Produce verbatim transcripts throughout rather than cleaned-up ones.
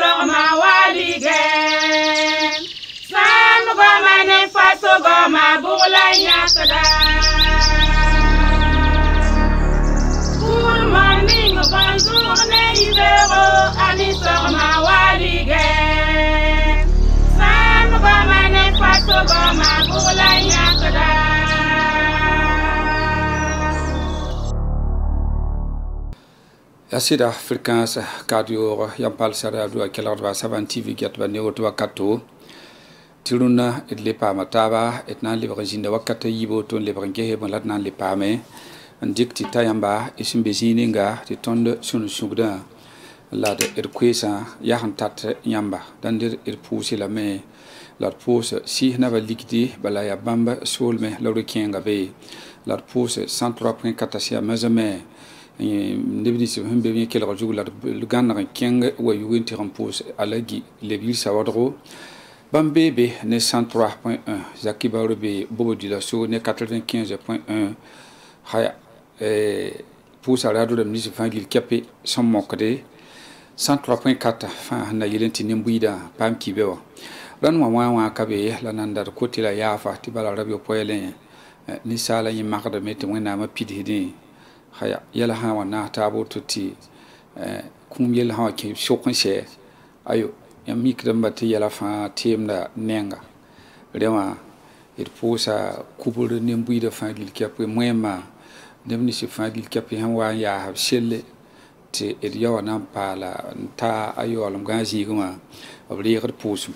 sorma walige sam goma ne faso goma bula yakada good morning bonjour ne ibero ani sorma walige sam goma ne faso goma bula yakada Asida Afrikaanse radio yampal sara do kelarwa savan T V get bane oto wakato tiluna et le pa mataba et nan libre jinda wakata yibo ton libre ngehe bon lat nan le pa me ndikti tayamba isimbe zininga ti tonde sunu sugda la de er kwesa ya hantat yamba dandir er pousi la me la pousse si na va likiti bala ya bamba solme lawre kenga be la pousse cent trois point quatre sia mazame ndebdi si hembe bien kele rajou la le ganna keng wa yuwenti rampose alagi le bil sawadro bambebe ne cent trois point un zakiba rebe bobo di la so ne quatre-vingt-quinze point un haya eh pour ça radio de mise fangil capé son mokade cent trois point quatre fa na yelenti nembuida pam kibewa ran wa wa kabe la nandar koti la yafa tibala rabio poyelen ni sala yi makada meti wona ma pidhidi haya yala hawa na tabo tuti eh kum yela hawa ke shokon she ayo ya mikram bati yala fa temda nenga rewa ir posa kubul nembuy de fangil kepwe mwema demni si fangil kepwe han wa ya ha shelle te ir yawa na pala ta ayo alam gaji guma abri ir posum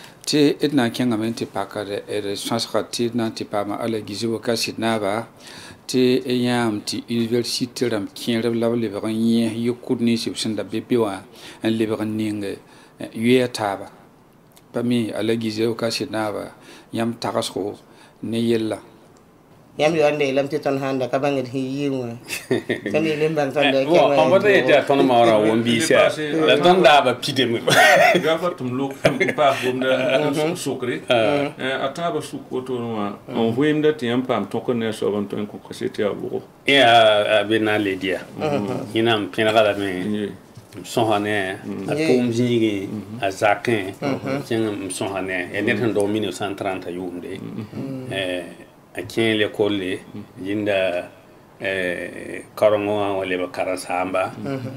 te etna kenga mente pakare er sansati na te pa ma ala gizo ka sidnaba te eyam ti université ram kienre la le vanye yokudni sibsenda bebewa en le verninge yetaba pami ala gizo ka sidnaba yam takasko ne yella yam yonde lam ti ton handa ka bangi yiwa kan ni limban ton de kenwa on bote ya ton mawra won bi sa la ton da ba pidem gafatum lok pa bomda sukri eh ataba sukoto no on voyimda ti am pam ton ko ne so ban ton ko c'était à bureau ya bena le dia inam pinagala me sonhane atom jingi azakin jeng sonhane e netan do mille neuf cent trente yumde eh akien l'école jinda eh karongo wala ba karasamba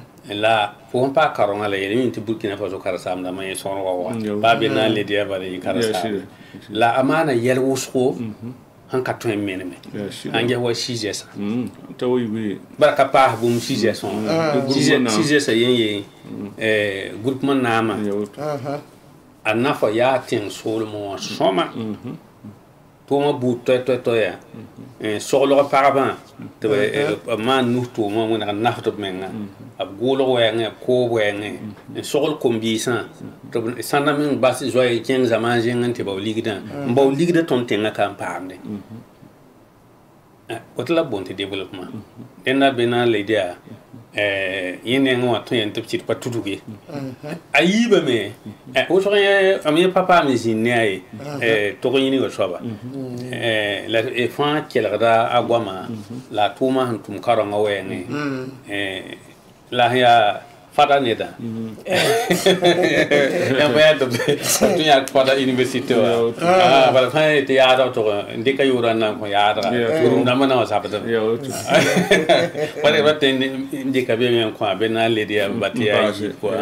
la pour pas karongo la yeli minti Burkina Faso karasamba ma son wa ba bina le dia bari karasamba la amana yel wusco han ka ton meneme anje wa six to wi baraka pa bum six son six yen yen eh groupement nama anafa ya tin solo mo soma toma bout to to to ya eh solo paraban to man nu to mo ngana nafto menga ab golo wenga ko wenga solo kombisan to sanna min basi joye ken zaman jengan te ba ligida mbaw ligida ton tenga kan pamde eh otla bonte développement enna bena l'idée eh yene ngo to yen te petit patutuge ayiba me eh o so ya ami papa mi zinai eh to yini go soba eh la e fa kelada agwama la tuma hantum karanga wene eh la ya fada neda ya ba to to ya fada university ah ba fa te ya da to ndika yura na ko ya da turu na mana sa ba yo pare ba te ndika be men ko be na le dia batia ko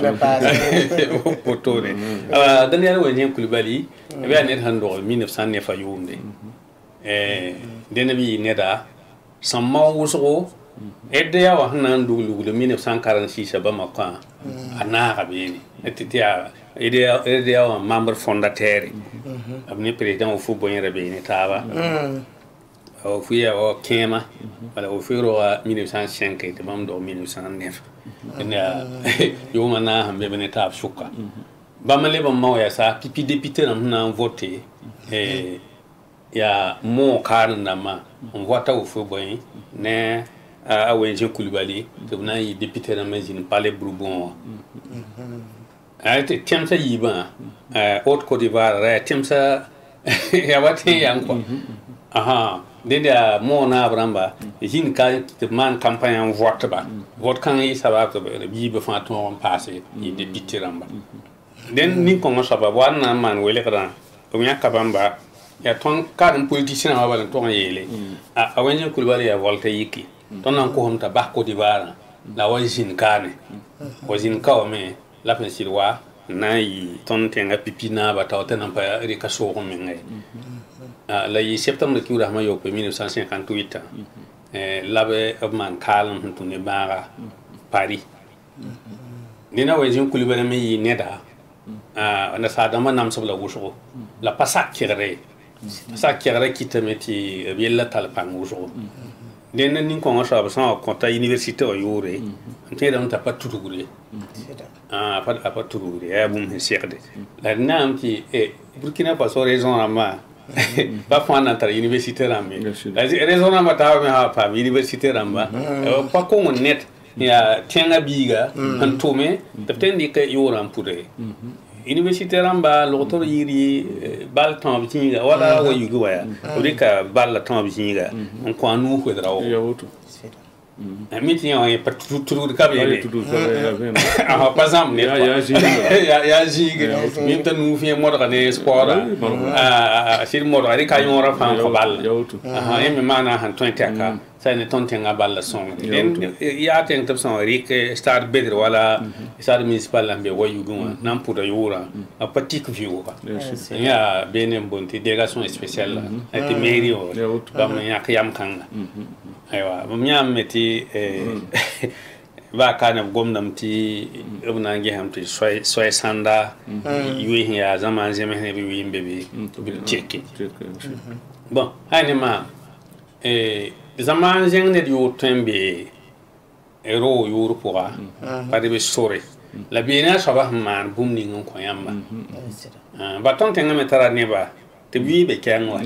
potore ah daniel wenyen kulibali be net hando mille neuf cent neuf ayumde eh denabi neda samma wuso edde ya wa hanan dulu de mille neuf cent quarante-six ba makwa ana rabini etitia edde edde ya wa membre fondateur abni président au football rabini taba au fuya o kema wala au firo wa mille neuf cent cinq de bam do mille neuf cent neuf ina yo mana hambe bene tab shuka ba male ba maw ya sa pipi député na voter eh ya mo kan na ma on vote au football ne a wenje Kulibali to na yi député na mazine palais Bourbon a te temsa yiba euh Haute Côte d'Ivoire temsa ya wate yanko aha denda mo na bramba jin ka te man campagne en vote ba vote kan yi sabab to bi be fa to on passé yi de bitiramba den ni ko mo sabab wan na man wele kran ko nya ka bamba ya ton kan politicien ma bala to yele a awenye kulbali ya volte yiki ton nan ko hom ta ba ko dibara la wajin kane wajin ka o me la pensirwa na yi ton tenga pipina ba ta tan pa ri ka so ko me ngai la yi septembre ki rahma yo pe mille neuf cent cinquante-huit eh labe man kalam to ne bara Paris dina wajin kulbali me yi neda ah na sa dama nam sabla wuso la pasak kire pasak kire kitameti biella talpan wuso den nin ko ngasa ba sa ko ta université o yore te dam ta patutugure ah pa pa patutugure ya bum he sekde la nam ki e Burkina Faso raison ama ba fa na ta université rambe la raison ama ta me ha pa université ramba pa ko net ya tenga biga an tome taftendi ka yoram pure université ramba l'autor yiri bal temps bitinga wala wa yugo waya odika bal temps bitinga on ko anu ko dra o a miti ya pa tuturu ka be ah par exemple ya ya ya jige min tan nu fi mo da ne sport ah sir mo da ka yora fa ko bal ah e mi mana han ton teka sa ne ton tenga bal son ya ten tab son rik start bedr wala start municipal ambe wa yugo nan pour yora a petit view ba ya benem bonti délégation spéciale a te mairie o ba mo ya yam kanga aywa bam nyam meti ba kana gomnati ibna ngi hamti soy soy sanda yuyi ya zaman jeme ne bi wimbe bi bil cheki bon hayne ma eh zaman jeng ne yu tembe ero yuru poa pare be sore la bina sabah man bum ni ngon ko yamba ba ton tenga metara ne ba te bi be kenwa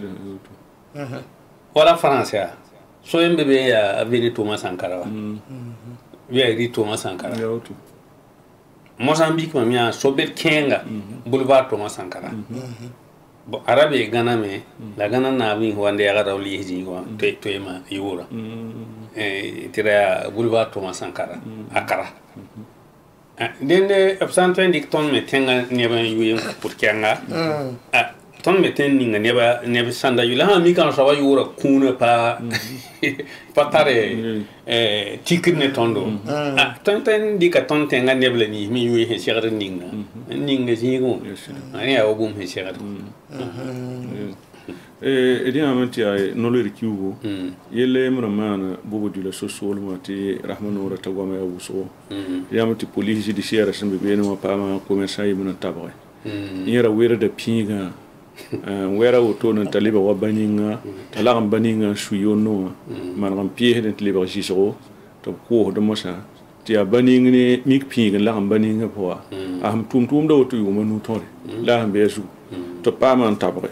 wala français so yembe be ya aveni Thomas Sankara wa we ri Thomas Sankara Mozambique mamia sobet kenga boulevard Thomas Sankara bo arabe gana me la gana na wi wande ya gara li hiji ko to to ma yura eh tira boulevard Thomas Sankara akara dende absent dik ton me tenga ne ba yuyen pour kenga ah ton me ten ninga neba neba sanda yula mi kan sawa yura kuna pa patare eh tikne tondo ah ton ten dika ton tenga nebla ni mi yuye he shagara ninga ninga jigo ani a obum he shagara eh edi amenti ay nolori kiugo yele mramana bobo dula sosol mati rahmanu rata goma ya wuso yamati police judiciaire sembe beno pa ma commerçant yimuna tabre yera wera de pinga wera woto nan taliba wa baninga talagam baninga shuyono manam pihe den taliba jisro to ko do mosa ti abaninga ni mik pinga lagam baninga po am tum tum do to yumanu tore la besu to pa man tabre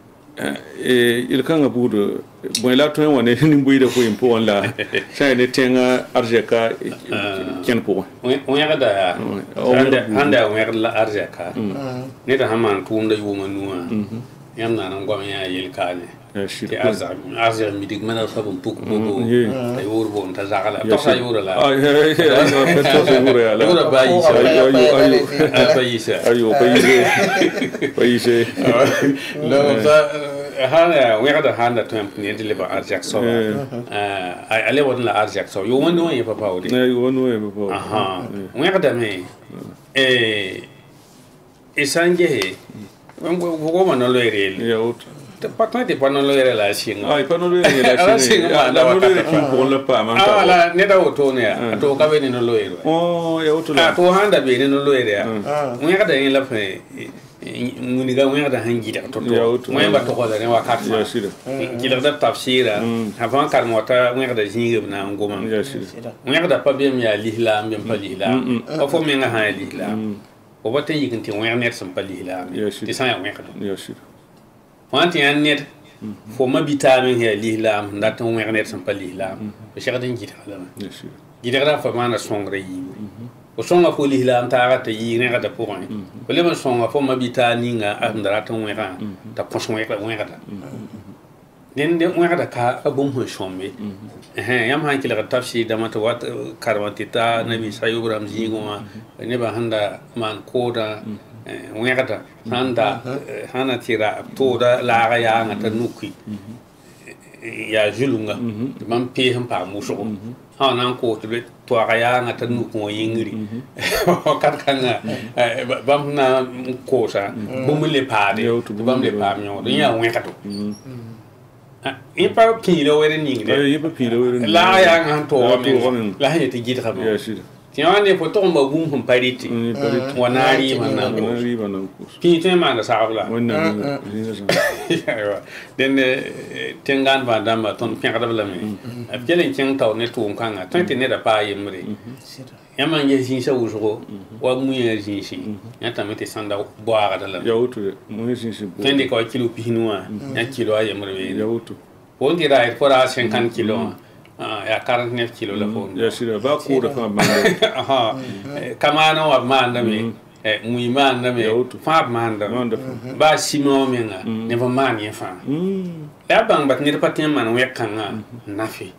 e il kanga budo bon la to wona ni mbuide ko impo la sai ne tenga arjeka ken po on ya da handa handa on la arjeka ne da haman tum da yuma nuwa yam na nan gwam ya yil kale ti arza arza mi dig mana fa bum puk bobo ay wor bon ta zakala to sa yura la ay ay ay to sa yura la yura bayi sa ayo ayo bayi sa ayo bayi bayi se no sa hana wera handa temp ni dile ba arjak so eh ay ale won la arjak so yo wono e papa odi ay wono e papa aha wera da me eh isanje he ngo go ma no lere ya ot te patna te pa no lere la singa ay pa no lere la singa la no lere ki bon la pa man ta ala ne da oto ne to ka be ni no lere oh ya ot la to handa be ni no lere wera da ni la fe nguni ga wera da hangi da to to mo ba to ko da ne wa kat ya sida gila da tafsira avant kar mota wera da jinga na ngoma ya sida wera da pa be mi ya lihla mbem pa lihla o fo me nga ha lihla o ba te yikin ti wera net sam pa lihla ti sa ya wera ya sida wanti an net fo ma bitamin ya lihla nda tan wera net sam pa lihla o shaka din gita da ya sida gita da fa mana songre yi o songa fo lihla am ta ta yi ne ga da pour un o le ma songa fo ma bita ninga am da tan wera ta poson wera wera da den de wẽgda ka a bũmb sẽn sõmbe yãmb sãn kelg d tafsɩɩ dãmã tɩ wat karema tɩ ta nabi sa ibrahim zĩigẽ wã nebã sẽn da maan koodã wẽgda sãn da sãn na tɩ ra b tooda laaga yaangã t'a nuki yaa zulunga tɩ bãmb pees n paam wʋsgo sã na n koos tɩ b toaga yaangã t'a nuk wã yĩngri wakat kãngã bãmb na n koosa bũmb le paade tɩ bãmb le paam yõod n yaa wẽgdo yẽ pa pĩila wɛd ningde laaga yaangã sẽn toogame la sẽn yetɩ gɩdgame tɩ yã wa ne fo tog n ba bũmb sẽn pa rɩtɩ wa na n rɩɩmã na n koos pĩig tõe n maanda sagb la dẽnd tẽngaan bãa dãmba tõnd pẽgdb lame b kell n kẽng tao ne tʋʋm kãngã tõe tɩ neda paa yembre yãmb n ges zĩisã wʋsgo wa muã zĩisi yãtame tɩ sãnda boagda lame tõe n dɩka wa kilo pisnu wã yã kilo a yembre beene fo n tɩ ra fo raa cinquante kilo wã yaa quarante-neuf kilo la fo ka maana wã b maandame mui maandame fãa b maandame baa simão menga neb n maan yẽ fãa yaa bãng bat ned pa tẽ n maan wɛk-kãngã n nafe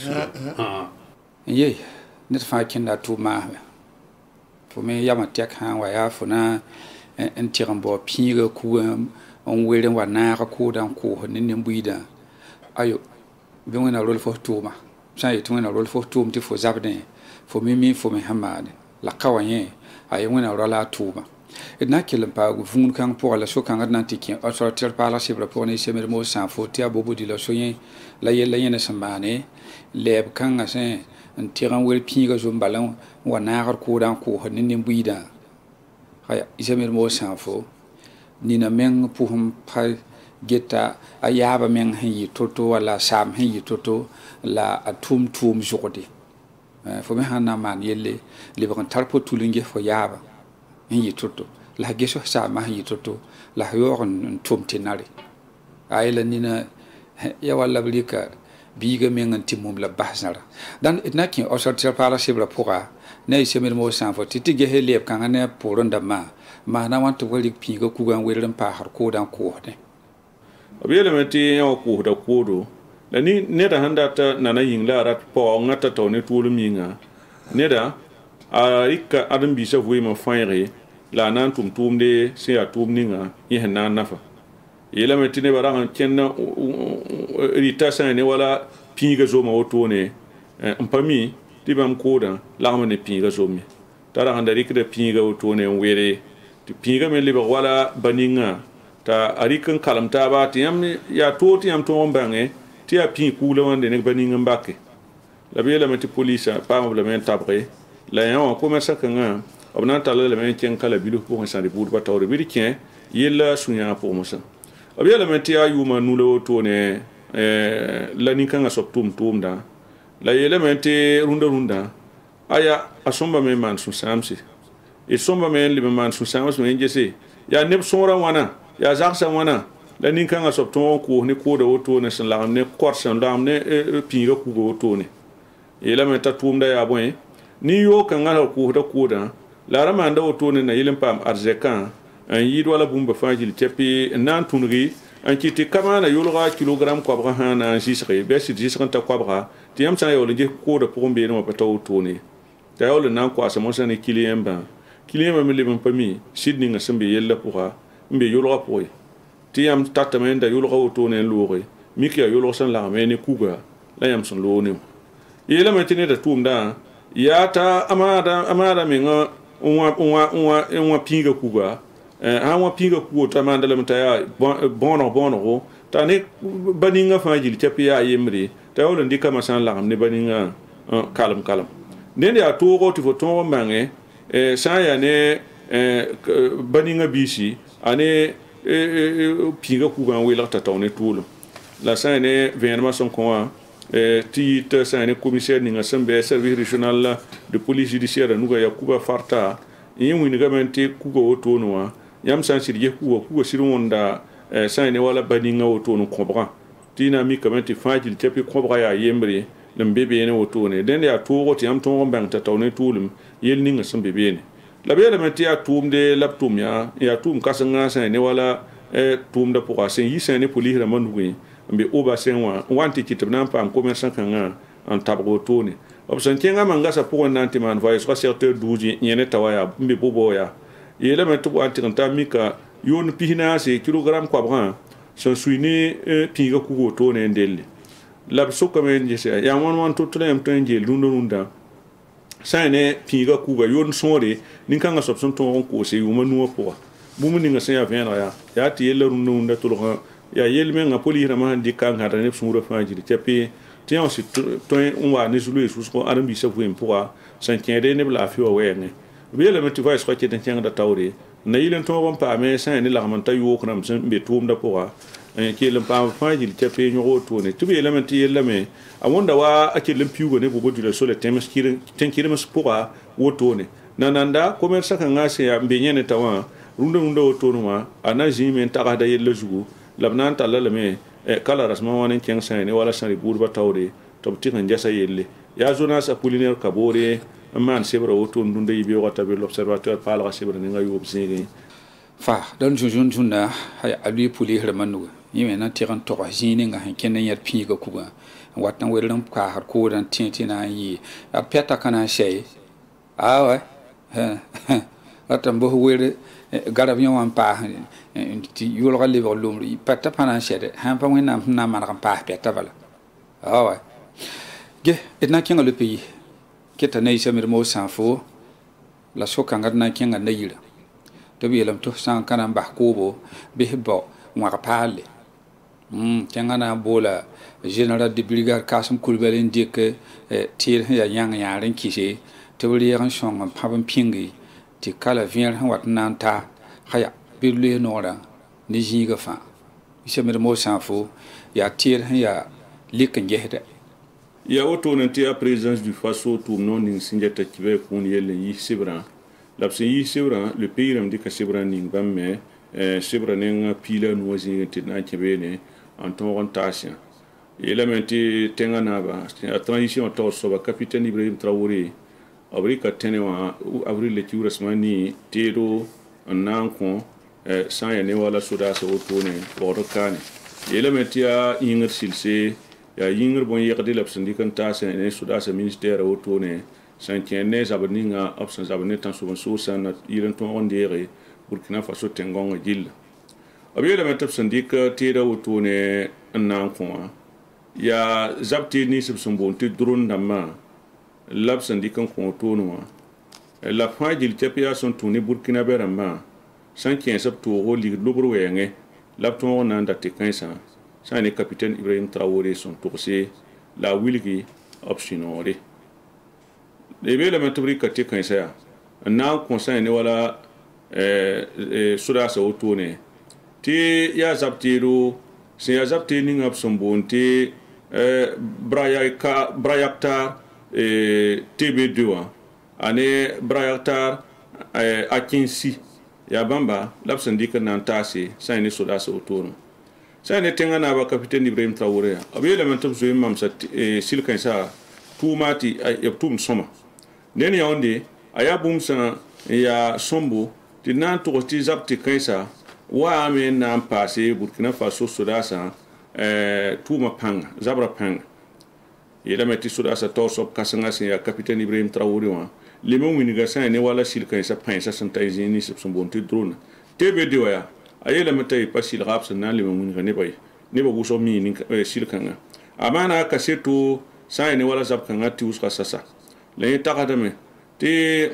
ye ned fãa kẽnda tʋʋm maasme fo me yamã tɛk sã n wa yaa fo na n tɩg n bao pĩigã kugã n wer n wa naaga koodã n koos ne nen-buiidã ayo bɩ wẽna rol fo tʋʋma sã n yetɩ wẽna rol fo tʋʋm tɩ fo zabdẽ fo me mi fo me sẽn maane la ka wã yẽ a ye wẽna rola a tʋʋma d na n kell n paag vũud kãng pʋgã la so-kãngd na n tɩ kẽ tɩr paalg sɩbrã pʋgẽ ne semd moos sã n fo tɩ a bobo-dɩ la so yẽ la yella yẽne sẽn maane lɛɛb kãngã sẽ n tɩg n wer pĩigã zom bala n wa naagd koodã n koosd ne nen-buiidã aya semd moos sã n fo nina meng pʋsẽ pa geta a yaaba meng sẽn yɩ to-to wala a saam sẽn yɩ to-to la a tʋʋm tʋʋm zʋgde fo me sãn na n maan yelle lebg n tar po-tul n ges fo yaaba n yɩ to-to la a ges f saamã sẽn yɩ to-to la a yaoog n tʋm tɩ nare a yela nina ya walla b rɩka biigã meng n tɩ mum la bas zãra dãn d na kẽ osr tɩr paalg sɩbrã pʋga ne y semd moos sã n fo tɩ tɩ ges leeb kãngã ne a pʋʋrẽ dãmbã maana wã tɩ b wa rɩk pĩigã kugã n wer n paasd koodã n koosdẽ b yeelame tɩ yã wa koosda koodo la ni neda sẽn dat nana yĩng la a rat paoongã ta tao ne tʋʋlem yĩnga neda a rɩka ãdem-biisã vɩɩmã fãeege la a na n tʋm tʋʋmde sẽn yaa tʋʋm ninga yẽ sẽn na n nafa yeelame tɩ nebã rag n kẽnd rɩta sã ne wala pĩigã zoma wotone n pa mi tɩ bãmb koodã lagm ne pĩigã zom ye t'a rag n da rɩkda pĩigã wotone n were tɩ pĩigã me lebg wala ba ninga t'a a rɩk n kalem taaba tɩ yãmb yaa toor tɩ yãmb tõog n bãnge tɩ yaa pĩig kuglã wãnde ne ba ning n bake la b yeelame tɩ poliisã paam b lame n tabge la yã wã comɛrsã kãngã b na n tall lame n kẽng kala bilf pʋgẽ sã de buudbã taoore bɩ d kẽ yella sũ-yãã pʋgmsã b yeelame tɩ yaa yʋʋmã nu la wotone la nin-kãngã soab tʋʋm tʋʋmdã la yeelame tɩ rũndã rũndã aya a sõmbame n maan sũ-sãamse d sõmbame n leb n maan sũ-sãams me n gese yaa neb sõorã wãna yaa zagsã wãna la nin-kãngã soab tõog n koos ne kooda wotone sẽn lagem ne kɔd sẽn lagem ne pĩigã kuga wotone yeelame t'a tʋʋmda yaa bõe nin-yoog-kãngã la koosda koodã la ra maanda wotone na yɩl n paam arzɛkã n yɩɩd wala bũmba fãa gil tɛpɩ n na n tũnigi n kɩ tɩ ka maana yʋlga kilogram koabgã sã na n zɩsge bɩ a sɩd zɩsg n ta koabga tɩ yãmb sã n yaool n ges kooda pʋgẽ beene wã pa ta wotone t'a yaool n na n koasa mosã ne kil-yẽmbã kil-yẽmbã me leb n pa mi sɩd ninga sẽn be yella pʋga n be yʋlga pʋgẽ tɩ yãmb tatame n da yʋlga wotone n looge mik yaa yʋlg sẽn lagme ne kuga la yãmb sẽn loone wã yeelame tɩ neda tʋʋmdã yaa t'a a maada mengã n wã pĩigã kuga sã wã pĩigã kugo t'a maanda lame t'a yaa bõoneg bõonego t'a ne ba ningã fãa gil tɛp yaa yembre t'a yaool n dɩkame sã n lagem ne ba ningã kalem kalem ned yaa toogo tɩ fo tõog n bãnge sã n yaa ne ba ningã biisi a ne pĩigã kugã n welg t'a tao ne tʋʋlem la sã n ne vẽenemã sẽn kõ wã tɩ yɩ sã n ne commissaire ninga sẽn bɩ service régional de police judiciaire nuga Yakuba Farta yẽ wingame tɩ kuga wotone wã yãmb sã n sɩd ges kuga kuga sɩd wõnda sã n ne wala ba ninga wotone kõbgã tɩ y na n mikame tɩ fãa gil tɛpɩ kõbga yaa yembre n be beene wotone dẽnd yaa toogo tɩ yãmb tõog n bãng t'a tao ne tʋʋlem yel ninga sẽn be beene la b yeelame tɩ yaa tʋʋmde la b tʋm yaa n yaa tʋʋm kãsengã sã n ne wala tʋʋmda pʋga sẽn yi sã n ne poliis rãmbã nugẽ be oba senwa wanti kitna pa en commerçant kan en tabgo toni option kenga manga sa pour nanti man voye so secteur douze nyene tawaya mbe bobo ya yele met to anti kan tamika yon pihina se kilogramme kwa bran son suini pinga kugo toni ndelle lab sokamen jese ya wan wan to tlem tenje lundo lunda sane pinga kuga yon sore ninkanga sopson to ko se yuma nuwa po bumu ninga se ya vena ya ya ti yele lundo lunda to ya yele men ngapoli rama ndi kanga ta ne sumura fanjiri tepe ti on si to on wa ne zulu su ko arambi sa vuem poa san tiende ne bla fi o wene bele me ti va so ke ten da tawre na yilen to bon pa me san ne la man ta yo kram san be tum da poa en ke len pa fanjiri tepe nyo to ne tu bele me ti yele me a wonda wa ake len piugo ne bobo dule so le temes kire ten kire mes poa wo to ne nananda commerce kan ngase ya be nyene tawa runda runda wo to no ma ana jimen ta ga da yelle zugo labnan ta lalame e kala rasma wanen ken sane wala sari burba tawre to tikan jasa yelle ya zona sa culinaire kabore man sebra woto ndunde yibe wata be l'observateur pala sebra nga yob singi fa don jun junna hay abi puli hermanu yime na tiran to jini nga hen ken yar piga kuga watan welam ka har ko dan tintina yi a peta kana shay awa atam bo were garab yon wan pa ti yul ga level lumri pata pana shede han pa wena na man ram pa peta bala awa ge etna kinga le pays keta nay samir mo sanfo la soka ngadna kinga nayira to bi lam to san kana ba kobo be bo ngwa pale mm kinga na bola general de brigade kasum kulbelen dik tir ya yang ya ren kise to bi yan shong pa ban pingi ti kala vien han wat nanta haya bilwe nora ni jiga fa isemir mo sanfo ya tir ya likan jehda ya auto nanti a présence du faso tout non ning sinjata kibe kun yelle yi sibra lapse yi sibra le pays ram dika sibra ning bamme euh sibra ning pila no zi tinna kibe ne en ton tasien elementi tengana ba a transition to so ba capitaine Ibrahim Traoré abri ka tenewa abri le kiura smani tero nanko eh san ya ne wala suda so auto ne boro kane elementi a ingar silse ya yingir bon yekdi lab syndikan ta sen ne suda sa ministère auto ne san kenne zabninga option zabne tan so so san iren ton ondere Burkina Faso tengonga gil abiyela metap syndika tira auto ne nan ko ya zabti ni sub sumbon ti drone dama lab syndikan ko auto no la fajil tapia son tuni Burkina berama san kien sab to ho lig lobro wenge lab ton nan da te kansa sani capitaine Ibrahim Traoré son tourse la wilgi optionore le bela metri kati kansa na conseil ne wala euh sura sa autone ti ya zaptiro si ya zaptini ngap sombonte euh brayaka brayakta et T B deux ane brayakta akinsi ya bamba lapsandika nantasi sani sura sa autone sane tenga na ba capitaine Ibrahim Traoré abiyela mentum zo imam sa silkan sa tumati yaptum soma nen ya onde aya bumsa ya sombo tinan to ti zapti kansa wa men na passé Burkina Faso sudasa eh tuma panga zabra panga yela meti sudasa to so kasanga ya capitaine Ibrahim Traoré wa le mo winiga sa ne wala silkan sa pansa santayini sibson ti drone tebe de wa ayela metay pasil raps nan le mun ngane bay ne ba guso mi ni silkanga amana kasetu sai ne wala zab kanga ti uska sasa le takadame te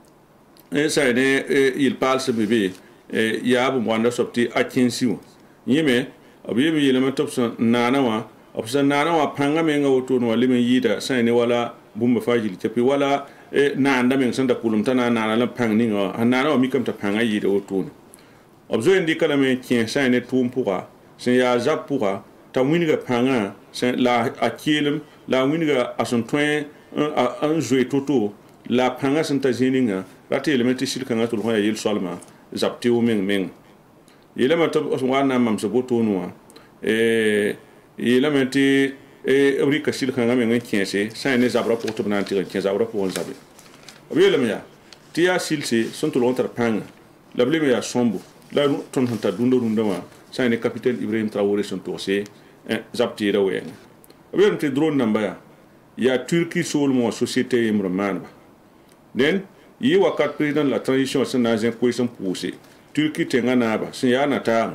e sai ne il parle ce bébé e ya bu wanda sopti akinsiu yime abiye yele metopso nana wa opsa nana wa panga me nga woto no lime yida sai ne wala bumba fajil tepi wala e nanda men sanda kulum tana nana la pang ni nga nana wa mikam ta panga yida woto obzo indi kala me kien sa ne tum pourra sen ya zap pourra ta winiga panga sen la akilem la winiga ason toin un jouer toto la panga sen ta zininga rate elementi sil kanga to ya yel solma zapti o meng meng yelema to wana mam so boto no e elementi e rika sil kanga meng kien se sa ne zabra porto nanti kien zabra pour zabe obiyelema ya tia silse son to lontar panga la blime ya sombo la ton hanta dundo runda wa sai ne capitaine Ibrahim Traoré son tourse zabti da wen ben te drone namba ya ya Turquie sol mo société yimre manba den yi wakat président la transition c'est dans un question poussé Turquie tenga naba sin ya nata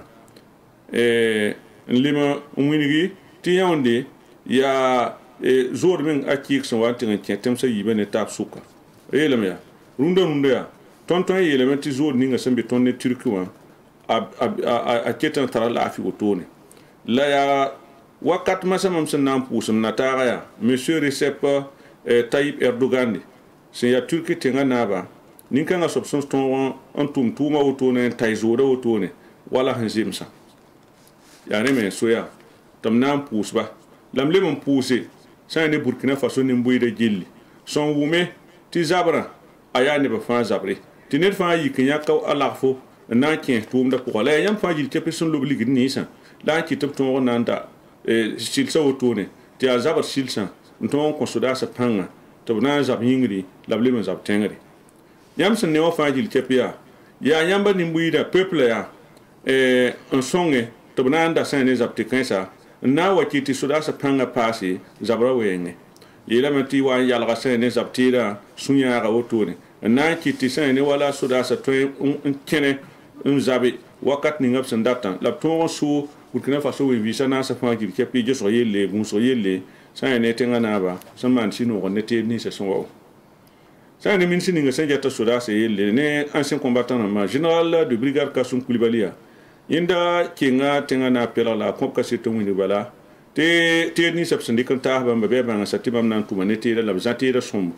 eh lima umwinigi ti yonde ya zor men akik so wanti ngi tem sa yibe ne tap suka elem ya runda runda ya tonton yelem ti zor ninga sambe tonne Turquie wa a a a ketan tara la fi otone la ya wakat masamam sen nan pusum nata ya monsieur Recep Tayyip Erdogan sin ya Turquie tenga naba ninka nga sob son ton antum tuma otone taizora otone wala hanzimsa ya ne men soya tam nan pusba lam lemon poussé sa ne Burkina Faso ne mboyde jilli son wume ti zabra aya ne ba fa zabre ti ne fa yi kenya ka alafo na ken tum da ko la yam fa jil tepe son lobli gni sa la ki tep ton nanda e silsa otone ti azabar silsa nton ko soda sa panga to na zab yingri lable men zab tengri yam sen ne wa fa jil tepe ya ya yamba ni mboyda peuple ya e en songe to na anda sa ne zab te kensa na wakiti soda sa panga pasi zabra wenge yela mati wa yalga sa ne zabtira sunya ga otone na kiti sa ne wala soda sa to kene un zabe wakat ni ngap sandata la to so Burkina Faso we visa na sa fa ke pi je so yele mu so yele sa ne tenga na ba sa man sino ko ne te ni se so sa ne min sini nga sa jata soda sa yele ne ancien combattant ma général de brigade Kassoum Koulibaly inda kinga tenga na pela la kopka sito wini bala te te ni sab syndicat ta ba mbe ba sa tibam nan tuma ne te la bizati da sombo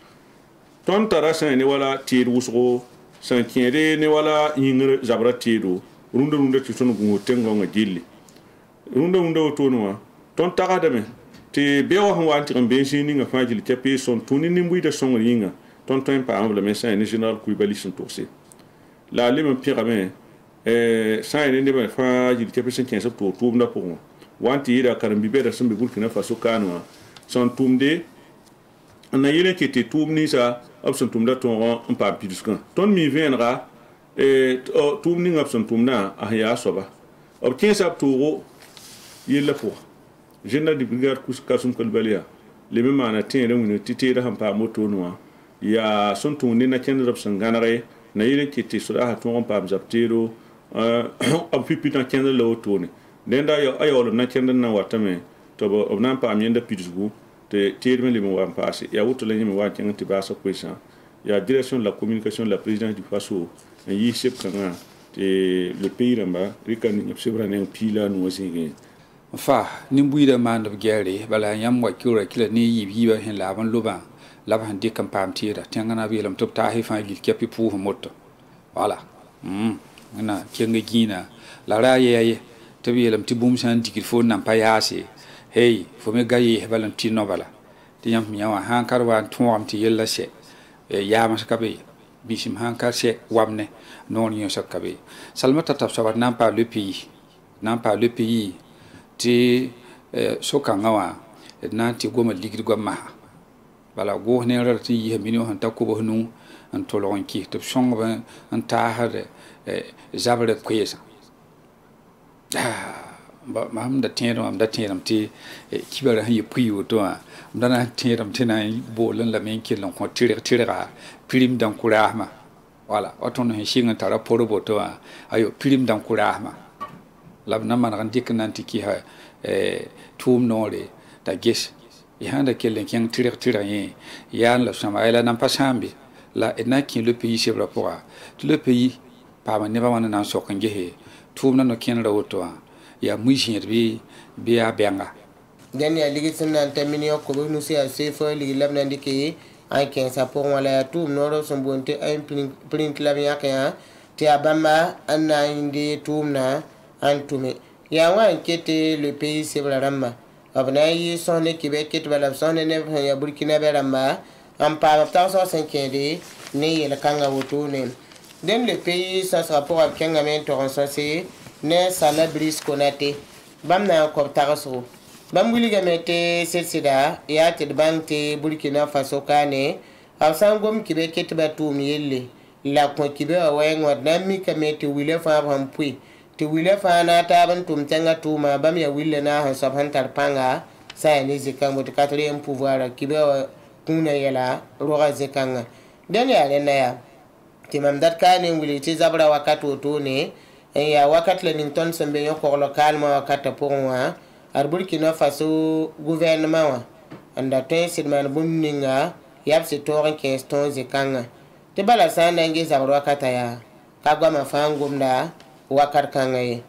ton tarasa ne wala te rusgo san kiere ne wala yingre zabra tedo runda runda ti sonu go tengo nga jilli runda runda to no ton taga de me te be wa ho anti be sini nga fajili te pe son tuni ni mbuida son yinga ton ton pa amble me sa ne général Koulibaly son tourse la lime pyramide eh sa ne ne fa jili te pe sen quinze to to na pour wanti ira karambi be da sun be Burkina Faso kanwa son tumde na yele ki te tumni sa option tumda ton on pa piduskan ton mi viendra et tumni option tumna a ya soba ob quinze to yele pour général de brigade Kassoum Koulibaly le même ana tin reuni tité da hampa moto noa ya son tumni na ken option ganare na yele ki te sura ha ton pa zaptero euh ob pipita ken le otone denda yo ayolo na ken na watame to ob nan pa mienda pidusgu te terme le mo passé ya wuto le mi wa ken ti ba sa question ya direction de la communication de la présidence du Faso yi sep kanga te le pays ramba rikani ngap sebra ne pila no singi fa ni mbuida man of gary bala yam wa kura kila ni yi yi ba hen la ban loba la ban de kam pam tira tengana bi lam top ta he fa gil kepi pu moto voilà mm na kenga gina la ra ye te bi lam ti bum san dikil fo nam pa yasi hey fo me gayi he valentino bala ti yam mi wa han karwa tuam ti yella se e yama sakabe bisim han kar se wamne non yo sakabe salmata tap sabat nan pa le pays nan pa le pays ti sokanga wa nan ti goma ligri goma bala go ne rar ti yi mino han ta ko bo nu an tolon ki to songa an ta hade zabre kwesa ba mam da tero am da tero am ti kibara han yipui to a ndana tero am tina bo lan la men kilon ko tire tire ga prim dan kurahma wala oton he shinga tara porobo to a ayo prim dan kurahma lab na man ran dik nan ti ki ha e tum nore da ges ya handa kelen ken tire tire yin ya la sama ela nan pasambi la ena ki le pays c'est rapport le pays pa ma ne ba man nan so kan gehe tum nan no ken rawo to a ya muishin bi biya benga den ya ligi sunan tamini ko be nusi a sefo ligi labna ndike ay ken sa pour wala tout noro son bonte ay print la ya kan ti abamba anna indi tumna antume ya wa kete le pays c'est vraiment abna yi son équipe kete bala son ne ya Burkina Beramba en pa ta so cinquante ne yel kanga woto ne den le pays ça sera pour kanga men toron ça c'est ne Salah Brice Konaté bamna ko taraso bambuli gamete selsida ya te bante Burkina Faso kane afsangom kibe ketba tum yelle la ko kibe wa ngwa nami kamete wile fa rampui ti wile fa na ta ban tum tanga tuma bam ya wile na han sabhan tar panga sa ni zikang mo quatrième pouvoir ki be kuna yela roga zikanga den ya le na ya ti mam dat ka ni wili ti zabra wakato to ne ya wakat le ning ton sembe yo ko local ma wakata pour moi ar Burkina Faso gouvernement wa anda ten sidman bunninga yab se toren quinze ton zikanga te bala sana ngi zabra wakata ya kagwa mafangum da wakar kangai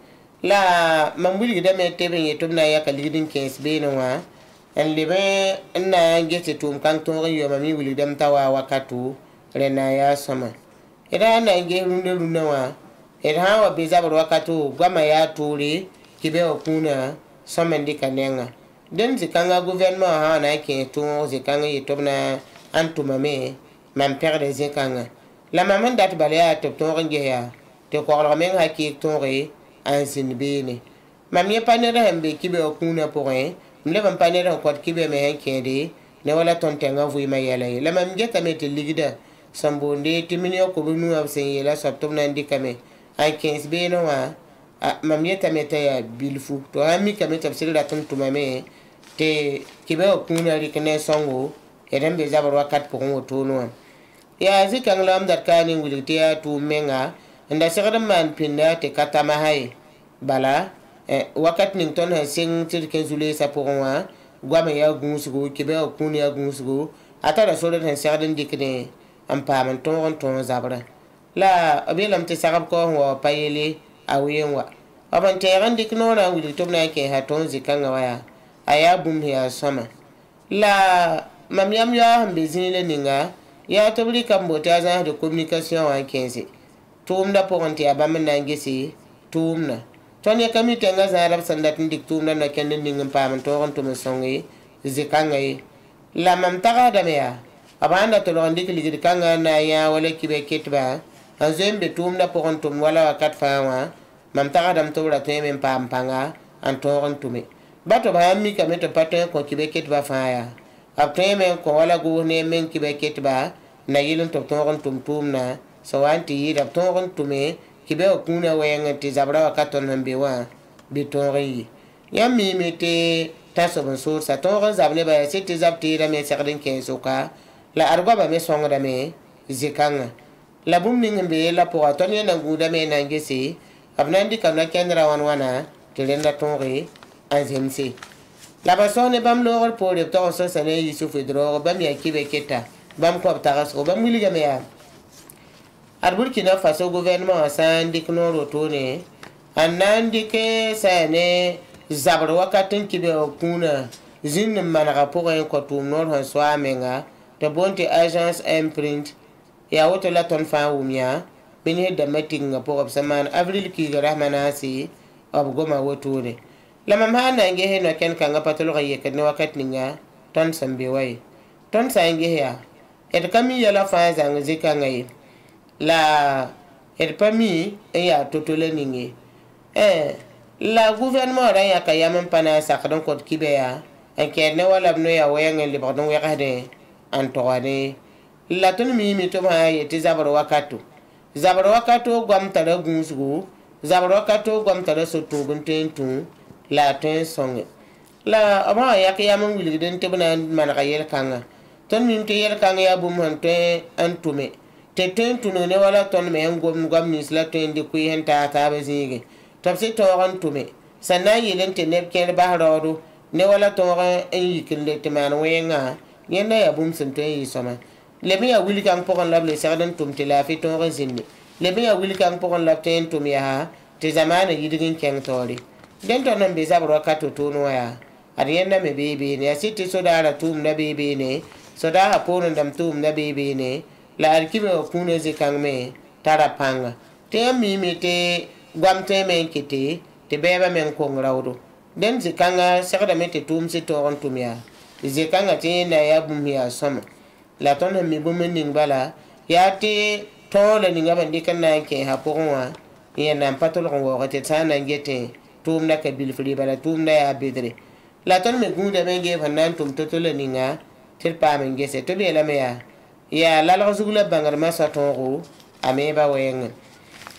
la mambuli da me tebe ye tumna ya kalidin quinze be no wa en libe na ngete tum kan to yo mami wuli dam tawa wakatu rena ya sama ida na nge runde runde wa ida hawa be zabar wakatu gwama ya turi kibe okuna sama ndika nenga den zikanga gouvernement ha na ke to zikanga ye tumna antuma me mam perde zikanga la maman dat balaya to to nge ya te ko la men ha ki to re an sin bene mam ye panere hambe kibe okuna pour un mle ban panere ko kibe me hen kende ne wala ton tenga vu ma yala la mam geta mete ligida sambonde timini ko bunu ab sen yela saptum nan dikame an quinze be no wa mam ye tamete ya bilfu to ami kame tafsir da ton tumame te kibe okuna rikne songo eden be zabar wakat pour un to no ya zikang lam dat kani wulite ya tu menga nda sigara man pinda te katama hay bala eh, wakat ning ton ha sing tirken zule sa pour moi gwame ya gunsugo kibe okuni ya gunsugo atara sore tan sigara dikne am paman ton ton zabra la abelam te sagab ko wa payele awenwa aban te ran dikno na wuli to na ke ha ton zikanga waya aya bum ya sama la mamyam ya hambe zinile ninga ya tabri kambota za de communication wa quinze tumda pogonti abam nangesi tumna tonya kami tenga za arab sandat ndik tumna na kende ningam pam to gon tum songi zikanga la mam taga da meya abanda to gon dik ligi kanga na ya wala kibe ketba azembe tumna pogon tum wala wakat fawa mam taga dam to ra teme pam panga an to gon tume bato ba mi kameto pato ko kibe ketba faaya apteme ko wala go ne men kibe ketba na yilun to to gon tum tumna so wanti yida tongon tume kibe okuna wenga ti zabra wakaton hambe wa bitongi yami mete taso bon sur sa tongon zabne ba sete zabti da me sakden ken soka la argo ba me songa da me zikanga la bum ni ngembe la po atoni na nguda me na ngesi abnandi kana kendra wan wana telenda tongi anzemsi la basone bam lor po de to so sane yusuf dro bam ya kibe keta bam ko tagas ko bam wili game ya ar Burkina Faso gouvernement san dikno rotone anandi ke sane zabar wakatin kibe okuna zin manaka pour un kotum nor han so amenga to bonte agence imprint ya woto la ton fa umia bini da meeting pour obsaman avril ki rahmanasi ob goma wotore la mama na nge he no ken kanga patolo ye ken wakat ninga ton sambe way ton sange ya et kami ya la fa zang zikanga yi la et pami e ya totole ningi eh la gouvernement ra ya kayam pana sakdon ko kibe ya en kene wala no ya wayen li badon we gade antwane la ton mi mi to ma yeti zabaro wakatu zabaro wakatu gwam tara gunsugo zabaro wakatu gwam tara soto buntentu la ten songe la ama ya kayam wili den tebna man kayel kanga ton mi te yel kanga ya bum hante antume teten tuno ne wala ton me ngom ngam ni sla ten di kuy hen ta ta be zige tabsi to ran tume sanna yelen te ne ken bahrodu ne wala to ran en yikinde te man wenga yenda ya bum sente yi sama le me ya wili kan pokon lable sardan tum te la fi to ran zinni le me ya wili kan pokon lab ten tum ya te zamana yidigin ken tori den to non be zabro kato to no ya ar yenda me bebe ne asiti so dara tum na bebe ne so da ha pono dam tum na bebe ne la arkibe okune zikang me tara panga te mi mi te gwamte men kiti te beba men kongrawdo den zikanga sakada mete tum si to on tumia zikanga te na ya bumia sama la ton mi bumen ning bala ya te to le ninga bandi kan na ke ha porwa ye na patol ko wo te sana ngete tum na ka bil fri bala tum na ya bidre la ton me gunda men ge fanan tum to to le ninga tir pa men ge se to be la me ya ya la la zugula bangar ma sa tongo ameba weng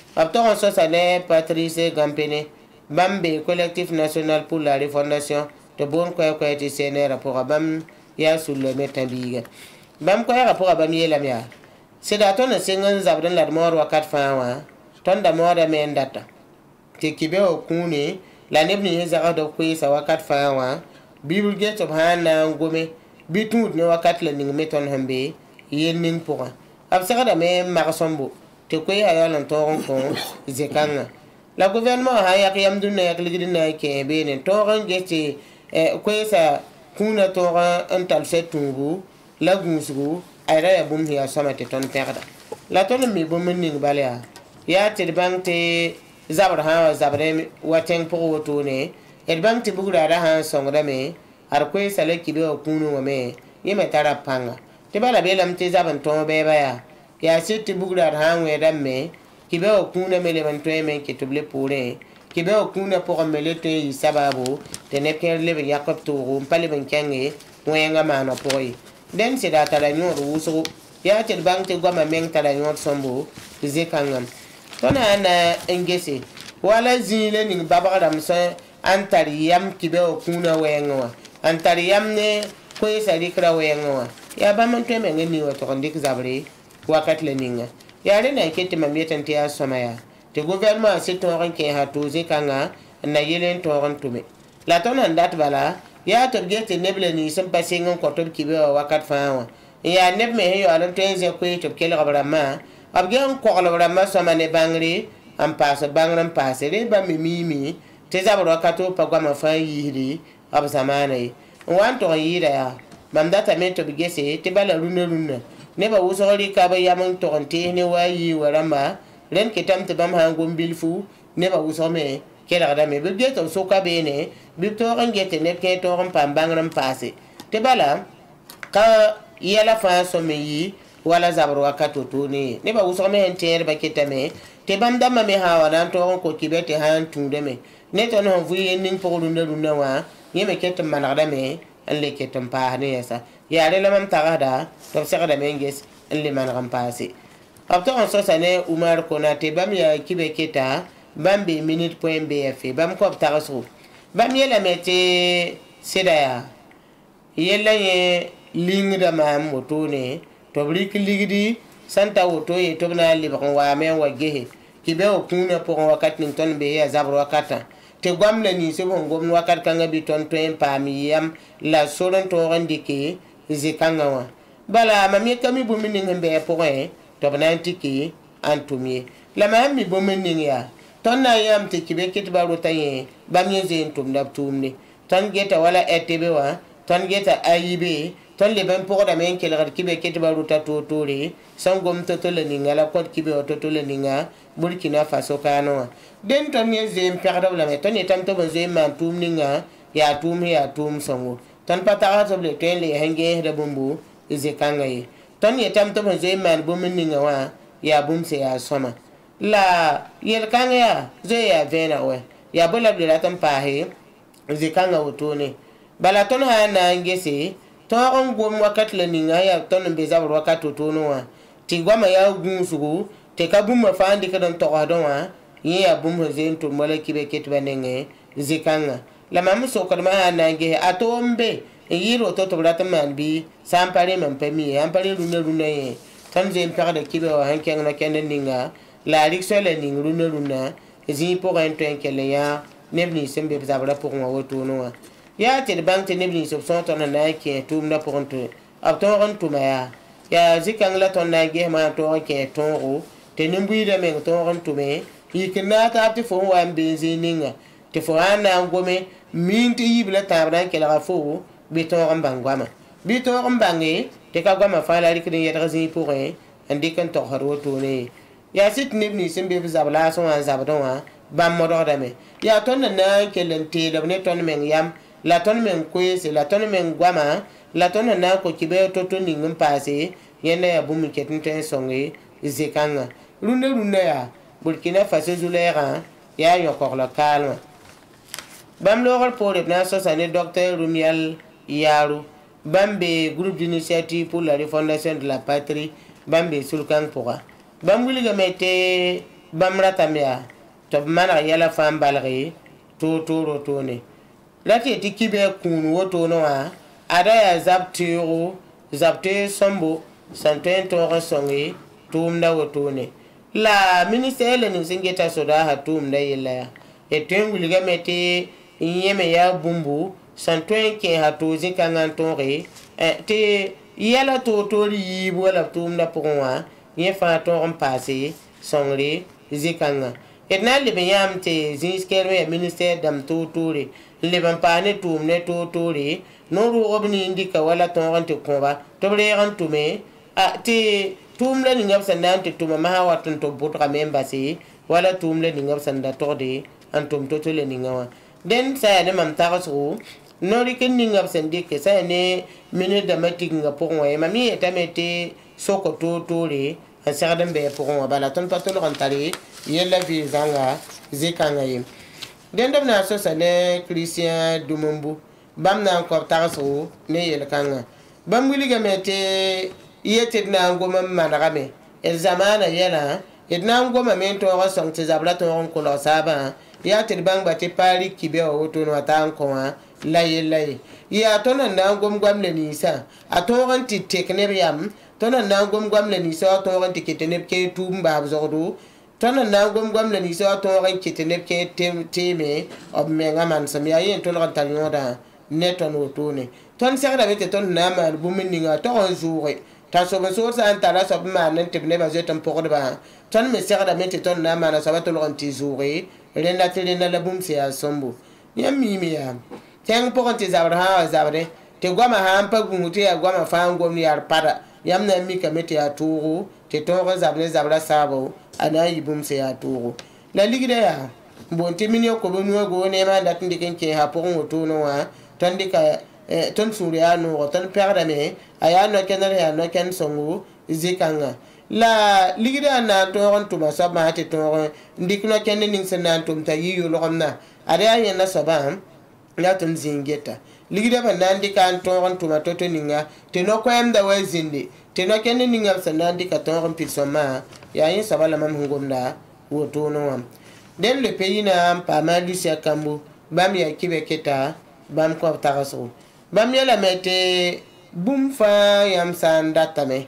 Abton Sosane, Patrice Gampene, Bambe, Collectif National pour la Refondation, de bon quoi quoi été séné rapport à Bam, ya sous le métambiga. Bam quoi rapport à Bamier la mia. C'est d'attendre un single zabden la mort ou à quatre fins, ton d'amour à main data. Te kibe au kuni, la nebni zara de quiz à quatre fins, Bible gate of Hana Gome, bitout ne wakat le ning meton hambe, yen ning pour un. Absara da me marasombo. Te kwe ayal en toron kon zekanga la gouvernement ha yak yam dunna yak ligidina ke benen toron gete kwe sa kuna toron antal setungu la gunsugu ayra ya bum ya samate ton terda la ton mi bum ning balya ya te bangte zabra ha zabre waten pour wotone et bangte bugura da ha songra me ar kwe sa le kibe kunu me yeme tara panga te bala belam te zaban ton be baya ya siti bugrar hangwe damme kibe okuna mele mantoeme ke toble pore kibe okuna pour melete sababu tene kerle be yakop turu pale ben kange wenga mana poi den se data la nyoru usu ya tel bank te goma men tala nyoru sombo zekangam tona na engese wala zile ning babadam sa antari yam kibe okuna wenga antari yam ne ko sa dikra wenga ya ba mantoeme ngeni wato ndik zabre wakat le ninga yare na kete mamietan te asomaya te gouvernement se toran ke ha toze kanga na yelen toran tume la ton andat bala ya to gete neble ni sem pasengon ko to kibe wakat faawa ya neb me yo alan tenze ko to kele gabrama abgen ko gabrama sama ne bangri am passe bangram passe re ba mi mimi te zabro wakato pa gwa ma fa yiri ab zamane wan to yira ya mamdata me to bigese te bala runna runna neba wusori ka ba yamon toronte ne wayi waramba ren kitam te bam hango bilfu neba wusome kela da me be to so ka be ne bi to ran gete ne ke to ran pambangram passe te bala ka yela fa so me yi wala zabro wakato to ne neba wusome enter ba kitame te bam dama me hawa nan to ko kibete han tunde me ne to no vuye nin pour lunde lunde wa yeme ketam manada me alle ketam pa ne yasa ya le lamam tagada to sagada menges alle man rampase abto on so sane Umar Konate bam ya kibe keta bambe minute point bf bam ko tagaso bam yela mete sedaya yella ye lingda mam motone to brik ligidi santa woto ye to na li ba wa men wa gehe kibe o kuna pour wakat nin ton be ya zabro wakata te gwamle ni se bon gom wakat kanga bi ton to en pamiyam la soron to randike zekanga wa bala mami kami bumini ngembe point to banantiki antumie la mami bumini ya tonna yam te kibe kit baro taye bamye zen tum dab tumni ton geta wala etebe wa ton geta ayibe ton le ben pour da men kel gar kibe kit baro ta to tore sangom to to le ninga la kot kibe to to le ninga Burkina Faso kano den ton ye zen perda la me ton etam to zen man tumninga ya tum ya tum songo ton patara to le ten le henge da bumbu zekanga yi ton yetam to ze man bumni ngawa ya bumse ya soma la yel kanga ya ze ya vena we ya bola de latam pahe zekanga wotone bala ton ha na ngese to on gom wakat le ninga ya ton mbeza wakat tono wa tigwama ya gunsugo te kabuma fandi kadon to adonwa yi ya bum ze to mala kibe ketbanenge zekanga la mamu so kadma na nge atombe yiro to to brata man bi sampare man pemi ampare runa runa ye tan je mpare de kibe wa hanken na kenen ninga la rixole ning runa runa zi pour un temps kele ya nebni sembe zabra pour mo woto no ya te bank te nebni so son ton na ke tum na pour to abton ron to ya ya zikang la ton na ge ma to ke tonro te nimbu de men to ron to me yikna ta ti fo wa benzininga te fo ana ngome minti yibla tabran ke la fo biton bangwama biton bangi te ka gwama fala rikni yedra zi pour un ndikan to haro to ne ya sit nebni sembe zabla so an zabdon wa bam modo dame ya ton na kelen te da ne ton men yam la ton men kwese la ton men gwama la ton na ko kibe to to ningum passe yene ya bumi ketin ten songi zekanga rune rune ya Burkina Faso zulera ya yokor la calme bam logol pour na so sane docteur Rumial Yaro bambe groupe d'initiative pour la refondation de la patrie bambe sulkan pourra bam wuli ga mete bamra tamya to mana yala fam balghi to to ro to ne lati ti kibe kunu woto no wa ada ya zabtiru zabte sombo santen to songi tumda woto ne la ministère ni singeta soda ha tumda yela e tenguli gamete yeme ya bumbu santen ke ha to zikangan tonre te yala to to yi wala tumda pourwa ye fa to on passé songri zikanga etna le biyam te zinskere ministère dam to tore le ban pane tumne to tore no ru obni indika wala to on te koba to bre ran tume a te tumle ni ngab sandan te tuma ma watun to botra memba si wala tumle ni ngab sanda to de antum to to le ni ngawa den sa ne mam tarasu no ri ken ni ngab sandike sa ne mine da matik nga pour wa mami etamete soko to tore a sardan be pour wa bala ton patol rentali yella vi zanga zikanga yim den dam na so sa ne Christian Dumumbu bam na ko tarasu ne yel kanga bam wili gamete yete na ngoma managame el zamana yana edna ngoma mento wa song te zabla to on ko saba ya te bang ba te pali kibe o to no tan ko la yelay ya to na ngom gwam le ni sa atoran ti tekneriam to na ngom gwam le ni sa to ran ti ketene ke tumba abzordo to na ngom gwam le ni sa to ran ketene ke teme ob menga man sam ya yen to ran tan yoda neton woto ne ton serda bete ton na mal buminga to on joure ta so be so sa antala so be man te ne ba je tan pour de ba ton me serda mete ton na mana so ba to ran ti joure renda te renda la bum se a sombo ya mimi ya teng pour te zabra ha zabre te goma ha ampa gunguti ya goma fa ngom ni ar pada yam na mi ka mete ya turu te to ga zabre zabra sabo ana yibum se ya turu la ligide ya bon te minyo ko bonu go ne ma dat ndiken ke ha pour ngoto no wa tandika ton surya no ton perde me aya no kenare ya no ken songu zikanga la ligida na to ron tuma saba te to ndikno ken ning senan tum ta yiyo lo xamna ada ya na saba la ton zingeta ligida ba nandi kan to ron tuma to to ninga te no ko emda wa zindi te no ken ninga senan dika to ron pilsoma ya yin saba la mam ngomda woto no am den le pays na pa mal Lucia Kambu bam ya kibeketa bam ko taraso bam yala mete bum fa yam sandata me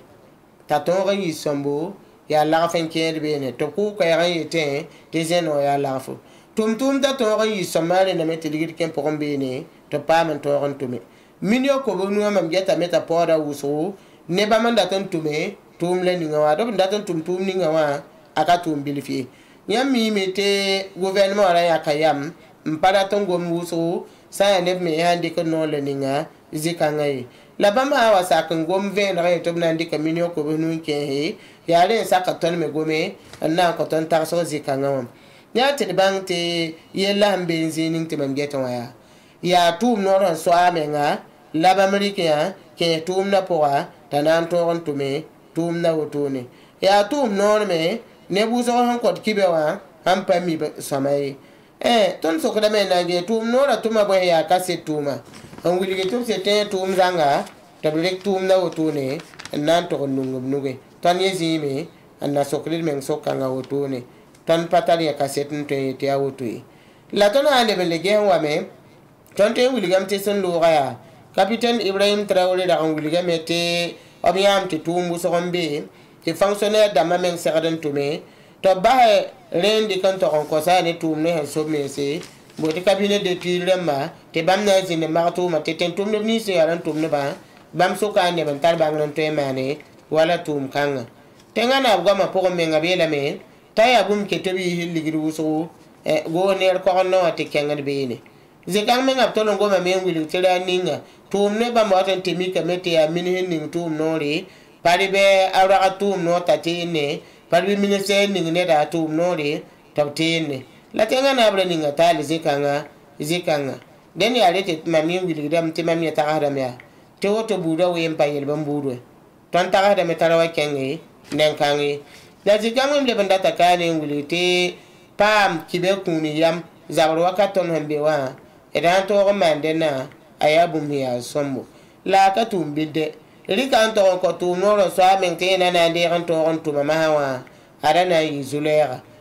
taton yi sombo ya la fen ke bene to ku ko ya yete te zeno ya la fo tum tum ta to yi somare na mete ligir ken pour bene to pa man to ron tume minyo ko bonu mam geta meta pora uso ne ba man datan tume tum le ni ngawa do datan tum tum ni ngawa aka tum bilfi yam mi mete gouvernement ra ya kayam mpada tongo muso sa ne me handi ko no le ninga zikanga yi la bama wa sa kan gom ven ra to nandi ka minyo ko bonu ke he ya le sa ka ton me gome na ko ton ta so zikanga wam ya te bang te yella hambe zinin te man geta waya ya tum no ron so amenga la ba amerike ya ke tum na poa tanan to ron tume tum na wotone ya tum no me ne buso han ko kibewa han pa mi samai eh ton so kada me na ge tum no ra tuma bo ya ka se tuma on wili ge tum se te tum zanga tabrek tum na wotone nan to nungum nuge tan yezi me anna so krid men so kanga wotone tan patali ya ka se te te ya wotoi la ton ande be le ge wa me ton te wili gam te son lo ya capitaine Ibrahim Traoré da on wili gam te obiam te tum bu so gombe te fonctionnaire da mamen serden tume to ba rendi kan to on ko sa ne tum ne so me se bo te cabinet de tirema te bam na zine marto ma te ten tum ne ni se yaran tum ne ba bam so ka ne ban tar bang non to mane wala tum kanga te ngana go ma pour me ngabela me taya bum ke to bi hilligiru so e go ne ko no te kenga be ne ze kan me ngap to ngo ma me ngili tira ninga tum ne ba mo tan temika mete ya min hin ning tum no re paribe awra tum no tatine paribe ministère ning ne da tum no re tatine la tenga na abra ninga tali zikanga zikanga den ya rete mami wili dam te mami ta hada me te woto buda we en payel bamburu ton ta hada me tarawa kenge nen kangi da zikanga mle banda ta kane wili te pam kibe kuni yam zabro wakaton hambe wa edan to ko mandena ayabum ya sombo la ka tum bidde rika to ko tum no so amen te na na de ran to on tum ma wa ara na yi zulera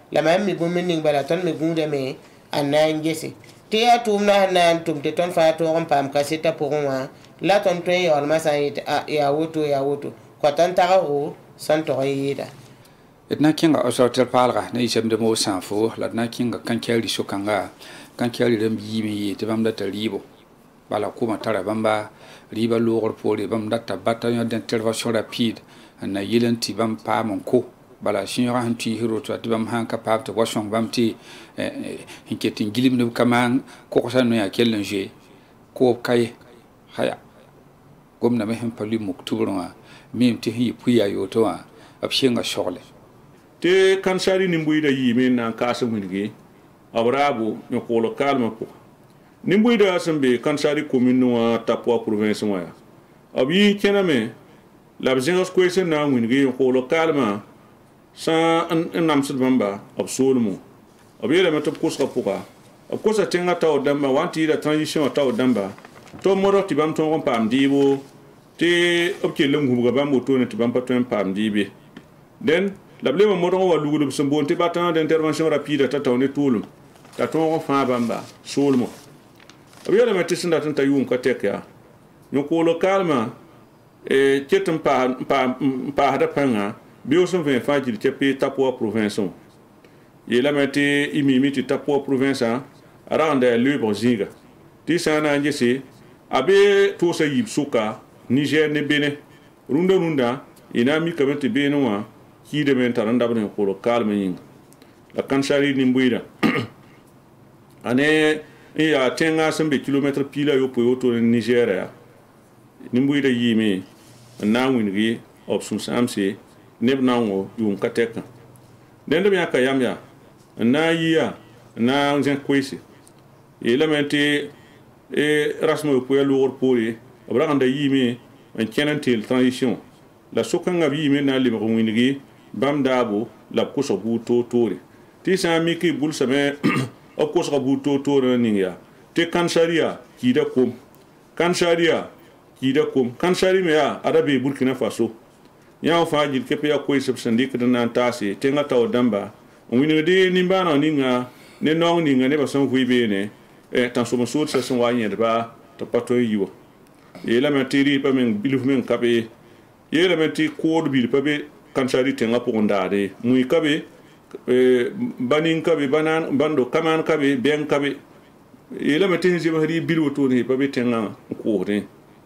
la mam mi bum ning bala ton mi gunde me anan gese te ya tum na nan tum te ton fa to on pam kaseta pour moi la ton to yo ma sa ya woto ya woto ko tan ta ro san to yida etna kinga osotel palga ne isem de mo sanfo la na kinga kan kyali sokanga kan kyali rem yimi te bam da talibo bala kuma tara bamba riba logor pole bam da bataillon d'intervention rapide na yilen ti bam pa mon ko bala shinra han ti hero to bam han capable to washon bam ti hinketin gilim no kaman ko ko sanu ya kellen je ko kay haya gomna me hem palu muktubronga mim ti hi puya yo to a abshinga shole te kansari nimbuida yime nan kasa wingi abrabo no kolo kalma ko nimbuida asambe kansari commune wa tapwa province wa abi kename la bzingas kwese na wingi no kolo kalma sa an namsul bamba absolument abi la metop koska puka of course tenga taw damba wanti la transition taw damba to moro ti bam to pam dibo te opke lengu ga bam to ne ti bam pato pam dibe den la blema moro wa lugu so bonte batan d'intervention rapide ta tawne tulum ta to fa bamba solmo abi la metti sinda tan tayum ka tekya nyoko lo kalma e ketum pa pa pa hada panga bio son ve fajil tepe tapo province ye la metti imimi ti tapo province aranda libre zinga ti sana njese abe to sa yib suka Niger ne bene runda runda ina mi kamete bene wa ki de men taranda bane ko lo kalme yin la kanshari ni mbuira ane ya tenga sembe kilometre pila yo po to Nigeria ni mbuira yimi na wingi option samse neb nango yum kateka den de yaka yamya na yiya na nzen kwesi elementi e rasmo po yalo pori abranda yimi en kenantil transition la sokanga yimi na libre wingi bam dabo la koso buto tore ti sa mi ki bul same o koso buto tore ninga te kansaria kida kom kansaria kida kom kansari me ya arabe burkina faso ya fa jil kepe ya ko isep sandik na tasi tenga taw damba wingi de nimbana ninga ne nong ninga ne bason kuibe ne e tan so so sa son wanye ba to pato yiwo e la materi pa men biluf men kabe e la meti ko bil pa be kansari tenga po ndade muy kabe e banin kabe banan bando kaman kabe ben kabe e la meti je mahri bilu to ne pa be tenga ko ne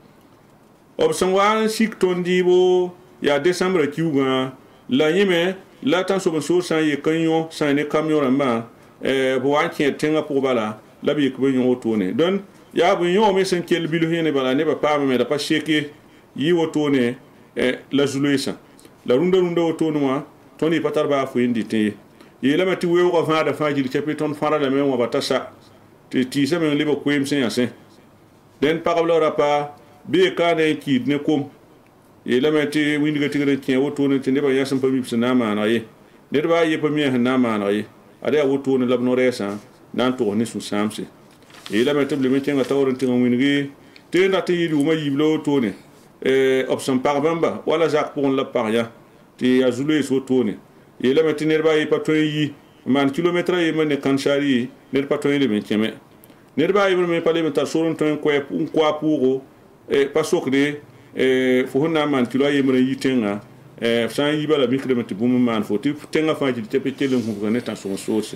option wan sik tondibo ya décembre kiuga la yime la tan so so sa ye kanyo sa ne camion ramba e bo wanke tenga po bala la bi ko nyo to ne don ya bu nyo me sen kel bilu hene bala ne ba pa me da pa sheke yi woto ne e la zuluisa la runda runda woto no toni patar ba fu indi te yi la mati we ko fa da fa jili chepe ton fara la me wa batasa te ti se me libo kwem sen yasen den pa kabla rapa be ka ne ki ne kom yi la mati windi ga tigre ken woto ne te ne ba yasan pa mi sna ma na yi ne ba yi pa mi na ma na yi ada woto ne labno resa nan to ni su samse e la meti bleme tenga tawron tinga wingi te na te yidu ma yiblo to ne e option par bamba wala jak pour la paria te azule so to ne e la meti nerba yi pato yi man kilometre yi man kanshari ne pato yi le menkeme nerba yi me pale meta soron to ko un kwa pour e pasokde e fo na man kilo yi man yi tenga e san yi bala mi kilometre bum man fo ti tenga fa ji te pe tele ko ne tan so so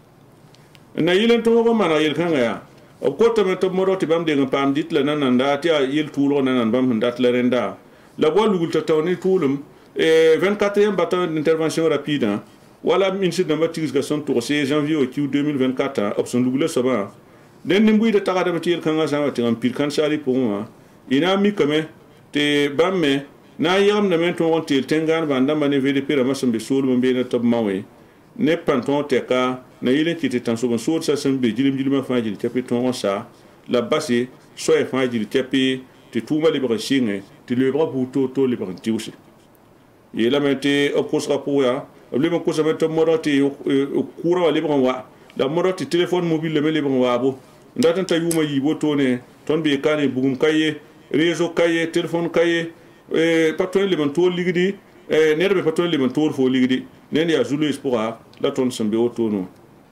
na yilen to ko mana yel kanga ya o ko to meto moroti bam de ngam dit la nan da ti yel tulo nan bam dat la renda la bo lugul to tawni tulum e vingt-quatrième bataillon d'intervention rapide wala ministre de matis ga son to c'est janvier au deux mille vingt-quatre option lugul so ba den nimbuy de tagada meti yel kanga sa wati ngam pir kan sari pour moi ina mi comme te bamme na yam na men to on te tengan banda mane V D P ra masam be sulu mbe na top mawe ne panton te ka na yilen ki te tan so bon so sa sem be jilim jilima fa jil tepi ton sa la base so e fa jil tepi te tuma libre chinge te le bras pour to to libre tiusi e la mete o kosra pour ya le mo kosa meto moroti o kura libre wa la moroti téléphone mobile le libre wa bo ndatan ta yuma yibo to ne ton be kane bugum kaye réseau kaye téléphone kaye e patron le ban to ligidi eh ne be patol liman tour fo ligdi ne ya zulu espora la ton sambe otono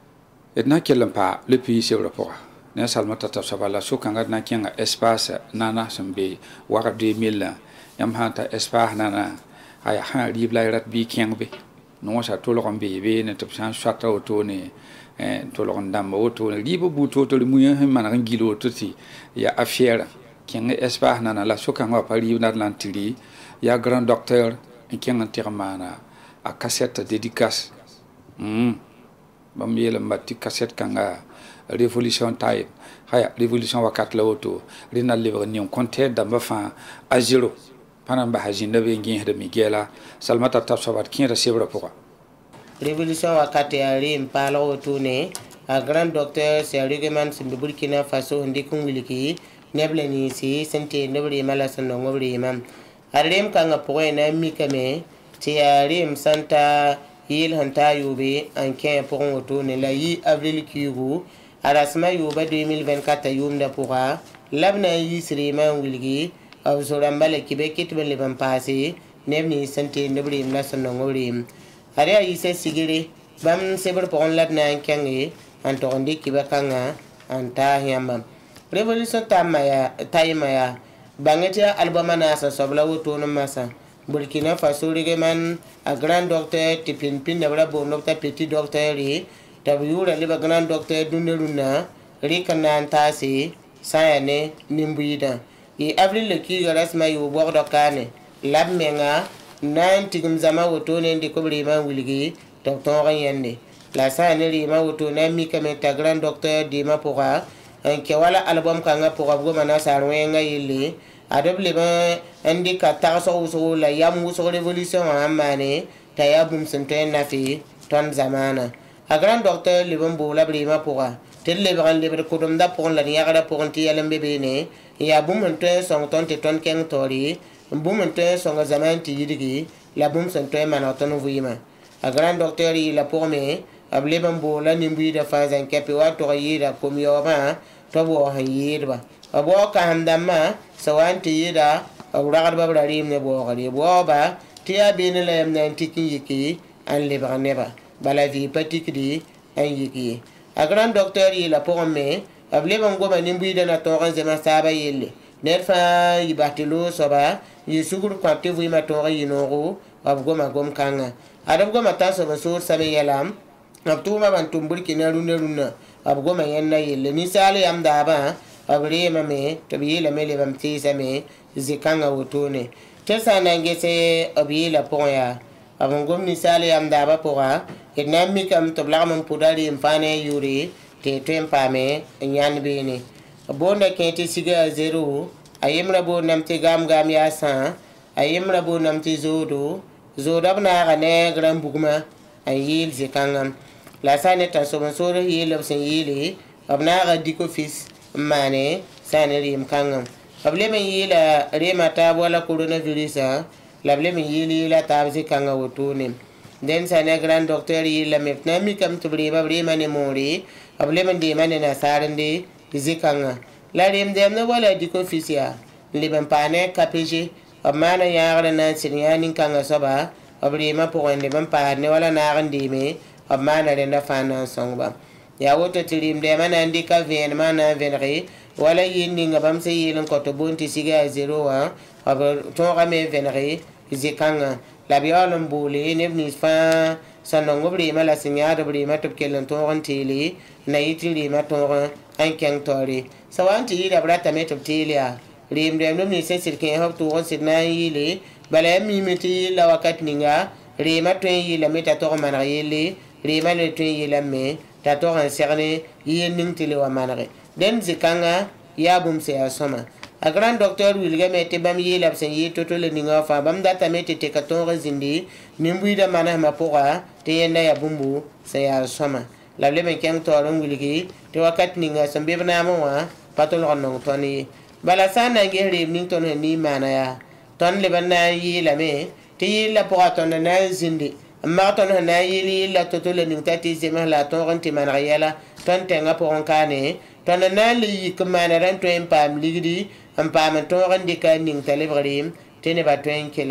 et na kelam pa le pays c'est rapport ne salma tata sabala so kanga na kenga espace nana sambe waka deux mille yam hanta espace nana aya ha ribla rat bi kengbe no sa to lo kambe be ne to san swata otone eh to lo ndamba otone ribo buto to muya man ngilo to ti ya affaire kenga espace nana la so kanga pa ribo na lantiri ya grand docteur kenga termana a cassette dédicace hmm bam yela mbati cassette kanga révolution taille haya révolution wakat la auto rina livre ni on comptait damba fa a zéro pendant ba hajin de ngin de miguela salmata tapsabat kin recevra pourquoi révolution wakat ya rim pala auto ne a grand docteur c'est règlement de Burkina Faso ndi kunguliki neble ni si sente nebre mala sono ngobre imam arem kanga pourquoi na mikame ti rim santa il hanta yobe en quinze pour auto ne la yi avril kiru arasma yoba deux mille vingt-quatre yumda pourra labna yi sirima wilgi aw sorambale kibe kitbe le ban passé nebni sante nebri na sonongori ari yi se sigiri bam seber pour labna kangi antondi kibe kanga anta yamba révolution tamaya taymaya bangeta albama na sa sobla woto no masa Burkina Faso rigeman a grand docteur tipin pin de brabo docteur petit docteur ri tabiura liba grand docteur dunderuna rikanan tasi sayane nimbuida i avril le ki garasma yu bordo kane labmenga nan tigum zama woto ne ndi kobri ma wilgi docteur yende la sayane ri ma woto na mi kame ta grand docteur di ma pourra en ke wala album kanga pourra go mana sarwenga yili adoble ba andi ka tarso uso la yam uso révolution amane tayabum senten nafi ton zamana a grand docteur le bon bola brima pourra tel le bran le ko dum da pour la yagara pour anti yalam bebe ne ya bum enten son ton te ton ken tori bum enten son zaman ti yidigi la bum senten manaton vuyima a grand docteur il la pour me able ban bola nimbi da fazan kepi wa to yida ko mi yoba to bo han yidba abo ka handama sawanti yida awragar babra rim ne bo gari bo ba tiya bin la yam nan tikin yiki an le barneba bala vie patikdi an yiki a grand docteur il a pour me able ban goma nimbi da na to ran zema saba yelle nerfa yibatilo soba yisugur kwante vu ma to yinoro ab goma gom kanga adam goma taso ba sur sabe yalam abtuma ban tumburki na runna runna ab goma yanna yelle ni sale am da ba abre mame tabiyela mele bam tisame zikanga wotone tesa nangese abiyela poya abongom ni sale am da ba pora enami kam tobla mam pudari mfane yuri te tempame nyan bene bonda kenti siga zero ayemra bo namte gam gam ya sa ayemra bo namte zodo zodabna ga ne gram bugma ayil zikanga la saneta so soro yele sen yele abna ga diko fils mane saneri mkanga able men yila rema tab wala coronavirus lable men yili la tab zikanga wotune den sane grand docteur yila metna mi kam to breba brema ne mori able men de mane na sarande zikanga la rem dem no wala diko fisia liban pane kapje amana yaara na sinyani kanga soba abrema pour ende ban pane wala na rande me amana renda fana songba ya woto tilim de mana ndika ven mana venri wala yindi ngabam se yilin ko to bonti siga zero wa aba to game venri zikanga la biolum buli nebni fa sanongo brima la sinyado brima to kelen to ontili na yitili ma to an keng tori sawanti ila brata meto tilia rim dem no ni se sirke hop to on sidna yili bala mi meti la wakat ninga rima to yila meta to manra yili rima le to yila me ta to an serne yin tili wa manare den zikanga ya bum se asoma a grand docteur wilga mete bam yila sen yi to to le ninga fa bam data mete te ka to zindi nimbu da mana ma pora te yenda ya bumbu se ya asoma la le men keng to ron wilgi te wakat ninga sambe bana mo wa patol ron to ni bala sana ngere ning to ni mana ya ton le bana yila me te yila pora to na zindi amma ton na yili la to to le ning tati zema la to ron ti man yala ton tenga poron kane ton na li kumana ran to en pam ligdi am pam to ron di kan ning telebrim tene ba to en kelere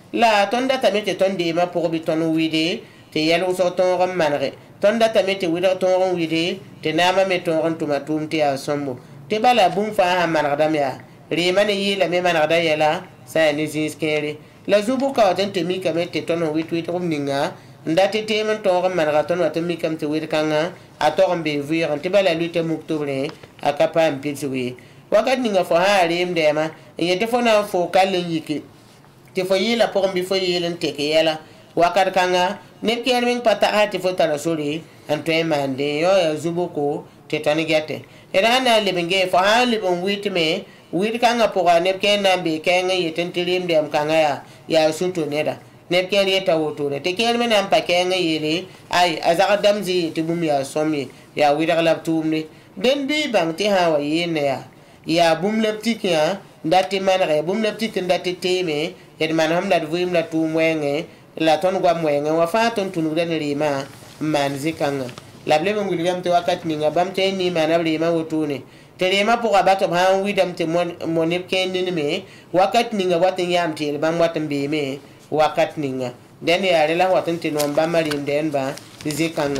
la ton data me te ton de ma pour bi ton wide te yelo so ton ram manre ton data me te wida ton wide te nama me ton ran tuma tum te a sombo te bala bum fa ha manada me ya re mane yi la me manada yela sa ni ziskere la zubu ka tan te mi ka me te ton wit wit rum ninga ndate te man ton ram manada ton wat mi kam te wid kanga a ton be vuir te bala lutte muktobre a kapa mpitwi wakat ninga fo ha rim dema yete fo na fo kalen yiki te fo yila por mbi fo yilen te ke yala wakat kanga ne ken min pata ha te fo tara sori anto e mande yo ya zubuko te tani gete era na libenge fo ha libon witme wit kanga po ga ne ken na be ken yeten tilim dem kanga ya ya sunto neda ne ken yeta woto te ken men am pa ken yele ay azaka damzi te bum ya somi ya wida lab tumne den bi bang te ha wa yene ya ya bum leptik ya ndati manre bum leptik ndati teme yed man ham dat vim la tu mwenge la ton gwa mwenge wa fa ton tunu den rima man zikanga la blebe ngul gam te wakat ni ngabam te ni man rima wotune te rima pour abato ha widam te mon monep ken ni me wakat ni ngawatin yam te bam watin be me wakat ni nga den ya rela watin te no bam marim den ba zikanga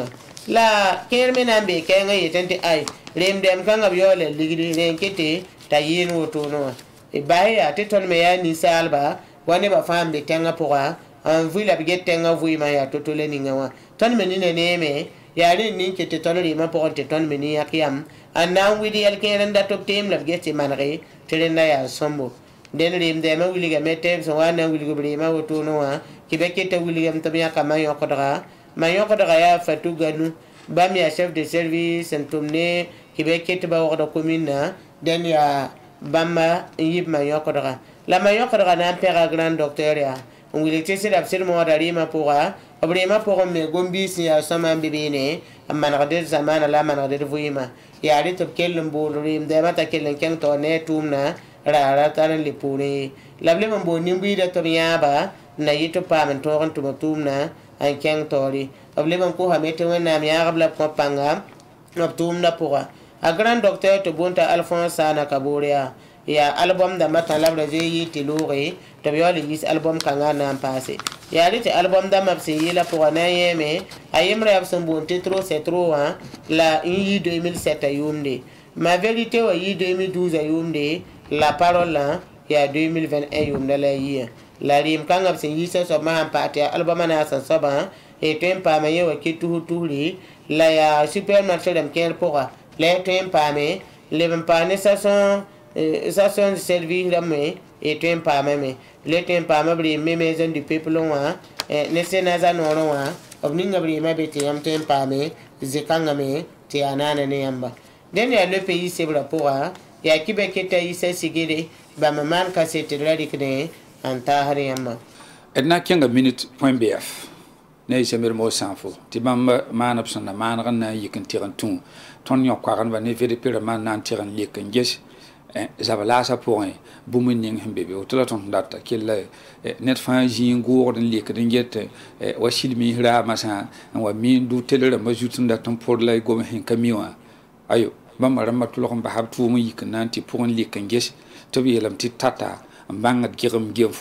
la kerme nambe kenga yetente ay rem dem kanga biole ligidi renkete tayin woto no e baye ate ton me ya ni salba wane ba fambe tenga pora en vu la biget tenga vu ma ya totole ni ngawa ton me ni ne me ya ri ni kete ton ri ma por te ton me ni yakiyam anan wi di el keren da top tem la biget manre telena ya sombo den rem dem wi liga mete so wana wi liga brima woto no wa kibekete wi liga mtabya kama yo kodra mayon ko daga ya fatu ganu bam ya chef de service entomne kibeke te ba wada commune den ya bamba yib mayon ko daga la mayon ko daga na pera grand docteur ya on will tester absolument dari ma pourra obrema pour me gombi si ya sama bibine amman gadir zaman la man gadir vuima ya ri to kellen bolim de mata kellen ken to ne tumna ra ra tan lipuni lable man bo nimbi da to yaba na yito pa man to ran tumna an keng tori obleban ko ha mete wena mi arabla ko panga noptum na pora a grand docteur to bonta Alphonse na kaboria ya album da mata labra je yi tilore to bioli is album kanga na passé ya rite album da mapse yi la pora na yeme ayemra yabson bonte trop c'est trop hein la yi deux mille sept ayumde ma vérité wa yi deux mille douze ayumde la parole là ya deux mille vingt et un yumde la yi la rim kanga se yi so ma pate album na san soba e tempa me yo ki tu tuli la ya supermarché dem kel pora le tempa me le tempa ne sa son sa son service la me e tempa me me le tempa me bri me maison du peuple wa ne se na za no wa obni ngabri ma be te am tempa me zikanga me te anana ne yamba den ya le pays c'est bra pora ya kibeke ta yi se sigide ba man ka se te radi kne anta hari yamba edna kenga minute point b f ne jemer mo sanfo ti bamba manap sonna manran na yikin tiran tun ton yo kwaran ba ne vede pere man nan tiran yikin ges eh zabala sa point bumun ning hembe be otla ton data kella net fan jin gorden likin ngette wa shilmi hira masa wa min du telere ma jutun da ton por lay gom hen kamiwa ayo bamba ramatul ko ba habtu mu yikin nan ti point likin ges to bi yelam ti tata bangat giram gemfo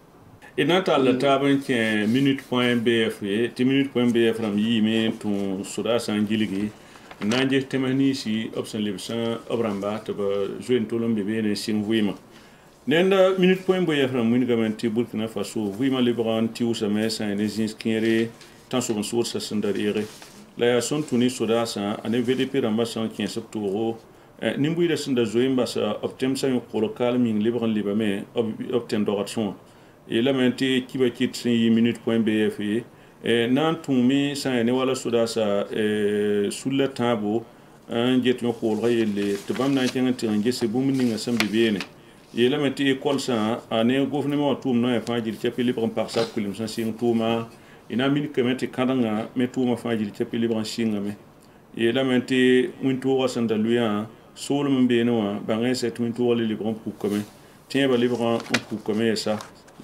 et dans la table qui est minute point b f et minute point b f ram yi me ton soda sangiligi nanje temani si option libsan obramba to ba jouen to lombe be ne sing vuima nenda minute point b f ram mun gamanti burkina faso vuima libran ti usame sa les inscrire tant sur source sandariere la ya son tuni soda sa ane vdp ramba cent quinze octobre nimbu ida sanda zoimba sa optem sa yo local min libran libame optem doration et la mente qui va quitter minute point b f et nan tumi sa ne wala soda sa sous la table un jet yo ko rayele to bam na tenga tenga se bum ninga sambi bene et la mente école sa ane gouvernement tum no e fajir ci libre par sa kulim sa sing tuma ina min kemete kadanga me tuma fajir ci libre singa me et la mente mun to wasanda luya solo mbe no bangen set mun to wala libre pour comme tiens ba libre pour comme ça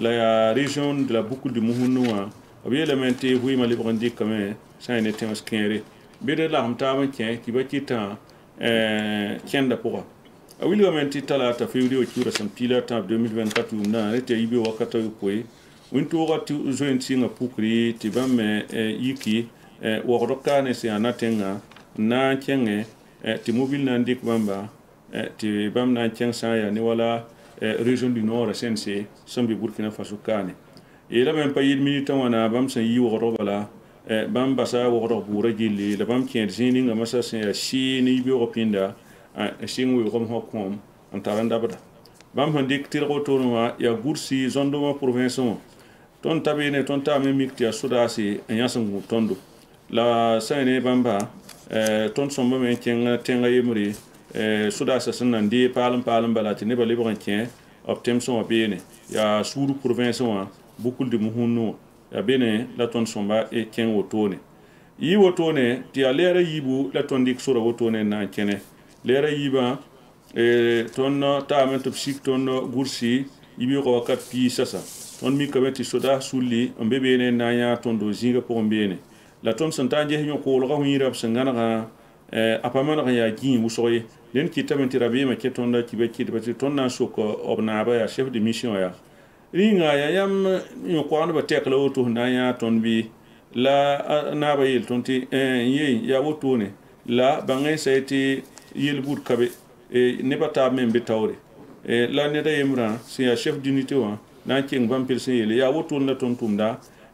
la région de la boucle de Mouhounoua, avait élémenté, oui, ma libre indique comme ça, il était un skinner. Bédé la hamtama qui va quitter tient d'apora. A oui, le menti tala ta février au tour à son pilote en deux mille vingt-quatre, où n'a été ibi wakata yukwe, wĩntoogã tɩ zoeen sɩngã pukri tɩ bãmb me yiki wogd kaane sẽn yaa natẽngã n na n kẽngẽ tɩ mobil na n dɩk bãmba tɩ bãmb na n kẽng sã n yaa ne wala région du nord sẽnse sẽn be burkina faso kaane yeelame n pa yɩl minitã wãna bãmb sẽn yi wogdg bala bãmb basa wogdg buurã gilli la bãmb kẽed zĩig ninga masã sẽn yaa sɩɩ ne yibeoogã pĩnda sɩng weoogem sã kõom n tar n dabda bãmb sẽn dɩk tɩrg wotone wã yaa gursi zõndmã province wã tõnd ta beene tõnd taame mik tɩ yaa sodaase n yãs n gũb tõndo la sã ne bãmba tõnd sõmbame n kẽng tẽngã yembre sodaasã sẽn na n dee paalem paalem bala tɩ nebã lebg n kẽ b temsẽ wã beene yaa suud province wã bukul de muhũnnẽ wã yaa beene la tõnd sõmba kẽng wotone yɩ wotone tɩ yaa lɛɛrã yiibu la tõnd dɩk sora wotone n na n kẽne lɛɛrã yiibã tõnd taame tɩ b sik tõnd gursi yibeoogã wakat piig sasa tõnd mikame tɩ soda sulli n be beene n na n yãa tõndo zĩigã pʋgẽ beene la tõnd sẽn ta n ges yõ-koolgã wĩirã b sẽn gãnegã a pa maneg n yaa gĩig wʋsg ye dẽnd kɩtame tɩ rabeemã kẽ tõnda kiba kɩdba tɩ tõnd na n sok b naabã yaa chef de mission yaa rĩnga yaa yãmb yõ-koagdbã tɛk la woto sẽn na n yãa tõnd bɩ la naabã yeel tõnd tɩ ye yaa wotone la bãngẽ sa ye tɩ yel bud kabe nebã taab me n be taoore la neda yembrã sẽn yaa chef d'unité wã na n keng bãmb pels n yeele yaa wotone la tõnd tʋmda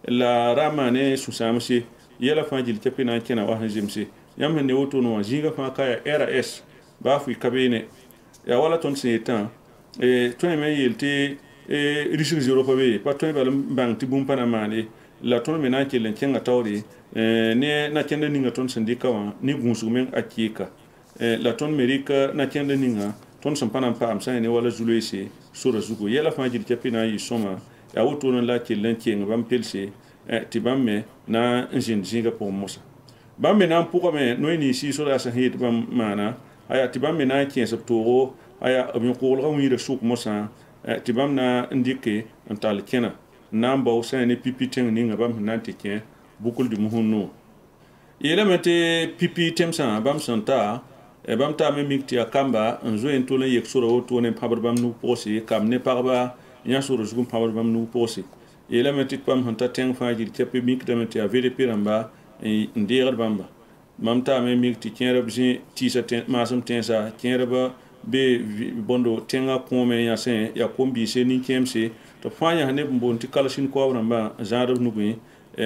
la ra n maane sũ-sãamse yɛla fãa gil tɛpẽ na n kẽna wa sẽn zemse yãmb sẽn ne wotone wã zĩigã fãa ka yaa r s baa fʋɩ ka beene yaa wala tõnd sẽn yetã tõe me n yeel tɩ risg zero pa be pa tõe bal n bãng tɩ bũmb pa na maane la tõnd me na n kell n kẽnga taoore ne nakẽnda ninga tõnd sẽn dɩka wã ne gũusg meng a kɩɩka la tõnd me rɩka nakẽnda ninga tõnd sẽn pa na n paam sã ne wala zu-loeese sora zugu yɛla fãa gil tɛpẽ na n yɩ sõma yaa wotone la kell n keng bãmb pelse tɩ bãmb me na n zĩnd zĩigã pʋgẽ mosa bãmb me na n pʋgame noe ninsɩ sodaasã sẽn yet bãmb maana aya tɩ bãmb me na n kẽes b toogo aya b yõ-koolgã wĩirã sʋk mosã tɩ bãmb na n dɩke n tall kẽna n na n bao sã ne pipi tẽng ninga bãmb sẽn na n tɩ kẽ bukl de muhũnnẽ wã yeelame tɩ pipi temsã bãmb sẽn ta bãmb taame mik tɩ yaa kamba n zoe n tol n yek sora wotone n pãbd bãmb nug pʋgse kam ne pagba yã sora zug n pãbd bãmb nug pʋgse yeelame tɩ bãmb sẽn ta tẽng fãa gil tɛpẽ mikdame tɩ yaa V D P rãmba n deegd bãmba bãmb taame mik tɩ kẽerb zĩ tɩɩsa maasem tẽensa kẽerb be bõndo tẽngã kõome yãsẽ yaa kom-biise nin-kẽemse tɩ fãa yãs neb n boond tɩ kalsɩn koab rãmbã zãadb nugẽ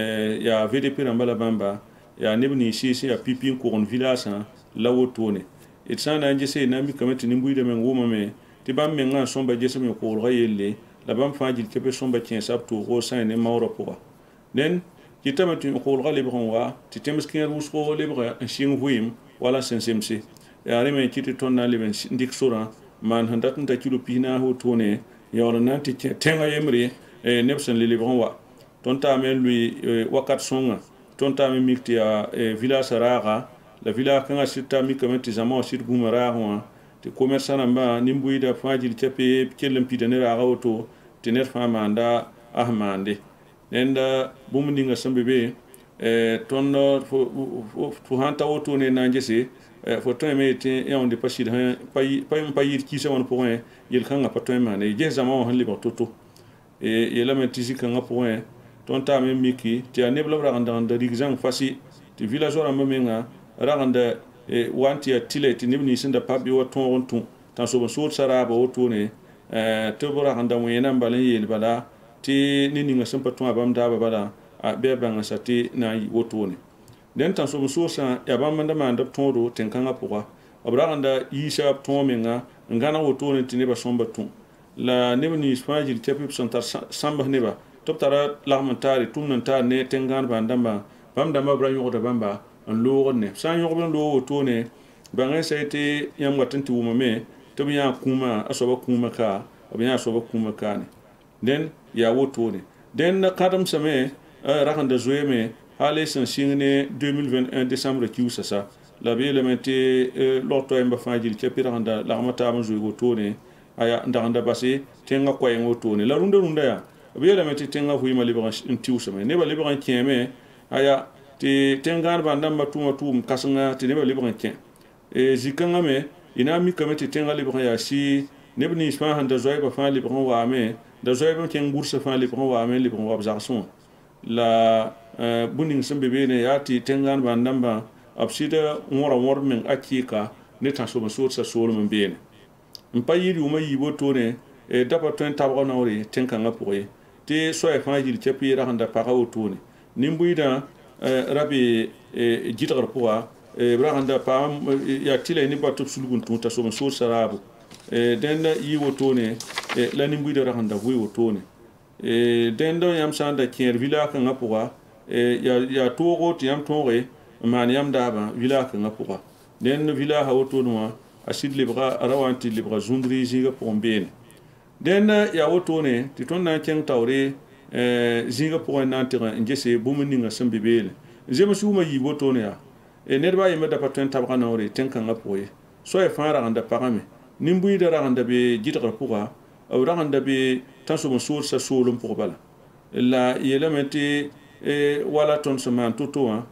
yaa V D P rãmba la bãmba yaa neb ninsɩ sẽn yaa pipi n kogn vilaasã la wotone d sã n na n gese na n mikame tɩ nin-buiidã meng wʋmame tɩ bãmb mengã n sõmba gesem yõ-koolgã yelle la bãmb fãa gil tɩ b sõmba kẽesa b toogo sã ne maoorã pʋga dẽn kɩtame tɩ yõ-koolgã lebg n wa tɩ tẽms kẽer wʋsgo lebg n sɩng vɩɩm wala sẽn zemse yaa rẽ me n kɩ tɩ tõnd na n leb n dɩk sorã maan sẽn dat n ta kilo pis naas wotone yaool n na n tɩ kẽ tẽngã yembre neb sẽn le lebg n wa tõnd taame n lʋɩ wakat sõngã tõnd taame mik tɩ yaa vilaasã raaga la village kãngã sɩd ta mikame tɩ zãma wã sɩd gũma raag wã tɩ commerçã rãmbã nin-buiidã fãa gil tɛpẽ kell n pida ne raagã woto tɩ ned fãa maanda a sẽn maande nenda bũmb ninga sẽn be be tõnd fo sãn ta wotone n na n gese fo tõe me tɩ yãonde pa sɩd pa yɩɩd kiisã wãn pʋgẽ yel-kãngã pa tõe n maane ges zãma wã sẽn lebg to-to yeelame tɩ zĩ-kãngã pʋgẽ tõnd taame n miki tɩ yaa neb la b rag n dag n da rig zãng fasɩ tɩ village rãmbã menga rag n da wan tɩ yaa tɩla tɩ neb nins n da pa be wa tõog n tũ tãn sob n sood saraaba wotone tɩ b rag n da wẽena n bal n yeel bala tɩ ne ninga sẽn pa tũ a bãmb daaba bala a bɩ a bãngsa tɩ na n yɩ wotone dẽn tãn sob n soosã yaa bãmb n da maand b tõodo tẽn-kãngã pʋga b rag n da yiisa b tõog menga n gãneg wotone tɩ nebã sõmba tũ la neb nins fãa gil tɛp b sẽn tar sãmbs nebã tɩ b tara lagm n taare tʋmd n taar ne tẽn-gãandbã n dãmbã bãmb dãmbã b ra yõgda bãmba n loogd ne sã n yõgb n loog wotone bãngẽ sa tɩ yãmb wat n tɩ wʋmame tɩ b yãa kũumã a soaba kũumã ka b yãa soaba kũumã kaane dẽn yaa wotone dẽn kãdemsame rag n da zoeeme hal y sẽn sɩng ne deux mille vingt et un décembre kiusa sa la b yeelame tɩ log toɛɛmbã fãa gil tɛpɩ rag n da lagmã taab n zoeeg wotone aya n dag n da base tẽngã koɛɛng wotone la rũndã rũndã yaa b yeelame tɩ tẽngã vɩɩmã lebg n tɩʋsame nebã lebg n kẽeme aya tɩ tẽn-gãadbã n dãmbã tʋʋmã tʋʋm kãsenga tɩ nebã lebg n kẽ zĩ-kãngã me y na n mikame tɩ tẽngã lebg n yaa sɩ neb nins fãa sẽn da zoɛɛbã fãa lebg n waame da zoy ben ken gursa fa li ko wa men li ko wa zakson la buning sembe be ne yati tengan ba ndamba absida ngora ngor men akika ne tan so so sa so men be ne mpa yiri uma yibo to ne e dapa ton tabga na ori tenka nga poye te so e fa jil chepi ra handa pa ga to ne nimbuida rabi jitar poa e bra handa pa ya tile ni ba to sulgun to ta so so sarabu e den yiwo to ne la nimbuida ra handa wi to ne e den do yam sanda kier villa ka nga poa e ya ya togo ti yam tore man yam daba villa ka nga poa den villa ha to no asid libra arawanti libra zundri ziga pombene den ya woto ne ti ton na ken tawre eh ziga po na tira ngese bumuni nga sambe bele zema suma yi woto ne ya e nerba yema da paten tabra na ore tenka nga poye so e fara anda parame nimbu ida ra anda be jitra poa aw ra anda be tanso mo sur sa solum pour bala la yelementi e wala ton seman toto hein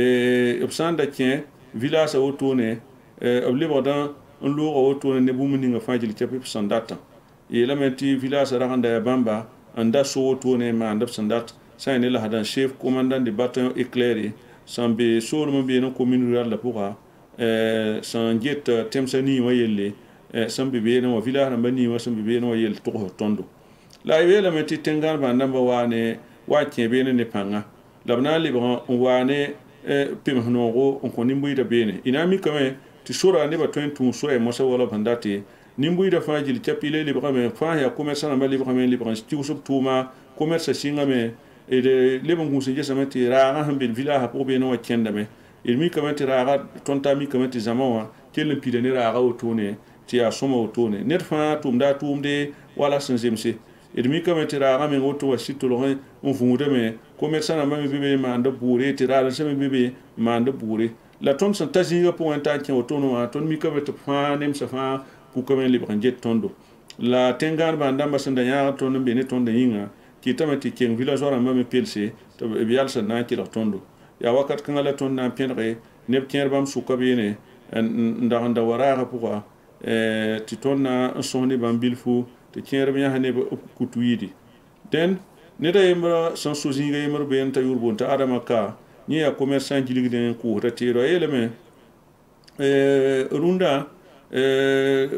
e obsanda ken village woto ne ab libodan un logo woto ne bumuni nga fajil chapi sandata e lamenti village raganda ya bamba anda so woto ne ma anda sandat sai ne la hadan chef commandant de bataillon éclairé sambe so mo be no commune rurale la pourra euh sanget temsani wa yelle sambe be no village ramba ni wa sambe be no yel to tondo la e lamenti tengal ba namba wane wa kebe ne panga labna libran wane pimhno go on konimbu ida bene inami kame ti sura ne ba twen tun so e mosa wala bandati nimbu da fajil chapile li brame fa ya commerce na mali brame li brame ti usub tuma commerce singa me e de le bon kunse jesa meti ra ha bin villa ha pobe no kenda me il mi kamati ra ga tonta mi kamati zamawa kel pi de ne ra ga otone ti a soma otone net fa tum da tum de wala sanzemse il mi kamati ra ga me oto wa sito lo on fungude me commerce na mami bebe ma anda bure ti ra se me bebe ma anda bure la ton san tazinga pour un temps qui autonome ton mi ka bet fa nem sa fa ku ka men libre jet tondo la tengar ba ndamba sanda ya ton be ne tonda yinga ki tamati ken villageois ma me pelse to be bial sa na ki la tondo ya wakat kan la ton na penre ne ken bam su ka be ne nda nda wara pour euh ti ton na sonni bam bilfu te ken be ya ne ku tuidi den ne da yimra san so zinga yimra be en ta yurbonta adama ka ni ya commerçant jilig den ko retiro eleme eh runda eh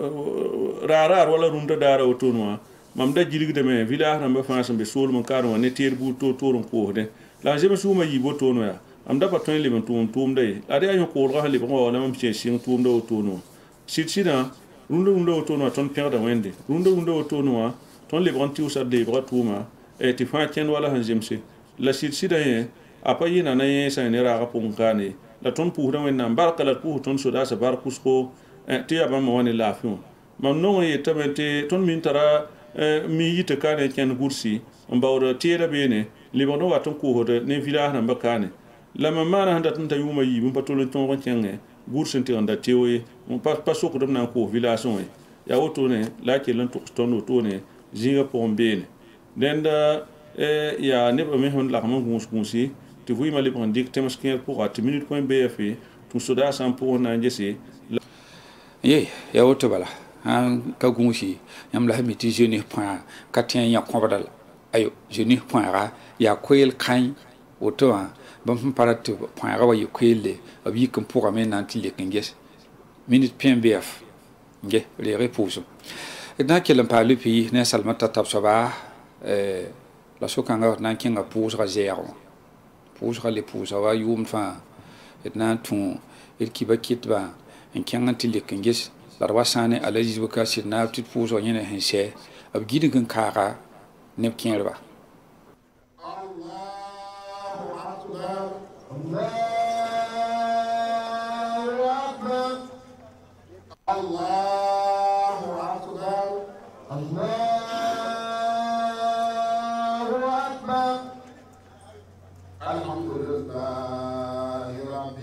rarar wala runda dara otonwa mam da jilig de me village na ba fansa be sol mon karo ne terbu to toron ko de la jema suma yi botono ya am da paton le tum tum dai ade ayo ko ga le bon wala mam che sing tum do otono sitsina runda runda otono ton père da wende runda runda otono ton le bon tiu sa de bra tuma e ti fa ken wala han jemse la sitsida ye apa yina na ye sa ne ra pon kane la ton pu da wenna barka la pu ton so da sa bar kusko ti aba ma woni la fion mam no ye tabete ton min tara mi yite kane ken gursi mbawra tira bene libono wa ton ko hoda ne village na bakane la mama na handa tan tayuma yi bum patolo ton ko kenge gursi ti anda tewe on pas pas ko dum na ko village on ya woto ne la ke lan to ton to ne jinga pon bene denda e ya ne ba me hon la mo gunsi tu vois ma libre indique temas ker pour at minute point bf tout soda sans pour na ngese ye ya woto bala han ka gunshi yam la mi ti jeune point katien ya kobadal ayo jeune point ra ya koel kan woto a bam parat point ra wa yokwele abi kan pour amener nanti le ngese minute point bf nge les repose et dans quel pas le pays ne seulement tap saba euh la sokanga nan kinga pour ra zéro pour les pour ça va yum fa et nan ton et qui va quitter ba en kanga tile kengis la wasane ala jibuka sirna tit pour so nyene hense ab gidi gan kara ne kinra Allahu akbar Allahu akbar Allahu الحمد لله رب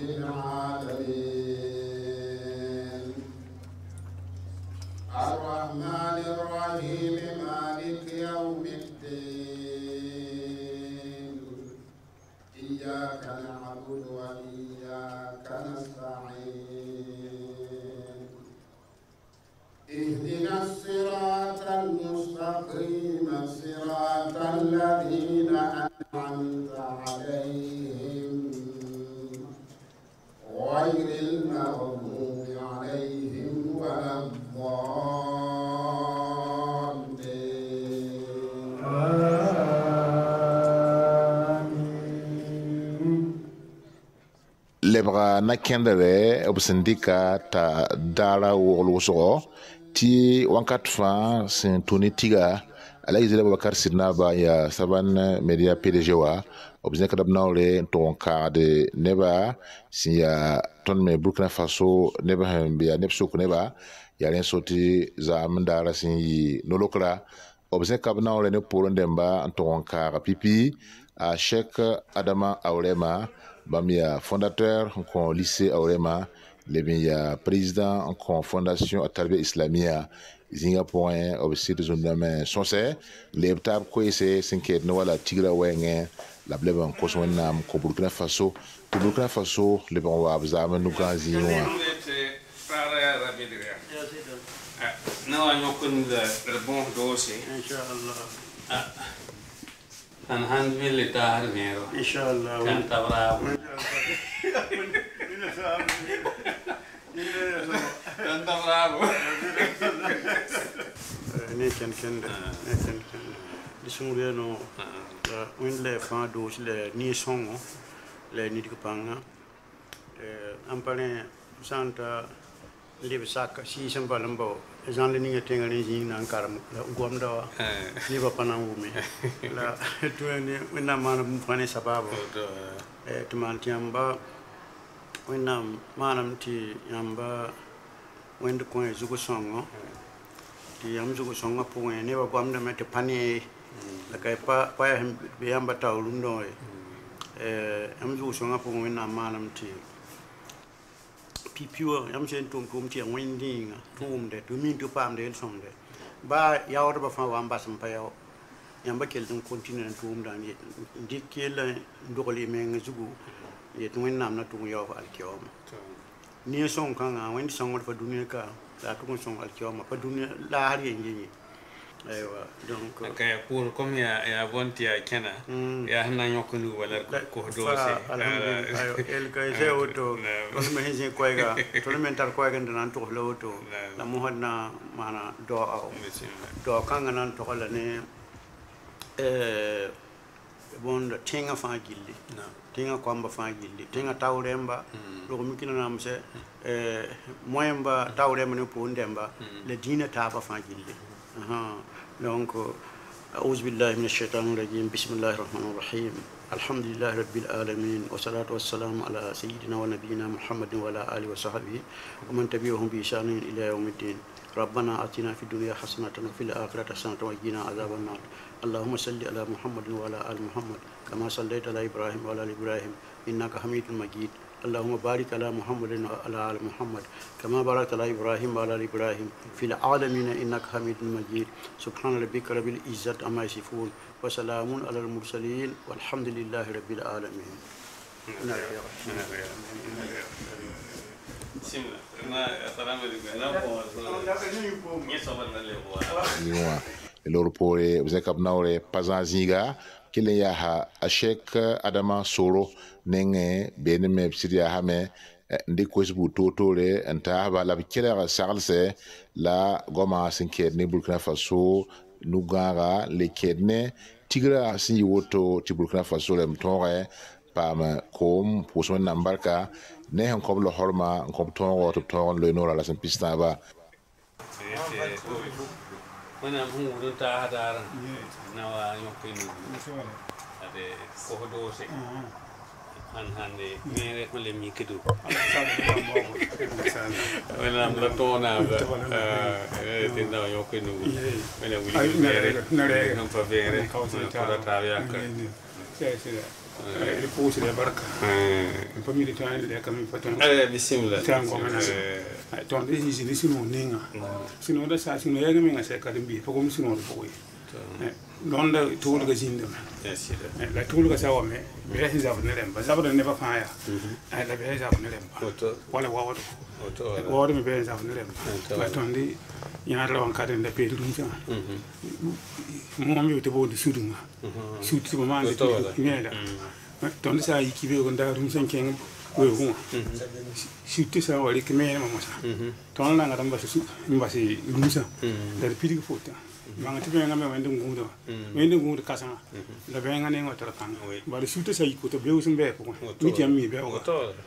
العالمين الرحمن الرحيم مالك يوم الدين إياك نعبد وإياك نستعين اهدنا الصراط المستقيم lebra na kẽndre b sẽn dɩka t'a daara wogl wʋsgɔ tɩ wãnkat fãa sẽn tʋ ne tiga ala yɩ zela babakar sɩdnaaba n yaa saban media P D G wa b zẽkda b naoore n tʋg n kaagd nebã sẽn yaa tõnd me Burkina Faso neb sẽn be yaa neb sok nebã yaa rẽ so tɩ zaam n daara sẽn yɩ nolokra b zẽka b naoore ne poorẽ dẽmba n tʋg n kaag pipi a Cheikh Adama Aurema bãmb yaa fondateur n kõ lycée Aurema leb n yaa président n kõ fondation a tarbiya islamia zĩngã pʋgẽ b sɩd zũndame sõsɛ leeb taab koeese sẽn ket ne wala tigrã wɛɛngẽ la b leb n kos wẽnnaam kõ Burkina Faso tɩ Burkina Faso leb n waab zaam nugã zĩig wã na wa yõkend d bõos doose an han ville taar vẽero kan tabraabo kan tabraabo ne ken kende ne ken kende di sungre no win le fa do le ni songo le ni ko panga eh ampane santa libe sak si sembalambo jean le ni tenga ni jing nan karam gom do ni ba panam wumi la to ni wina mana mu fane sababu eh tuman tiamba wina manam ti yamba wend ko e zugo songo ti yam zugo songo po ne ba gom de mete pani la kay pa pa be yamba tawlundo eh am zugo songo po wina manam ti pipiwa yam sen tum tum ti winding tum de tu min tu pam de som de ba yaw ba fa wamba sam pa yaw yam ba kel dum continue tum dan ye dikel ndogoli me ngugo ye tu nam na tu yaw al kiyom ni son kan a wendi son fa dunia ka la tu son al kiyom pa dunia la har ye ngi aywa donc kay pour comme ya ya bontia kena ya hana yokunu wala ko do se alhamdulillah el kay se auto ko me hin ko ga to men tar ko ga nan to lo auto la mo hodna mana do aw do kan nan to la ne eh bon tinga fa gilli tinga ko amba fa gilli tinga tawremba do mi kinana amse eh moyemba tawremba ne po ndemba le dina ta ba fa gilli aha donc أعوذ بالله من الشيطان الرجيم بسم الله الرحمن الرحيم الحمد لله رب العالمين والصلاة والسلام على سيدنا ونبينا محمد وعلى آله وصحبه ومن تبعهم بإحسان إلى يوم الدين ربنا آتنا في الدنيا حسنة وفي الآخرة حسنة وقنا عذاب النار اللهم صل على محمد وعلى آل محمد كما صليت على إبراهيم وعلى آل إبراهيم إنك حميد مجيد اللهم بارك على محمد وعلى آل محمد كما باركت على إبراهيم وعلى آل إبراهيم في العالمين إنك حميد مجيد سبحان ربك رب العزة عما يصفون وسلام على المرسلين والحمد لله رب العالمين. lor pore zekab naure pazanziga kile ya ha Cheikh Adama Soro nenge bene me sidia ha me ndi ko sbu totore anta ba la kile sarlse la goma sinke ni Burkina Faso nugara le kedne tigra si woto ti Burkina Faso le mtore pam kom poson nambarka ne han kom lo horma kom ton woto ton le nora la sen pista ba When I'm home, we don't have now. I'm going to ade ko do se han hande mere ko le mi kedu wala am la tona eh tin da yo ko nu wala wuli mere nare non fa vere ko da tavia ka se se le pousse le barka eh pa mi de tan le kam faton eh bismillah tan ko mana eh ton de ni ni sino ninga sino da sa sino ya ga mi nga se ka dimbi ko mi sino ko non da tool ga zinda yes la tool ga sawa me be hin zabu ne lemba zabu ne ba fa ya ai la be zabu ne lemba wala wa wato wato me be zabu ne lemba la ton di ina la wan ka den da pe dum ta mo mi te bo di sudunga suti ma ma ne la ton sa yi ki be ko da rum sen ken we ko suti sa wali ke me ma mo sa ton la nga damba su mba si rum sa da pidi ko fota manga tibe nga me wende ngudo wende ngudo kasanga la be nga ne ngota kan ba de suite sai ko to be usum be ko mi ti ammi be ko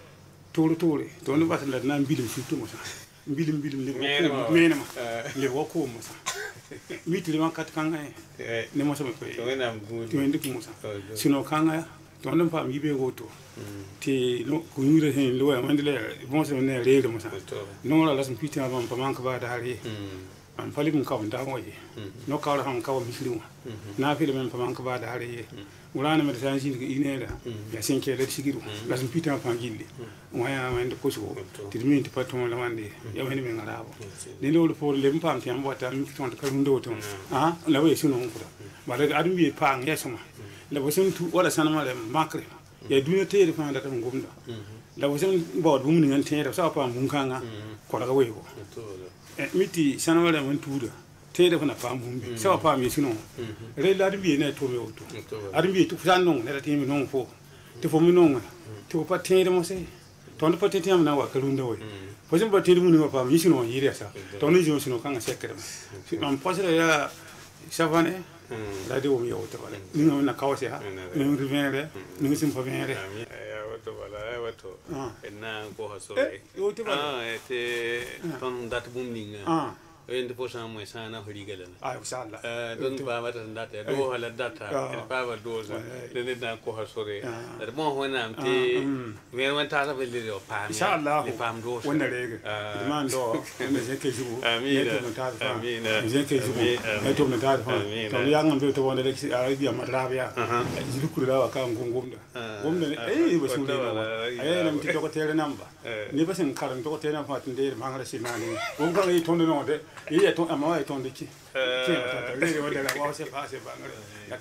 tore tore to no bas la nan bilim surtout mo sa bilim bilim le ko mena ma le ko ko mo sa mi ti man kat kan ay ne mo sa ko to na ngu to ndi ko mo sa sino kan ay to non fam yibe go to ti lo ko yure hen lo ya mandile mo sa ne re mo sa no la la sun piti ma pa man ka ba da hari an fali mun ka wanda mo ye no ka ra han ka wa mislimu na fi men pa man ka ba da hari urana me tan sin ine da ya sen ke da sigiru la sun piti ma pa gilli waya ma ndo ko so ti mi ti patron la wande ya wani men ngarabo ne lo for le mpam ti am wata mi ton ka ndo to ah la we sunu ko ba da adum bi pa nge suma la bo sun tu wala sanama le makre ya duniya tere fa da tan gomda la bo sun bo dum ni ngan tere sa pa mun kanga ko daga we ko miti sanama le mun tuda tere fa na pa mun bi sa pa mi sunu re la dum bi ne to me oto adum bi tu san non ne da timi non fo te fo mi non te pa tere mo se to pa tere am na wa kalunda we po sun ba tere mun ni pa mi sunu yiri sa to ni jo sunu kanga sekere am posere ya savane la de wo mi yoto wala ni no na kawse ha ni rivere ni sim fa venere ya wato wala ya wato na ko hasore ah ete ton dat bum ninga ah ende po sa mo sana hurigala ah inshallah eh don ba mata data do hala data en pa ba doza de ne na ko hasore da mo hona amte ver man ta sa belle do pa inshallah ni pam do wona rege man do ne je ke jibu amin amin je ke jibu e to na ta fa to ya ngam be to wona de arabiya madrabiya jibu kula wa ka ngongom da gomna eh ba su ay nam ti to ko tere namba ni ba sen karan to ko tere namba tin de mangara sinani gom ka yi to no de iya to amma ai to de ki ki ta ta le wala wa se fa se bangare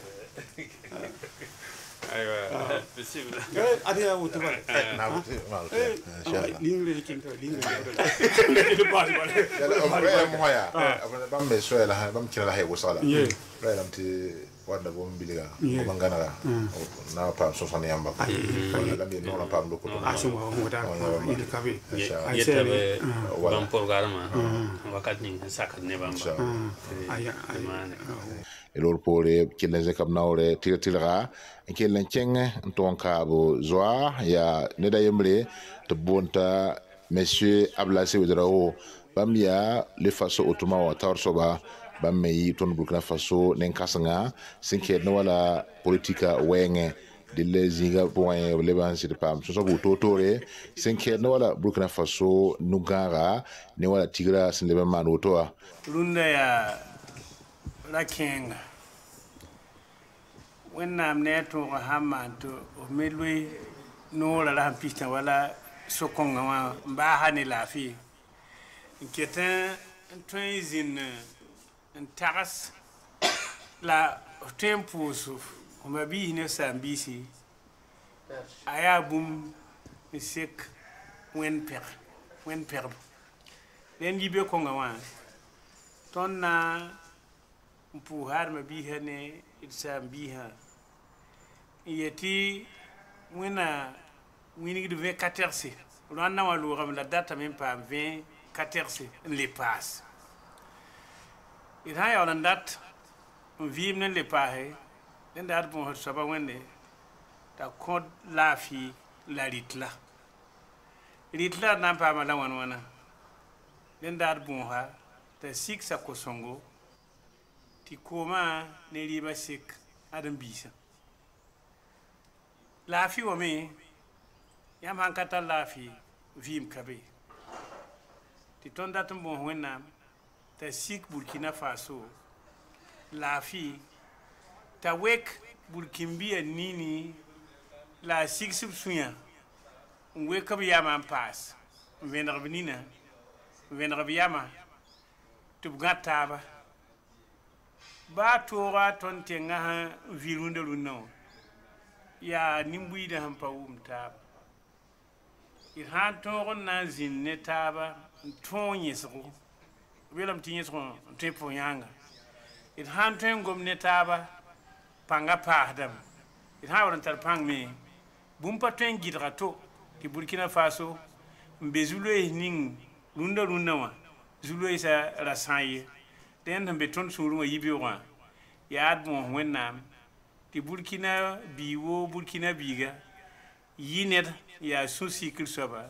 aywa bismillah eh adiya wutu ba na wutu ma inshallah lingre kinto lingre do ba ba ya mo hoya bam be so la bam kila la hay wusala ra lam ti wanda bom biliga ko bangana na pa so fani yamba wala lam ye no na pa ndo ko ah so mo da il kabe ay sebe wala programme wakat ni sakat ne bamba aya aya elor pore kelen ze kam nawre tira tira kelen chenge ntonka bo zoa ya neda yemle to bonta monsieur Ablase Ouedraogo bamia le faso otoma wa tarsoba bamme ton Burkina Faso nen kasanga sinke no wala politika wenge de lezinga point le ban sit pam so so totore sinke no wala Burkina Faso nugara ne wala tigra sin le man otoa lunda ya la kenga wenna amne to hama to melwe no la pista wala sokonga wa mba hani lafi inquiétant twinzin tagas la tempo so ma bi ne sambisi aya bum sek wen per wen per len yibe ko ngawa tonna mpu har ma bi hane sambiha yeti wena wini de vingt-quatre heures on na walu ram la date même pas vingt-quatre heures les passe il a yon date vim ne le pahe den dat bon so ba wende ta kod la fi la ritla ritla na pa ma la wan wana den dat bon ha ta sik sa ko songo ti koma ne riba sik adam bisa la fi o me yam han kata la fi vim kabe ti ton datum bon wenam ta sik Burkina Faso la fi ta wek Burkimbia nini la sik sub suya we kab yama pass venar benina venar yama tub gataba ba tora ton tenga ha virunde lunno ya nimbuide han pa umta il han toron na zinne taba tonye so welam tinye so tepo yanga il han ten gomne taba panga pahdam il ha woran tar pang me bumpa ten gidrato ki Burkina Faso mbezulo e ning lunda lunda wa zulo isa rasaye den be ton suru yibi wa ya ad mo wennam ti Burkina biwo Burkina biga yined ya sous-cycle soba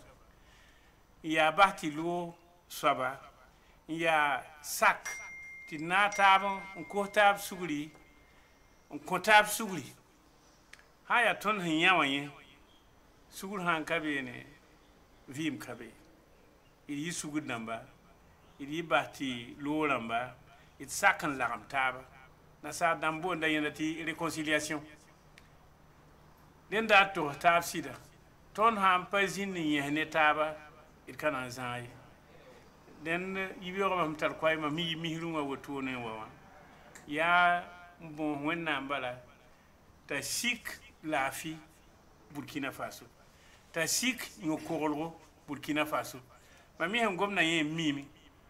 ya bahti lo soba ya sak ti natab ko tab suguri ko tab suguri haya ton hin yawaye sugur han kabe ne vim kabe iri sugur namba iri bahti lo namba it sakan lagam taba na sa dambo nda yenati réconciliation den da to tab sida ton ham pazin ni yehne taba it kana zai den yibiyo mam tar koy ma mi mi hirunga woto ne wawa ya bon wenna mbala ta sik lafi Burkina Faso ta sik nyokorolo Burkina Faso ma mi hen gomna yen mimi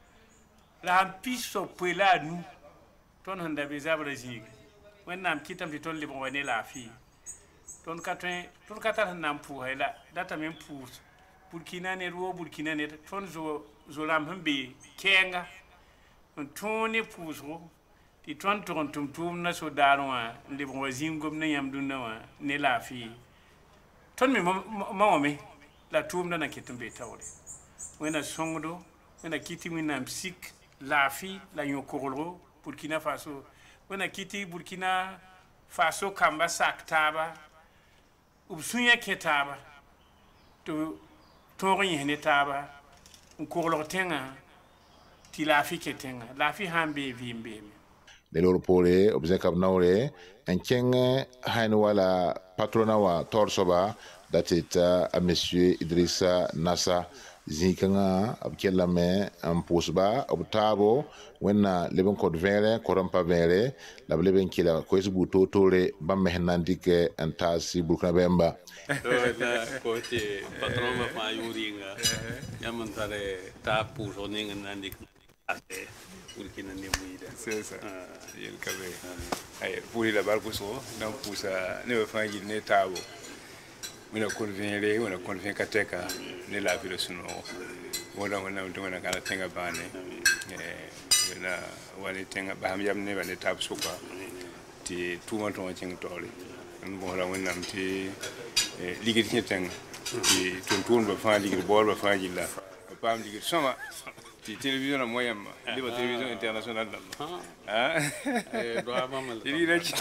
la piso pela nu ton handa be zabra jig wenna am kitam ti ton libon wane lafi ton katrin ton katar nam pu hayla data men pu Burkina ne ro Burkina ne ton zo zo lam hambe kenga ton ne pu zo ti ton ton tum tum na so darwa le bon wazim gom na yam dunna wa ne la fi ton mi ma me la tum na kitum be tawre wena songdo wena kiti mi nam sik la fi la nyokorolo Burkina Faso wena kiti Burkina Faso kamba saktaba ubsunya ketaba to tori hene taba nkorlo tenga ti la fi ketenga la fi hambe vimbe le lor pole obze kab nawre en keng hain wala patrona wa torsoba datita a monsieur Idrissa Nassa zinkanga abkella me am posba obtabo wenna leben kod vere korompa vere la leben kila ko esbu totore bamme henandike antasi Burkina Bemba la côté patron ma fa yuringa yamantare ta puso ninga nandik ate Burkina ne muida c'est ça yel kabe ay pour la barkuso donc pusa ne fa yi ne tabo mina convaincre wona convaincre kateka ne la ville suno wala wona wona kala tenga bane eh wona wala tenga ba am yam ne ba ne tab suka ti tuma to cing toli mo la wona am ti ligir ci tenga ti ton ton ba fa ligir bol ba fa jilla ba am ligir sama ti télévision moyam liba télévision internationale ah eh do amal ti ri ci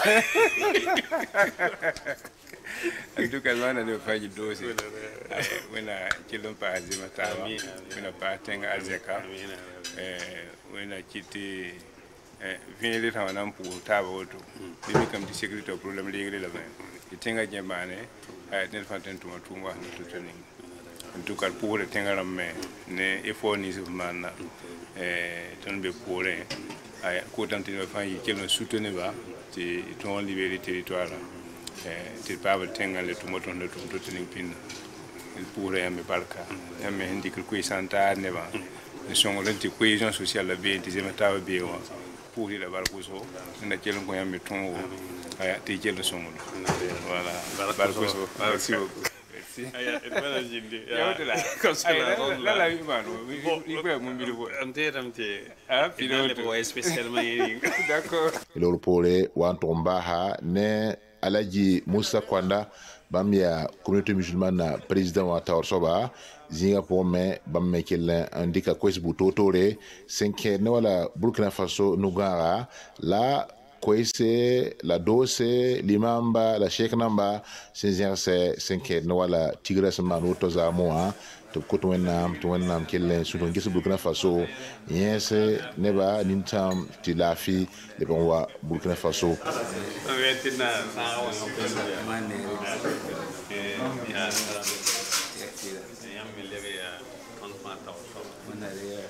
ak du kalmana ne faji dosi wena kilon pa azima tawa wena pa tenga azeka eh wena kiti eh vini ta wana mpu tawa woto dimi kam di sécurité problème legre la ben tenga jemane ay den fanten tuma tuma no tutani en tout cas pour tenga ramme ne effort ni submana eh ton be pour ay ko tanti no faji kilon soutenir ba ti ton libérer territoire eh ti pable tenga le tumoto ndo tum tutani pin il pourrait aimer barka aimer hindi ko santa ne ba ne songo lenti cohésion sociale be ti zema tawa be wa pour la barko so na kelon ko yambe ton aya ti kelon songo voilà barko so merci beaucoup merci aya et bana jindi ya wala comme ça la la vi mano il peut mon bido amte amte ah pilote pour spécialement d'accord lolu pole wan tombaha ne Alaji Moussa Kwanda bamia communauté musulmane na président wa Tawarsoba zinga pome bamme kelen andika kwes butotore cinquième ne wala Burkina Faso nugara la kwese la dose limamba la sheikh namba sinzerse cinquième ne wala tigres manu toza moa to koto wenam to wenam kelen sudon gis Burkina Faso yese neba nintam tilafi le bonwa Burkina Faso vetina na wa mane eh ya ya milere ya on fanta so manare ya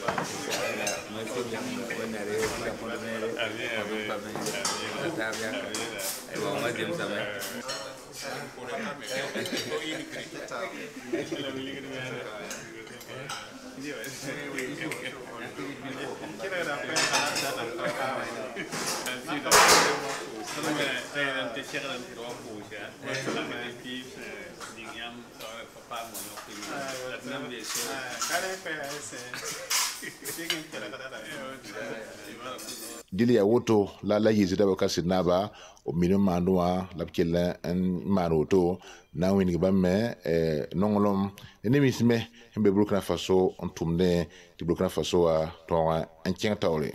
ma fi ya manare ya ponere ali ali tabia e wa ma dim sama Cara, dili ya woto la la yizida ba kasi naba o minu manduwa la kella en maroto na wini ba me eh nongolom ene misme hembe Burkina Faso on tumne di Burkina Faso a to en tientawle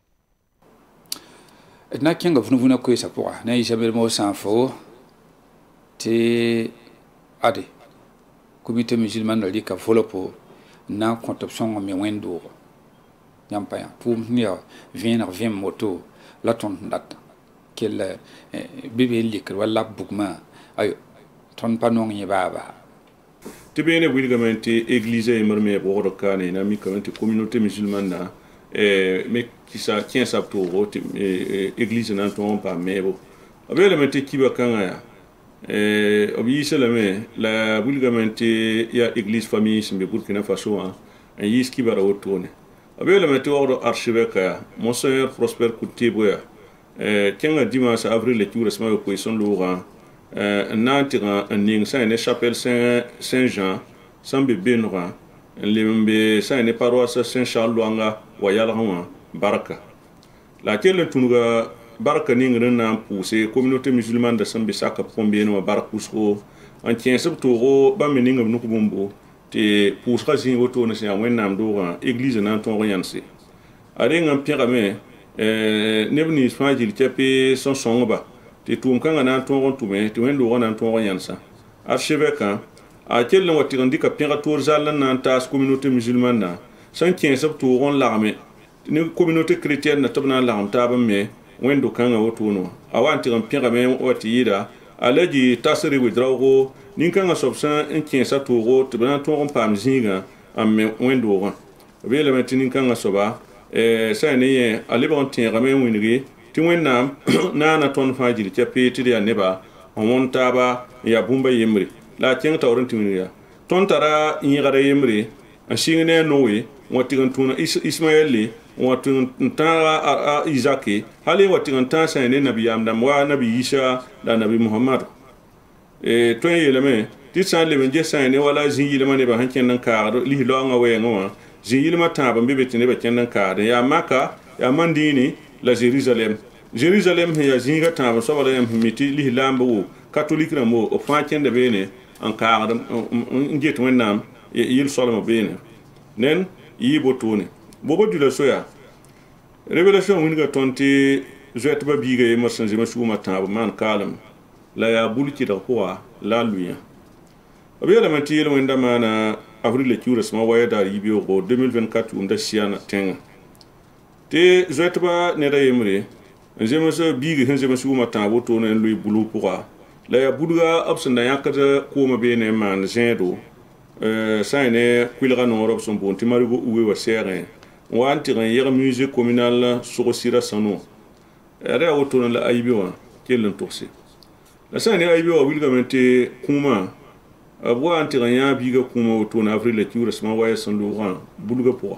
na kenga vunu vuna ko isapoa na isabel mo sanfo te ade comité musulman li ka folopo na conception me wendo yampaya pour venir venir vient moto la ton date quel bébé lik wala bugma ayo ton panon ye baba te bene wilgamenti église e merme bo kane na mi kamenti communauté musulmane na eh mais qui ça tient ça pour église nan ton pas mebo abele menti kiba kanga ya eh obi selame la wilgamenti ya église famille simbe Burkina Faso en yis kibara otone abele menti ordre archevêque ya monseigneur Prosper Koutiboya eh kenga dimanche avril le tour resma ko son Laurent euh nantiran ning sa ne chapelle Saint Saint Jean sambe benora limbe sa ne paroisse Saint Charles Luanga wayala hawa baraka la kelle tunuga baraka ning rena poussé communauté musulmane de sambe saka pombe no barakusko en tien subtoro ba meninga nuko bombo te poussra zin woto ne sa wenam do église nan ton rianse arenga pirame euh nebni fajil tepe son sonba te tum kanga nan ton tume te wendo nan ton riansa archevêque a quel wati ndika pinga tour zalan nan tas communauté musulmane na san tien subtoro l'armée ni communauté chrétienne na tabna la ntaba me wendo kanga woto no awanti ran pinga me wati yida alaji tasri widrago nin kanga sobsan en tien sa touro tabna ton pam zinga am wendo ran vele metinin kanga soba eh sa ne ye alibon tien game winri ti wennam na na ton fajiri chape ti ya neba on taba ya bumba yemri la tien tawron tinriya ton tara yigara yemri a shingne nowe wati kan tuna ismaeli wati tara izaki hali wati kan tan sa ne nabi amdam wa nabi isa da nabi muhammad e to yeleme ti sa le benje sa ne wala ziyilema ne ba hanken nan ka li lo nga we ngwa ziyilema ta ba bebe tine ba kenan ka ya maka ya mandini la jerusalem jerusalem ya zinga ta ba so wala yam miti li lambo catholique na mo o fanken de bene en ka nget wennam yil soloma bene nen yibo tone bobo dula soya révélation winga tonti jet ba biga e marsan jema shuma ta man kalam la ya bulki da kuwa la luya abiya da manti yelo wenda mana avril le cures ma waya da yibo go deux mille vingt-quatre um da siana tenga te jet ba ne da yemre jema so biga hen jema shuma ta bo to ne luy bulu kuwa la ya bulga absan da yakata ko ma bene man jedo euh ça ne kuilra no rob son bon timarigo uwe wa serre wanti ran yera musique communale sur sira sano era autono la aibiwa kelen toxi la ça ne aibiwa wilgamente kuma abo anti ran ya biga kuma autono avril le tour sama waya son Laurent bulga po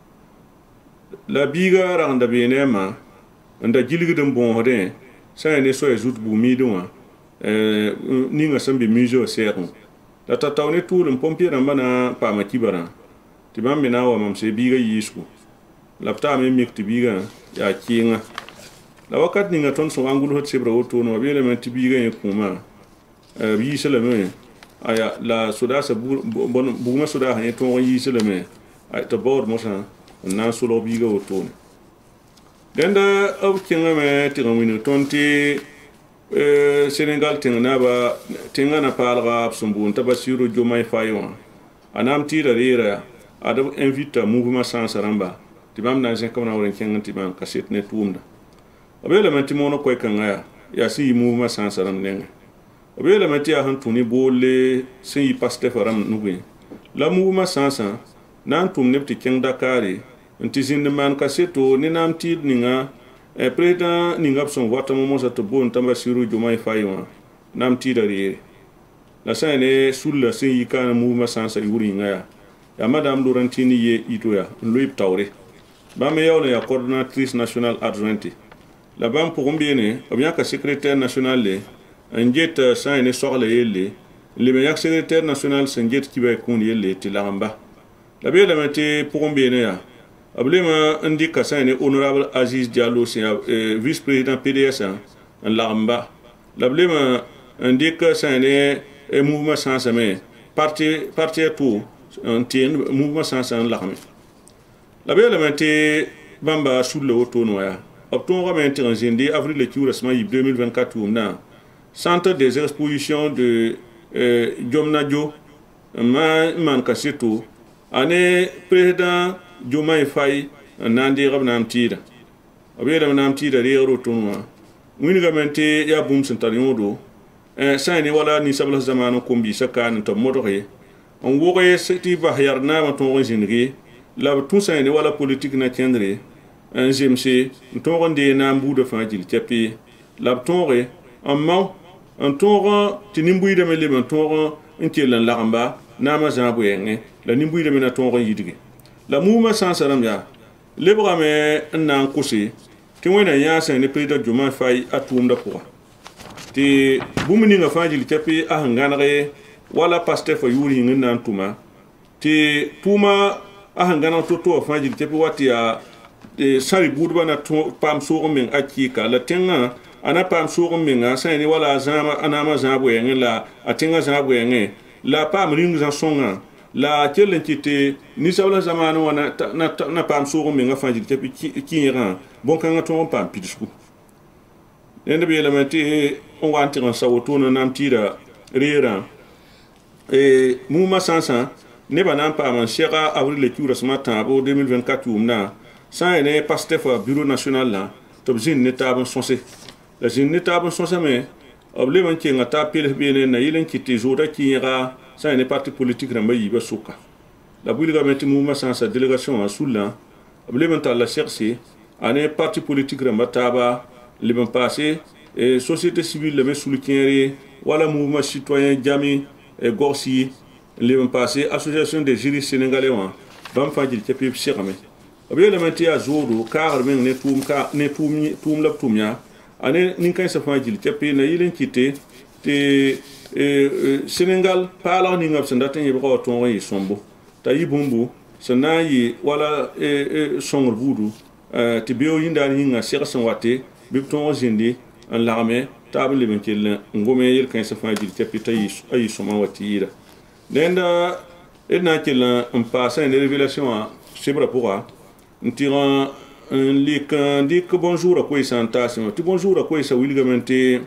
la biga randa benema nda jilgidem bon hode ça ne so ezut bu midwa euh ninga sambi musée serre la tatawne tout le pompier rambana pa makibara tibambe na wa mamse biga yisku la pta me mikti biga ya kinga la wakat ninga ton so angulu hot sebra woto no bele men tibiga e kuma euh bi seleme aya la soda sa bon buguma soda ha to yi seleme ay to bord mo sa na solo biga woto denda of kinga me tingawini tonti euh Sénégal tingna ba tingana parga sumbun tabasiru jomay fayon anam tira rira adab invita mouvement sans ramba tibam na je kamna woren kengan tibam kaset ne tumda abela manti mono koy kanga ya si mouvement sans ram nenga abela manti a han tuni bolle si paste faram nugi la mouvement sans nan tum nepti keng dakari nti zinde man kaseto ni nam tid ninga e président ninga son vote mo sa to bon tamba siru jomay fayon nam tidari la sane sulla si kana mouvement sans yuri ngaya ya madame Laurentini ye itoya Louis Tauré ba me yawle ya coordinatrice nationale adjointe la bam pour combien bien que secrétaire national le njet sa ne soxla yelle le meilleur secrétaire national c'est njet qui va kon yelle ti lamba la be la mate pour combien ya ablema indi kasane honorable Aziz Diallo c'est vice président P D S en lamba l'ablema indi kasane mouvement sans mais parti parti tout un tien mouvement sans en lame la belle mente bamba sous le auto noya obton remente en janvier avril le tour deux mille vingt-quatre na centre des expositions de euh, Jomnadio ma man kaseto ane président Diomaye Faye nandi rab nam tida abeda nam tida re rotonwa wini gamente ya bum sentarion do eh sayni wala ni sabla zamanu kombi sakan to modore on woge seti ba yarna ma ton jinri la tout sayni wala politique na tiendre un jmc ton ronde na mbudo fajil tepi la tonre en ma en ton tinimbuide me le ton inkelan lamba na ma zabwenge la nimbuide me na ton yidige la mouvement sans salam ya lebra me nan kusi ti wena ya sen ne président Diomaye Faye atum da pour ti bumuni nga faji li tepi a hanganare wala pasteur fa yuri nan tuma ti tuma a hangana to to faji li tepi wati ya e sari budba na to pam so men akika la tenga ana pam so men nga sen ne wala zama ana ma zabo yen la atinga zabo yen la pam ring za songa la kelen kite ni sabla zamanu wana na na pam so mi nga fanji te ki ran bon kan to pam pidisku ende bi elementi on wanti ran sawoto na nam tira rera e mouvement sansa ne banam pa man chera avril le tour ce matin au deux mille vingt-quatre umna ça ene pasteur fa bureau national là to zin ne tabon sonse la zin ne tabon sonse mais obleman ki nga ta pele bi na yilen kite joda ki ra ça n'est parti politique na mayi ba souka la bulga metti mouvement sans sa délégation à Soula ablemental la chercher ane parti politique na mataba le ben passé et société civile le met sous le quinri wala mouvement citoyen jami et gorsi le ben passé association des juristes sénégalais wa bam fajil tepi chirame abele metti a zodo car men ne tum ka ne tum tum la tumya ane ninkan sa fajil tepi na yilen kité te e Senegal pala ni ngap sanda tan yebro ton yi sombo ta yi bumbu sana yi wala e songol budu ti biyo yinda ni nga sersan wate bi ton zindi an larme table le benkel ngome yel kan sa faji te pita yi ayi soma wati ira denda edna kila un passa une révélation a sebra pourra ntira un lik dik bonjour a quoi santa ti bonjour a quoi sa wilgamente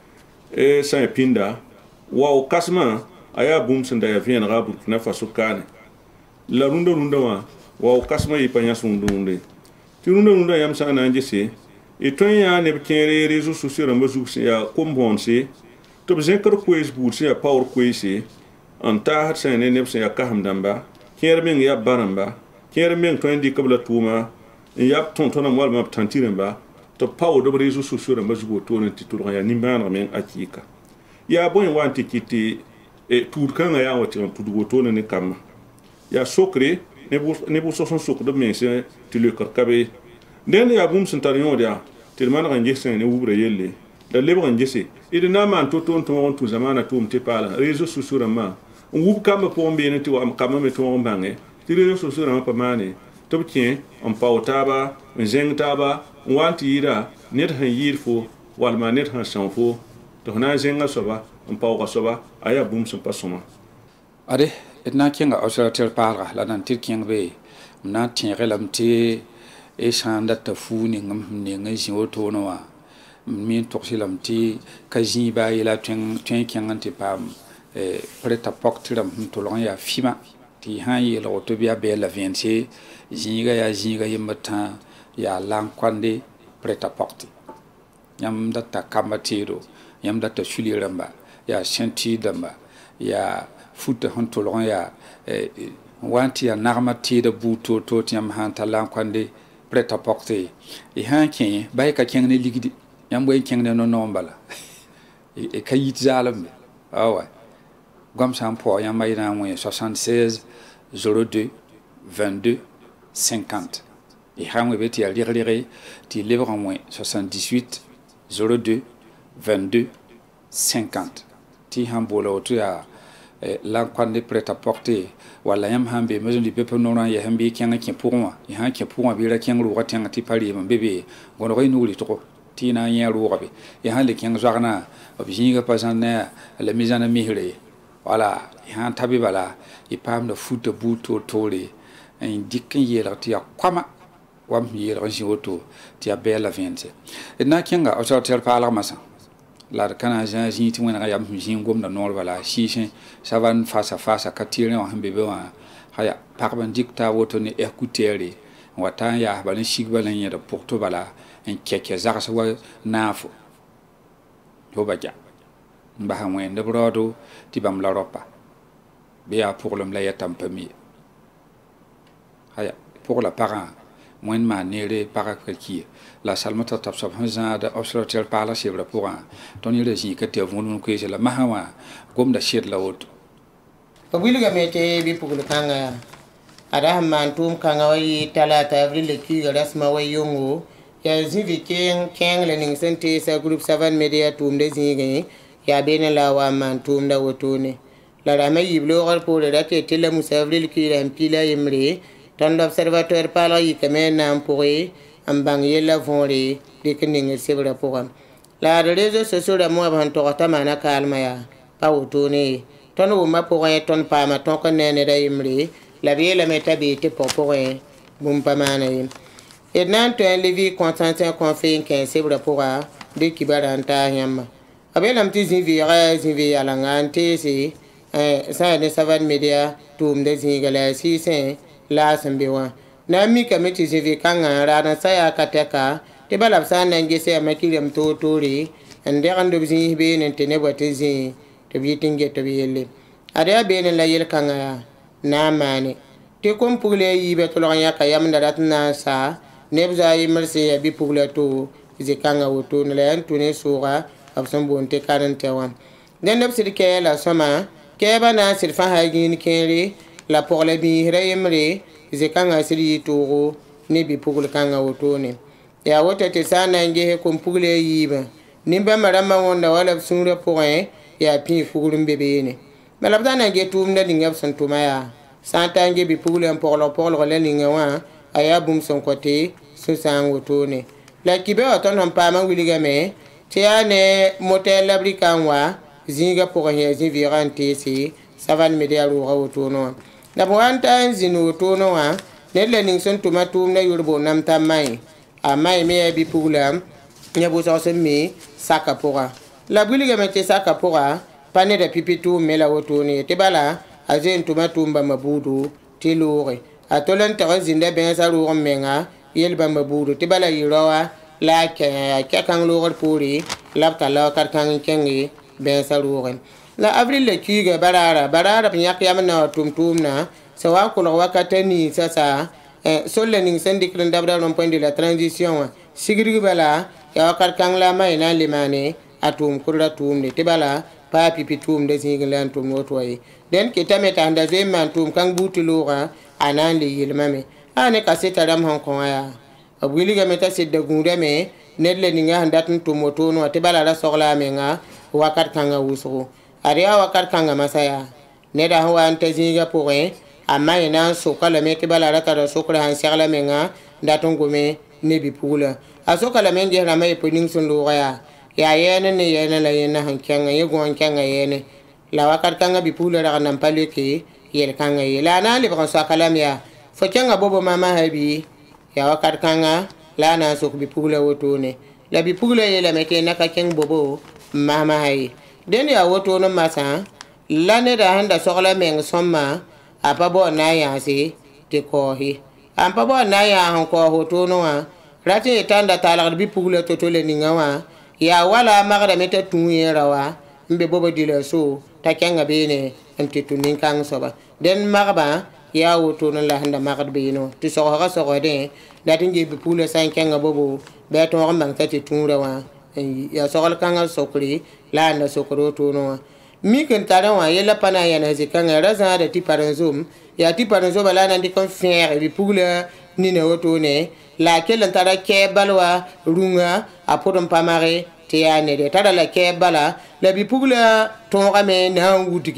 e sa pinda wow kasma aya bum senda ya vien ra Burkina Faso kane la runda runda wa wow kasma yi panya sundu nde ti runda runda yam sa na njese e ton ya ne bkere réseaux sociaux ramba zu ya kombonse to bzen kar kwes burse ya power kwese anta hat sa ne ne ya kaham damba kere men ya baramba kere men to ndi kabla tuma ya ton ton mo ma tantiramba to power do réseaux sociaux ramba zu to ne ti to ya nimbana men akika ya bon wanti kiti e tout kan ya wati on tout goto ne kam ya sokre ne bu ne bu so son sok do men se ti le kar kabe den ya bum sentarion dia til man ran jesse ne wubre yelle da le ran jesse ide na man to ton ton to zamana to mte pala réseaux sociaux ma on wub kam po mbe ne ti wa kam me to mbange ti réseaux sociaux ma pa mane to tien on pautaba zeng taba wanti ira net han yirfo wal ma net han sanfo to na zenga soba on pauga soba aya bum sun pasoma ade etna kinga austratel para la nan tirking be na tiere lamti e shanda ta funi ngam ne ngai sin oto no wa min toksi lamti kaji ba ila twen twen kinganti pam e preta poktiram to lon ya fima ti han yi lo to bia be la vinci jinga ya jinga yimata ya lan kwande preta pokti yam data kamatiro yam data shuli ramba ya shanti damba ya futa hontolon ya eh, wanti ya narmati da buto to tiam han talan kwande preta porte e han ken bay ka ken ne ligidi yam boy ken ne no nombala e kayit zalam awa gam sampo yam may na mo soixante-seize zéro deux vingt-deux cinquante e han we beti ya lire ti livre en moins soixante-dix-huit zéro deux vingt-deux cinquante ti han bolo to ya la kwande prêt à porter wala yam hambe maison du peuple noran ya hambe kyanga kien pour moi ya han kien pour moi bi la kien ru watanga ti pali man bebe gono koy nuli to tina nya ru gabe ya han le kien zagna objinga pasana la mise en mihre voilà ya han tabi bala i pam de foot boot tole en dikin yela ti ya kwama wam yela ngi woto ti ya bela vente et na kienga o sortir pala masa la kana jan jin ti wona yam jin gom da nor bala shishin savan face à face ka tiren wa hambe be wa haya parban dikta woto ne écouter watan ya balen shigbalan ya da porto bala en keke zaka sa wa nafo ho baja mba ha mwen de brodo ti bam la ropa be ya pour le mla tampami haya pour la parent mwen ma nere para qui la salmata tap sab hanza da observateur par la chèvre pour un ton il est que te vonu ko la mahawa gom da shed la wot ko bilu ga mete bi pour le kanga ada man tum kanga way talata avril le ki ga rasma way yongo ya zivi ken ken le ning sente sa groupe seven media tum de zingi ya bene la wa man tum da wotone la rama yiblo gol pour le rate tele musa avril ki ram pila yemre ton observateur par la yikame nam pourri en bang yella vonre de kening sebra pour la réseaux sociaux da mo ban to ta mana kalma ya pa wotone ton wo ma pour ton pa ma ton ko nene da yemre la vie la metabi te pour pour bum pa mana yim et nan to en levi constantin confin ken sebra pour de kibaranta yamma abelam ti zivi ra zivi ala ngante si eh sa de savan media tum de zingala si sen la sambewa na mi ka meti zivi kanga rana saya kateka te balab san nange se amakiram to tori ande ando bizi be nen tene batizi to bitinge to biyele ada be nen la yel kanga na mane te kom pule yibe to ya kayam ndarat na sa nebza yimerse ya bi pule to ze kanga woto ne la tune sura abson bonte karante wan den neb sirke la soma ke bana sirfa hagin kere la pour la bi reyemre ze kanga siri to ne bi pugul kanga woto ne ya wota te sana nge ko pugule yiba nimba marama wonda wala sunre point ya pi fugulum bebe ne mala bana nge tum na dingab son tuma ya santa nge bi pugule pour la pour la linga wa aya bum son côté so sang woto ne la kibe oton han pa ma wiliga me tiane motel labrikan wa zinga pour ya zivirante si savan media ro woto no da buanta zinu woto no wa ne le ning son tuma tum na yurbo nam tamai amai me bi pugulam nya bo so mi saka pora la buliga mete saka pora pane de pipitu mela woto ne te bala azen tuma tumba mabudu tilore atolan ta zinda ben sa ro menga yel ba mabudu te bala yirawa la ke ke kan lo pori la ta la kar kan kengi ben sa ro la avril le kiga barara barara nyak yamna tum tum na sawa ko wakatani sasa sol le ning sendik len dabda non point de la transition sigri bala ya wakar kan la mai na limane atum kurra tum de tibala pa pipi tum de singlan tum notway den ke tameta anda ze man tum kan butulura anan le yilmame ane kaseta dam hon ko ya abwili ga meta sedda gunda me nedle ninga handatun tum moto no tibala la sogla menga wakar kan ga wuso ariya wakar kan ga masaya neda ho ante zinga pour amma ina sokala me ke bala rata da sokra han sagla menga ndaton gome ne bi pula asokala men je rama e puning sun lo ya ya yene ne yene la yene han kyanga ye gon kyanga yene la wakar kanga bi pula ra nan pale ke yel kanga ye la na le bron sakala ya fo kyanga bobo mama habi ya wakar kanga la na sok bi pula woto ne la bi pula ye la meke na ka kyang bobo mama hay den ya woto no masa la ne da handa sokala men somma apa bo na ya se te ko hi ampa bo na ya han ko hoto no wa rate tanda tala bi pugule to to le ninga wa ya wala magara meta tunye rawa mbe bobo dile so ta kyanga bene anti tunin kan so ba den magba ya woto no la handa magad be no ti so ha so de datin ge bi pule san kyanga bobo be to ngam ta ti tunra wa ya so kan so kri la na so ko to no mi kan tara wa yela pana yana zikanga raza da ti paranzum ya ti paranzo bala nan di kon faire bi pugula ni ne woto ne la kelan tara ke balwa runga apodon pamare te ya ne de tara la ke bala la bi pugula ton rame na wudigi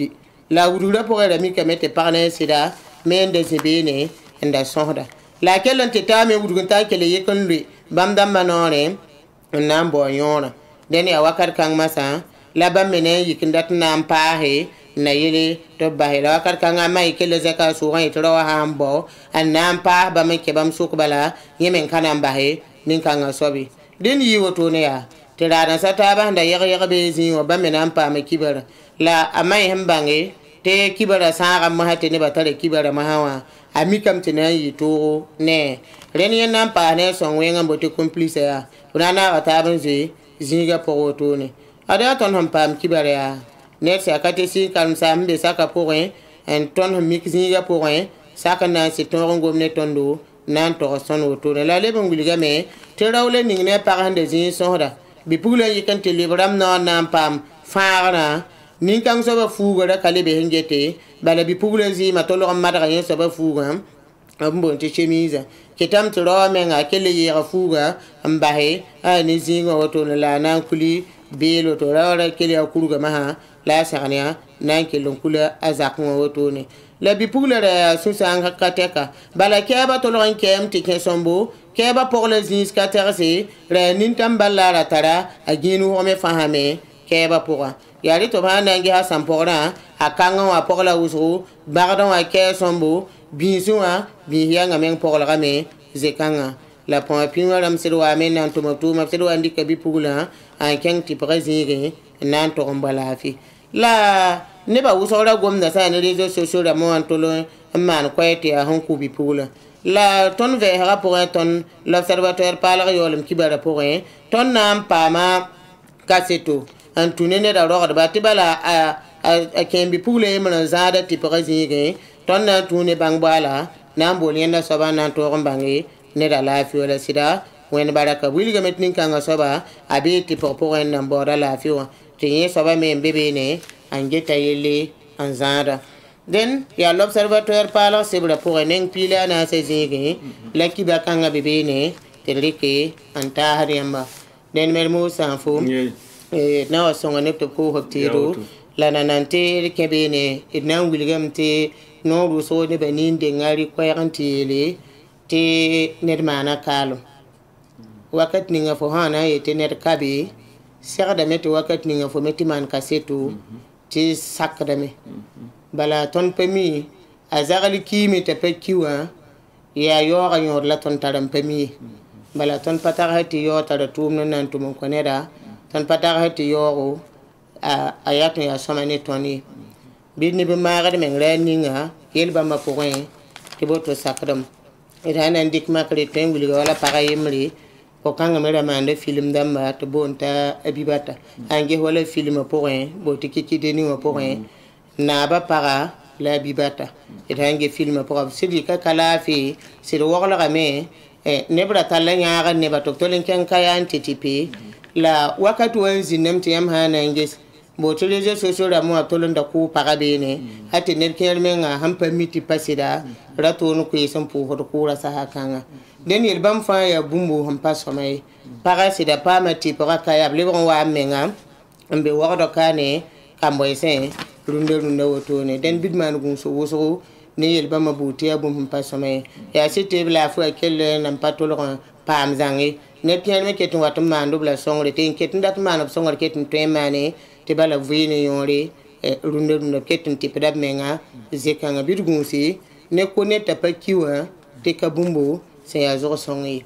la wudura pour la mi kamete parne sida men de zebene nda sonda la kelen te tame wudunta kele yekon lui bam dam manore nan bo yona den ya wakar kan masa la bam mene yikindat nan pahe na yele to bahira wakar kan mai kele zaka suran itro hambo an nan pa ba me ke bam suk bala yemen kanan bahe nin kan asobi den yi woto ne ya tirana sata ba nda yaga yaga be zin wa bam nan pa me kibara la amai hembange te kibara sanga mahate ne batare kibara mahawa amikam tena yi to ne reni nan pa ne son wenga bote complice ya unana ataban zi zinga poroto ne ada ton ham pam kibara ya ne se akate si kan sambe saka porin en ton ham mik zinga porin saka na se ton gomne tondo nan to son woto ne la le banguliga me te rawle ningne pa hande zin sonda bi pula yikan te libram no nan pam fara nin kan so ba fuga da kale be hengete bala bi pugule zi ma tolo am mata yin so ba fuga am bon te chemise ketam to ro men ga kele yi ga fuga am bahe a ni zi ngo to la nan kuli be lo to ra ra kele akuruga ma ha la sania nan kele kula azak ngo to ne la bi pugule ra su sang kateka bala ke ba to lo en kem ti ke sombo ke ba pour les zi ka terse ra nin tam balla ra tara a ginu ho me fahame ke ba pour yari to ba nangi ha sampora akanga wa pokla usu bagda wa ke sombo binsuwa bi yanga men pokla game zekanga la pon pinwa ram sirwa men nan to matu ma sirwa ndika bi pugula an ken ti prezire nan to mbala fi la ne ba uso ra gomna sa ne rezo social ra mo antolo man kwete a hon ku bi pugula la ton ve ha pour ton l'observateur parle yolum kibara pour ton nam pama kaseto antunene da roga ba tibala a a kembi pule mana zada tipra zinge tonna tune bangbala nan bolien da soba nan to rombangi ne da lafiyo la sida wen baraka wilga metnin kanga soba abi tipo pour nan bora lafiyo tinye soba me bebe ne angeta yele anzada den ya l'observateur parle sebra pour nen pila na se zinge la kiba kanga bebe ne telike anta hariamba den mermu sanfo eh na wasonga ne to ko hoktiro la nanante kebene idnan wilgamte no ruso ne benin de ngari ko yantile te nedmana kalo wakat ninga fo hana yete net kabe serda meto wakat ninga fo metiman kaseto ti sakdame bala ton pemi azagali kimi te pekiwa ya yo ga yor la ton taram pemi bala ton patagati yo tada tumno nan tumon koneda tan patar hati yoro a ayat ya somane toni bidni be magar men reninga yelba ma point ke boto sakram irana ndik makre tenguli wala parayemri ko kanga mera mande film damba to bonta abibata ange wala film point boti kiki deni wa point na ba para la bibata itange film pour sidi ka kala fi sidi wala game e nebra talanya ga ne ba to tolen kan kayan titipi la wakati wanzi nemti yam hana ngis botole je social da mo atolon da ku parabe ne ati ne kelmen nga hampa miti pasida rato no ku yesam pu hoto kura sa hakanga den yel bam fa ya bumbu hampa somay parasida pa mati para kaya lebon wa menga ambe wado kane kambo ese runde runde woto ne den bidman gun so woso ne yel bam buti ya bum hampa somay ya site la fu akelle nam patolon pam zangi ne tiyan me ketin watum mandu bla songre tin ketin dat manab songre ketin temane te bala vini yore runde runde ketin tipedab menga zekanga bidgunsi ne ko ne tapakiwa te kabumbo se ya zo songi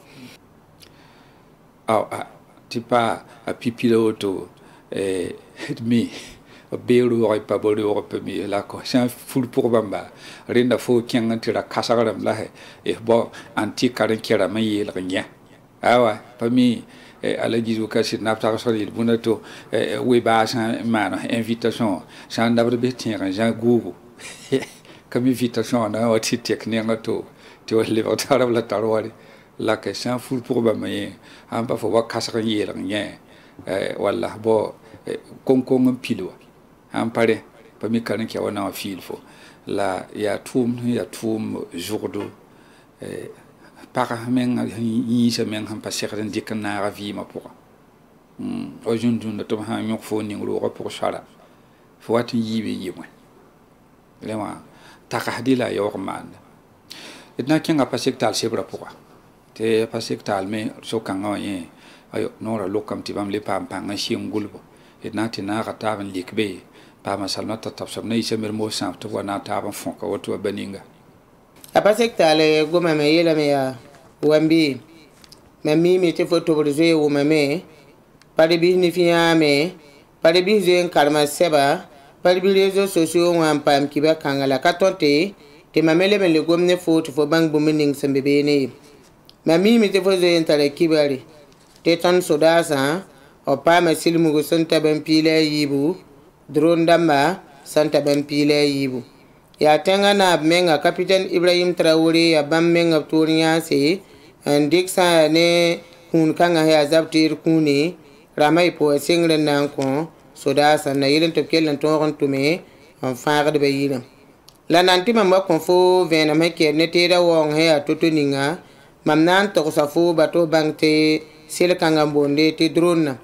aw tipa a pipilo auto eh mi beru oi pa bolu o pe mi la ko chan ful pour bamba rinda fo kyanga tira kasagaram la he e bo anti karen kera mai la nya awa pa mi ala gizu kasi napta so il bunato we ba san mano invitation san dabre be tiens jean gogo comme invitation na o ti technique to ti o le votara la tarwari la que chan ful pour bamba ye am pa fo wa kasagaram ye la nya wala bo kon kon pilo am pare pa mi kan ki wana fil fo la ya tum ya tum jourdo eh para men yi se men han pa sekren dikna ravi ma pour mm o jundun to ha mi fo ni ro pour sala fo wat yi be yi mo lewa takahdila yo man itna kenga pasik tal sebra poa te pasik tal me so kanga ye ayo nora lokam tibam le pam panga shingulbo itna tina gataban likbe pa masalma tatab sabna isemir mo sam to wana taban fonka wato baninga apasik tal go mame yela me ya wambi mami mi te foto brzwe wo mame pare bi ni fiame pare bi zen karma seba pare bi rezo sosio wan pam kiba kangala katonte te mamele me le gomne foto fo bang bumining sembe ne mami mi te fo zen tare kibari te tan sodasa o pa ma silmu go santa ben pile yibu drondamba santa ben pile yibu ya tenga na menga capitaine Ibrahim Traoré ya bam menga touriya se andik sa ne kun kanga ya zabtir kuni ramai po singre nan ko sodasa na yilen to kelen to ron tume en faade be yilen la nanti mamma kon fo vena me ke ne tera won he atoto ninga mam nan to sa fo bato bangte sel kanga bonde te drone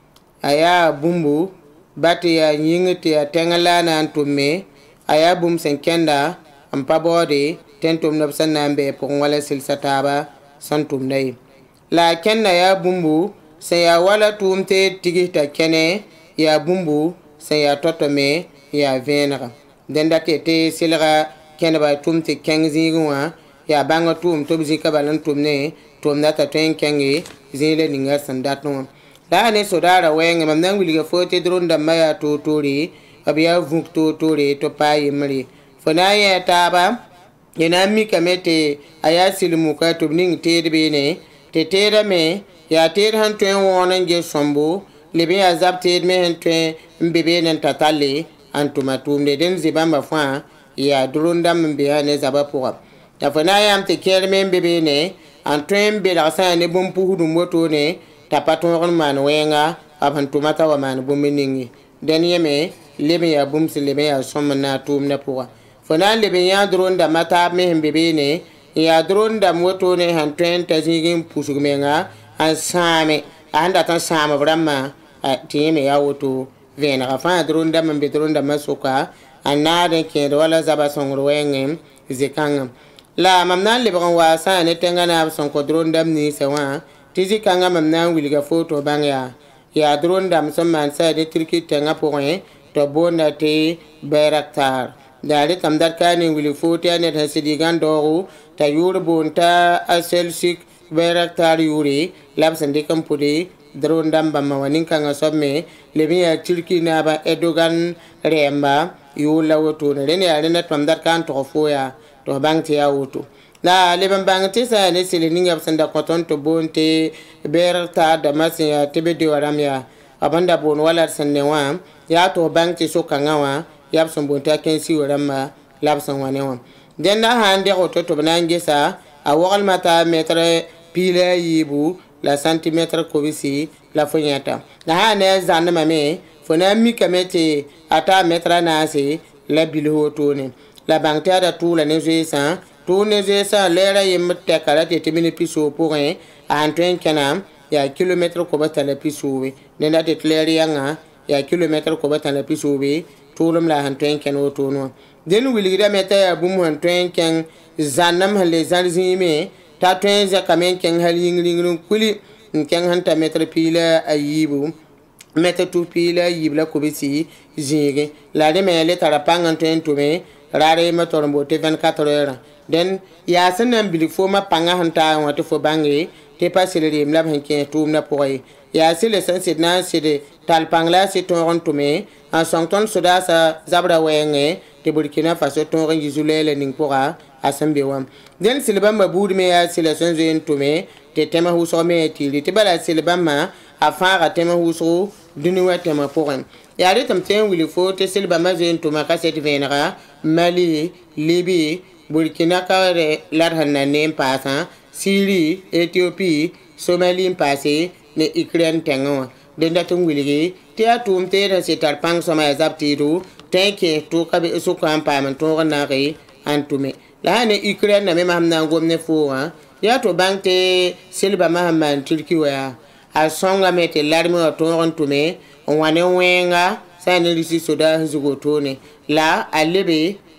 aya bumbu bati ya yingete ya tengala nan tume aya bum sen kenda am pabode tentum no sanambe po wala sil sataba santum nay la kenna ya bumbu se ya wala tumte tigita kene ya bumbu se ya totome ya venra denda tete silra kene ba tumte kenzi gwa ya banga tum to bizika balan tumne tum data ten kengi zile ninga sandat no la ne sodara wenge mam nanguli ga fote dronda maya to tori abiya vuk to tori to payi mri fona ya taba ina mi kamete aya silmu ka to ning tedbe ne te tera me ya ter han twen wonan je sombo lebe ya zap ter me han twen mbebe nan tatale antuma tumde den zibamba fa ya dronda mbe ya ne zaba poa ta fona ya am te ker me mbebe ne an twen be la sa ne bom puhudu moto ne tapaton man wenga aban tumata wa man buminingi den yeme lebe ya bumsi lebe ya somma na tum na poa fona lebe ya dronda mata me mbebe ne ya dronda moto ne han twen tazigin pusugmenga an same anda tan sama brama tieme ya woto vena ka fa dronda mbe dronda masuka anade ke wala zaba songro wengem zikanga la mamna lebe kan wasa ne tengana son ko dronda ni sawa tizi kanga mamna wiliga foto bangya ya dronda msamman sa de triki tenga point to bonda te beraktar dare tamdar kani wili foto ne hasidi gandoro ta yur bonta aselsik beraktar yuri labsan de kampudi dronda bamma wanin kanga somme lebi ya triki na ba edogan remba yula woto ne ne ya ne tamdar kan to foya to bangti ya woto la leban bangti sa ne silini ngab da koton to bonte berta da masia tebe de waramya abanda bon wala sanne wa ya to bangti so kangawa yab son bonte akensi warama labsan wanewa den na hande ko to to banange sa a wagal mata metre pile yibu la centimetre ko bisi la fonyata na ha ne zanna mame fona mi kamete ata metra na se la bilho to ne la bangti ada tout la ne sa tout ne sa lera yim te kala te timini piso pour un antren kana ya kilomètre ko bata la piso we ne na te leri yanga ya kilomètre ko bata la piso we tulum la antren kana woto no den wilira meta ya bum antren kan zanam hale zanzime ta tren za kamen kan hal yingling kuli kan hanta metre pila ayibu meta tu pila yibla ko bisi jige la de mele tarapang antren to me rare ma torombo te vingt-quatre heures den ya sanan bilifo ma panga hanta wato fo bangi te pasile mlab hanke tum na poy ya sile sensit na side tal pangla se toron tume en songton soda sa zabra wenge te Burkina Faso toron gizulele ning pora asambe wam den sile bamba bud me ya sile senzen tume te tema huso me tili te bala sile bamba afara tema huso duni wa tema poram ya de tamten wili fo te sile bamba zen tuma ka set venera Mali Libye Burkina Kare larhanna nem pasa Syrie Ethiopie Somalie passé ne Ukraine tengo denda tum wiligi te atum te da setar pang sama zaptiru teke to kabe su kampa man to na re antume la ne Ukraine na me mamna gomne fo ha ya to bangte silba mahamman turki wa a songa mete larmi to antume wane wenga sani risi soda zugo tone la alebe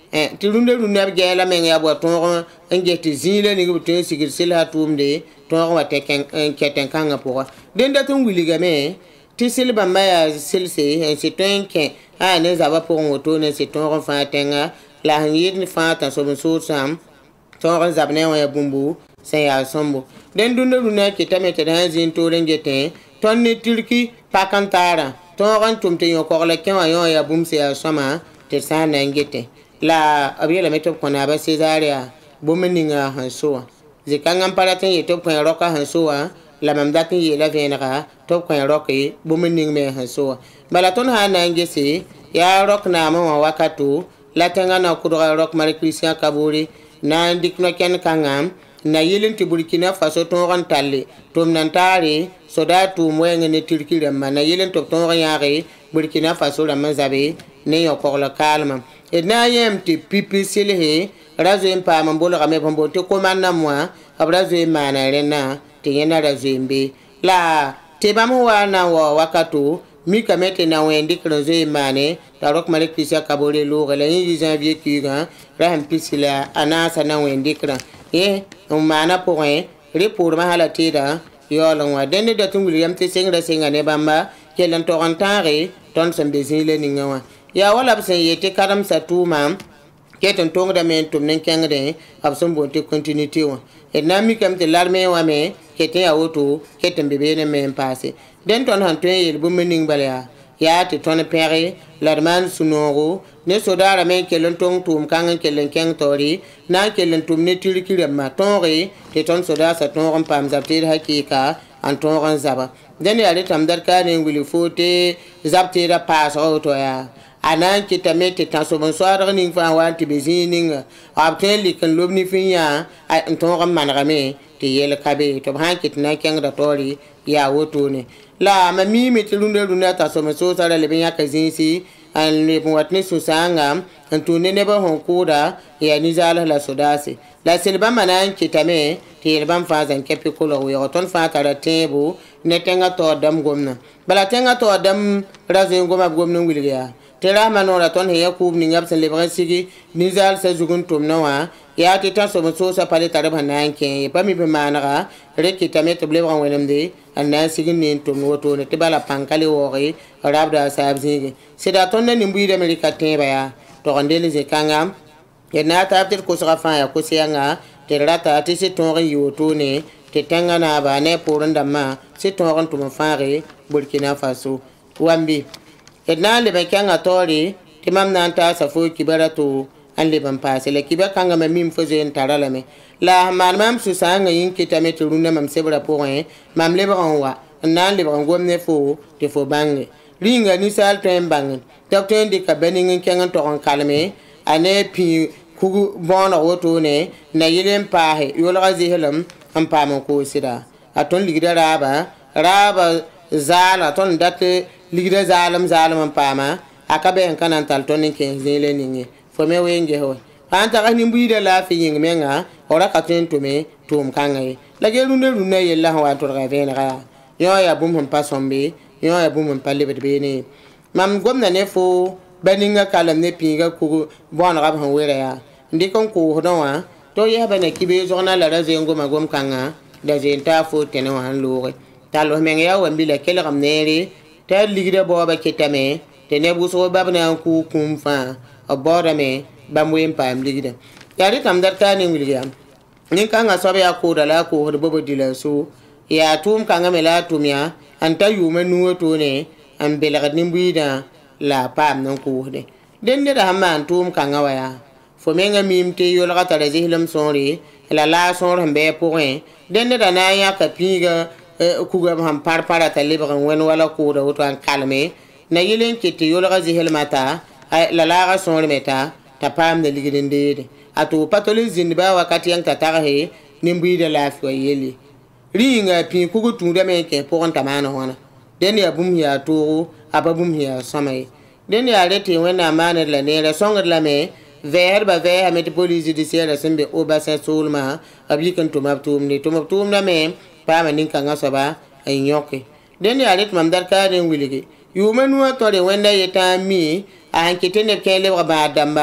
eh ti runde runde ge la men ya bo ton nge ti zile ni go te sigir sila tumde ton wa te ken keten kanga pour den da ton wiliga me ti silba maya silse en c'est ken a ne za ba pour moto ne c'est ton fa tenga la yid ni fa ta so so sam ton zabne wa ya bumbu sai ya sombo den dunde runde ki tamete da zin to rengete ton ni turki pakantara ton ran tumte yo ko la ken wa yo ya bum se ya soma te sana ngete la abiela metop kona ba cesaria bomeninga hansoa zikangam paratin ye top kwen roka hansoa la mamdatin ye la venera top kwen roke bomening me hansoa balaton ha na ngese ya rok na ma wakatu la tanga na kudra rok mari christian kaburi na ndikno ken kangam na yelin ti burkina faso ton ran talle tom nan tare soda tu moyen ne turki ma na yelin top ton ran yare burkina faso la manzabe ne yo ko la calme et na yem ti pipi silhe razo impa mambola kame pambo te komanda mwa abrazo imana rena te yena razo imbe la te bamu wana wa wakatu mi kamete na wendi krozo imane tarok male kisia kabore lo gele ni janvier kiga raham pisila anasa na wendi kra e umana point report mahala tida yolon wa dende da tungul yam te sengra senga ne bamba kelan to antare ton sem de zile ni ngawa ya wala bsen yete karam sa tuma keton tong da men tum nen kengre abson bonte continuity wa et na mi kam te l'armée wa me kete ya woto keton bebe ne men passé den ton han to yel bu mening balya ya te ton pere l'arman sunoro ne sodara men kelon tong tum kan kelen keng tori na kelen tum ne tirikire ma tonre te ton soda sa ton pam zaptir hakika an ton ran zaba den ya le tam dar ka ne wili fote zaptira pass auto ya anan ki tamete tan so bon soir ning fa wanti be zining abten likan lobni finya a ton ram manrame te yel kabe to han kit na kyang da tori ya woto ne la ma mi mi tilunde lunna ta so so sara le benya kazinsi an le watne so sanga an to ne ne ba hon koda ya ni zala la sodase la selba manan ki tame te yel ban fa zan kepi ko lo yo ton fa tara tebo ne tenga to dam gomna bala tenga to dam razen goma gomna wilga tera manora ton he yakub ni ngab sen lebran sigi nizal sa zugun tumna wa ya tita so so sa pale tarab hanan ke pa mi be manara reki tamet lebran wenemde anna sigi ni tum woto ne tibala pankale wori rabda sabzi sida ton ne mbuyi de amerika te ba ya to randele ze kangam ye na ta tir ko sa fa ya ko sianga terata ti se ton yoto ne te tanga na ba ne poranda ma se ton tum faare burkina faso wambi edna le ba kyanga tori timam nan ta safo kibarato an le ban passe le kiba kanga ma mim foze en tarala me la man mam su sanga yin kitame turuna mam sebra point mam le ban wa nan le ban gomne fo te fo bangi ringa ni sal tem bangi docteur ndi ka benin kyanga to on kalme ane pi ku bona woto ne na yilen pahe yola zihelam am pa mon ko sida aton ligida raba raba zala ton date ligida zalam zalam pama akabe en kanan tal tonin ke zele ningi fome wenge ho anta ka nimbu ida la fi ying menga ora ka tin to me tum kangai la gelu ne runne yella wa to ga vena ga yo ya bum hum pasombe yo ya bum hum palle be ne mam gomna ne fo baninga kalam ne pinga ku bon ga han wera ya ndi kon ko hodo wa to ya bane kibe zona la razengo magom kanga da zenta fo tene wa han lo talo men ya wa mbila kele kam neri ta ligida bo ba ketame tene buso babna ku kumfa abora me bamwe pam ligida yari tam dar tani william nin kanga sobe ya ko dala ko hodo bobo dilaso ya tum kanga mela tumya anta yume nuwo to ne am bela nimbuida la pam nan ko hode den ne da hamma tum kanga waya fo menga mimte yola ta rezihlam sonri la la son be point den ne da na ya ka pinga kuga ham par para talibran wen wala ko da wato an kalme na yilen kiti yola zihel mata la la ga son meta ta pam de ligiden de ato patolin zinba wakati yang tatahe nimbi de la fo yeli ringa pin kugu tunda me ke pon tamana hona den ya bum ya to ababum ya samay den ya rete wena mana la ne la songa la me ver ba ver met police judiciaire sembe o bassin sulma abikan to mabtum ni to mabtum na me pama ninka ngasoba ay nyoke den ya ret mam dar ka den wiligi yu manu to de wenda yeta mi an kitene kele ba damba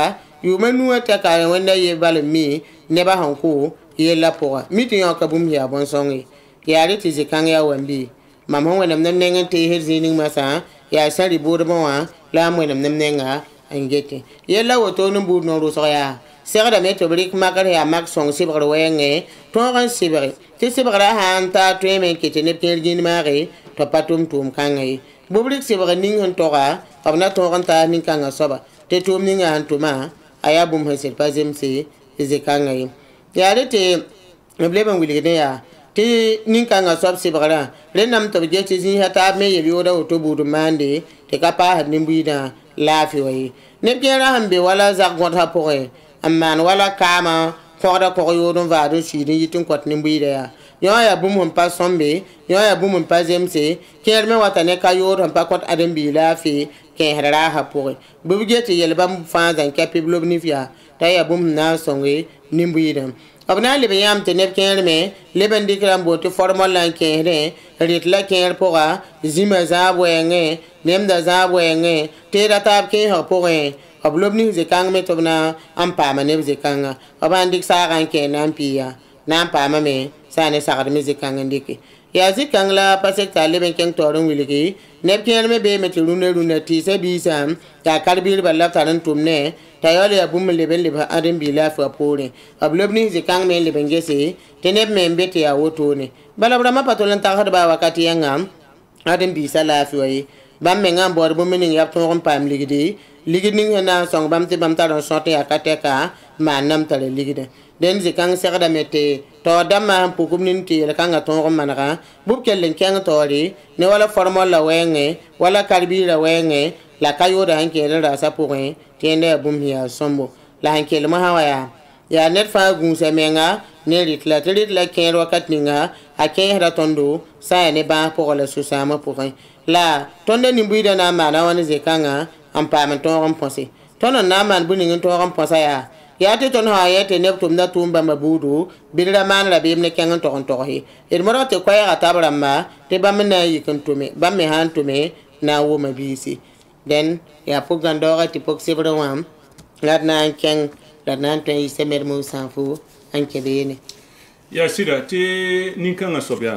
yu manu ta ka wanda ye bal mi ne ba han ko ye la poa mi ti yon ka bum ya bon songi ya ri ti zikan ya wambi mam hon wenam nan nengen te her zining masa ya sari bodo bon wa la mo wenam nan nenga angete ye la woto no bu no ro so ya segda me to brik makar ya mak song sibre wenge to ran sibre ti sibre han ta to men ke te ne per gin mare to patum tum kangai bubrik sibre ning hon to ga abna to ran ta ning kanga soba te tum ning han to ma aya bum hesel pazem se ze kangai ya rete bleben wiligene ya ti ning kanga sob sibre le nam to je ti zi hata me ye yoda to budu mande te kapa had nimbuida lafi wayi ne biara hambe wala zagwat ha pore amman wala kama foda ko yodon vado shidin yitin kwat nimbuida ya yo ya bum hon pa sombe yo ya bum hon pa zemse kerme watane ka yodon pa kwat adam bi lafi ke herara ha pore bubje te yelbam fa zan capable nifia ta ya bum na songe nimbuida abna le bayam te ne kerme le bandikram boto formal lan kere rit la ker pora zima za bwenge nem da za bwenge te da tab ke ha pore ablobni ze kang me tobna ampa ma ne ze kanga abandik sa ran ke nan piya nan pa ma me sa ne sa me ze kanga ndiki ya ze kang la pasek ta le ben keng torun wiliki ne ker me be me turune rune ti se bi sam ta karbir balla taran tumne tayole ya bum le ben le ba adam bi la fa pore ablobni ze kang me le ben gese teneb me mbete ya woto ne bala brama patolan ta hadba wakati yangam adam bi sala fi wayi bam me ngam bor bu mening yap ton pam ligidi ligidning na song bam te bam ta don sote akateka manam tale ligide den zikang segda mete to dama pukum nin ti la kanga ton manaka bub kellen kang tori ne wala formal la wenge wala karbi la wenge la kayo da hanke la sa pourin tiende bum hiya sombo la hanke le mahawaya ya net fa gun semenga ne rit la rit la ken wakat ninga ake hera tondo sa ne ba pour la susama pourin la tonde ni buida na mana wani zekanga ampa man ton pensé ton na man bu ni ton pensé ya ya te ton ha ya te ne tum da tumba mabudu bilra man la bim ne kan ton to hi ir maro te kwaya ga tabrama te bam na yi kan tume bam me han tume na wo mabisi den ya pugan do ga ti pok sibro wam la na ken la na to yi semer mu sanfu anke bene ya sira te ninkanga sobya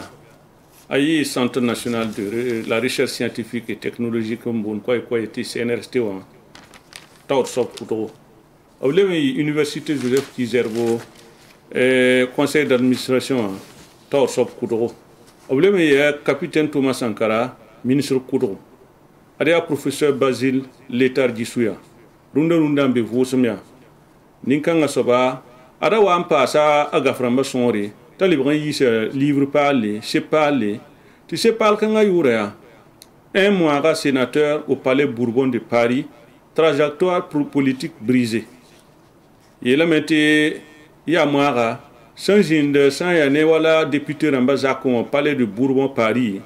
ayi Centre national de la recherche scientifique et technologique comme bon quoi quoi était C N R S T wa taw sob puto awlemi université Joseph Kizerbo eh conseil d'administration taw sob puto awlemi capitaine Thomas Sankara ministre puto adia professeur Basile Letar Disuya runda runda be vosumya ninkanga soba ada wa ampasa agaframba sonri talibran yise livre parler c'est parler tu sais parler quand ayura un mois sénateur au palais Bourbon de Paris trajectoire politique brisée il a metti ya mois sans jinde sans ya ne wala député ramba zakon au palais de Bourbon Paris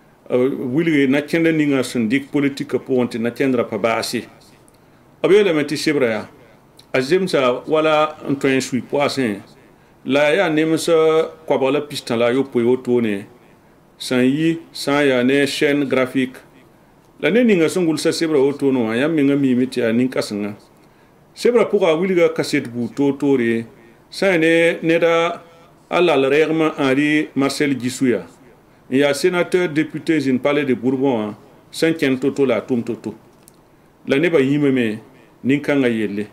wili na kende ninga syndic politique pour on na kendra pa basi abe le metti sebra azemsa wala un train suis poisson la ya nemsa kwabala pistan la yo poyo tone san yi san ya ne chaîne graphique la ne ninga songul sa sebra otono ya minga mimiti ya ninka sanga sebra pour a wiliga cassette bu to tore san ne ne da ala le règlement Henri Marcel Dissouya il y a sénateur député in palais de Bourbon cinquième toto la tum toto la ne ba yimeme ninka nga yelle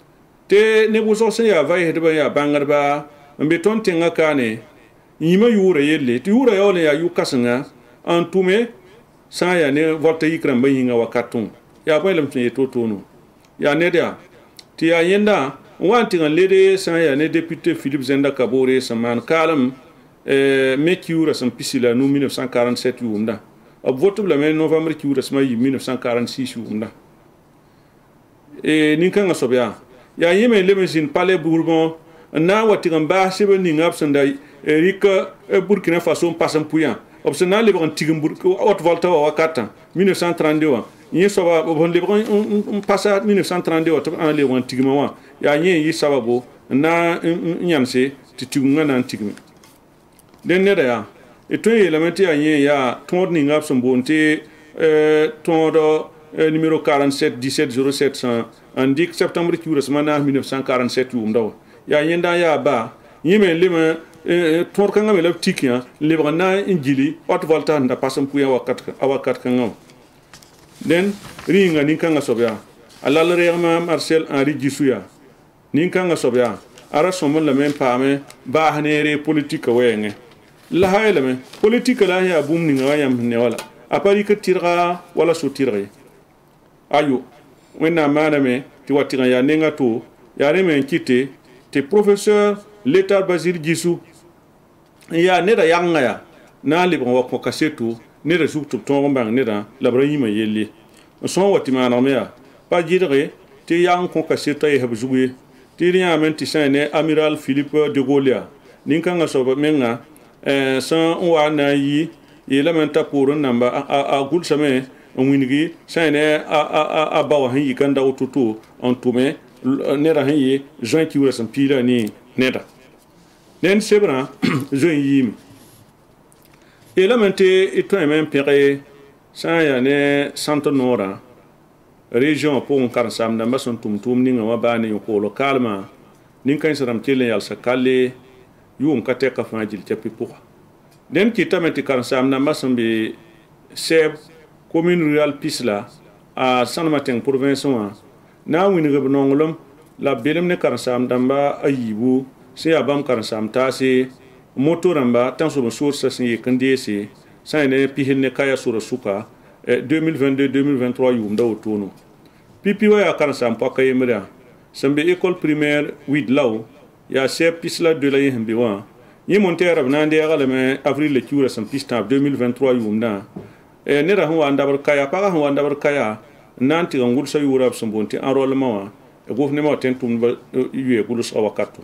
te ne bo so se ya vai hedba ya bangarba mbe ton tenga kane yima yura yelle ti yura yole ya yukasanga antume sa ya ne volta yikram bayinga wakatun ya baylem tun toto no ya ne dia ti ya yenda wanti ngan lede sa ya ne député Philippe Zenda Kabore saman kalam euh mekiura sam pisila no mille neuf cent quarante-sept yumda ab votu la men novembre kiura sama mille neuf cent quarante-six yumda e ninkanga sobya ya yeme lemezin palais Bourbon na wati ngamba sebe ni ngap sanda erika Burkina Faso passam puyan obsena le bon tigum haute volta wakata mille neuf cent trente-deux ni soba bon le bon passa mille neuf cent trente-deux to an le bon tiguma wa ya yin yi sababo na nyanse titiguma na tigum den ne da ya eto elementi ya yin ya tond ni ngap son bonte euh tondo numéro quarante-sept dix-sept zéro sept en dik septembre kiura semana mille neuf cent quarante-sept yum daw ya yenda ya ba yime lima tor kanga me lab tikia lebra na injili ot volta nda pasam puya wakat awakat kanga den ringa nin kanga sobya alal rema Marcel Henri Gisuya nin kanga sobya ara somon la men pame ba hanere politique wenge la hayleme politique la ya bum ni ngayam ne wala apari ke tirga wala so tirga ayo wena maname ti watira ya nenga to ya remen kite te professeur l'état Basile Gisu ya ne da yanga ya na libon wa ko kasetu ne da su ton bang ne da labrayima yelle son wati maname ya pa jidre te yang ko kasetu e habjuwe ti riya men ti sane amiral Philippe de Gaulle ninka nga so menga eh san wa na yi elementa pour namba a a gul same winigi sane a a a bawa hin kanda ututu on tume nera hin joint ki wura san pila ni neta nen sebra joint yim elemente eto men pere san ya ne santo nora région pour un karsam da mason tum tum ninga wa bani ko localement ninka saram tele yal sakale yum ka te ka fajil te pipoa den ki tameti karsam na mason be seb commune rurale Pisla a Sanmatin province wa na wini ga nongolom la belem ne karsam damba ayibu se abam karsam tase motoramba tan so source sin kandese sayne pihin ne kaya sura suka deux mille vingt-deux deux mille vingt-trois yum da otono pipi wa ya karsam pa kayemra sambe école primaire huit law ya se Pisla de la yembe wa yi monte arab nande ya galame avril le kiura sam pista deux mille vingt-trois yum na e ne ra huwa ndabar kaya pa huwa ndabar kaya nanti ngul sa yura sam bonti enrôlement wa e gofne ma tentum ba yue gulus awakatu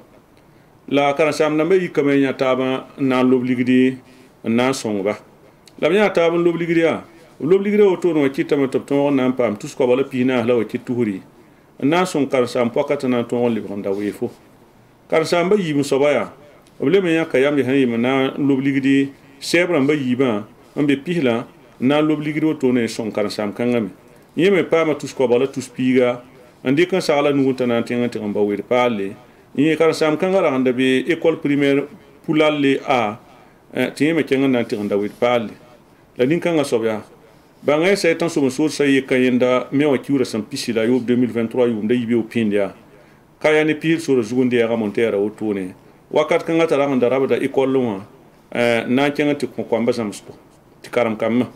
la karsam na me kamenya taba na lobligidi na songa la nya taba lobligidi ya lobligidi oto no kita ma top ton na pam tous ko wala pina la o kituri na son karsam pokata na ton li banda wefo karsam ba yim sobaya oble me ya kayam ya yim na lobligidi sebra ba yiba ambe pihla na lobligidi oto ne son karsam kangami yeme pa ma tous ko wala tous piga andi kan sala nuunta na tinga tinga ba wer pale yi karsam kangara anda be école primaire pulalle a tieme kenga na tinga wer pale la ninka nga sobya ba ngay sa tan so so say kayenda mewa kiura sam pisila yo deux mille vingt-trois yo ndey biu pindia kaya ni pil so zugunde ya montera otone wakat kanga tara anda rabada école lo na kenga ti ko kwamba sam sto ti karam kam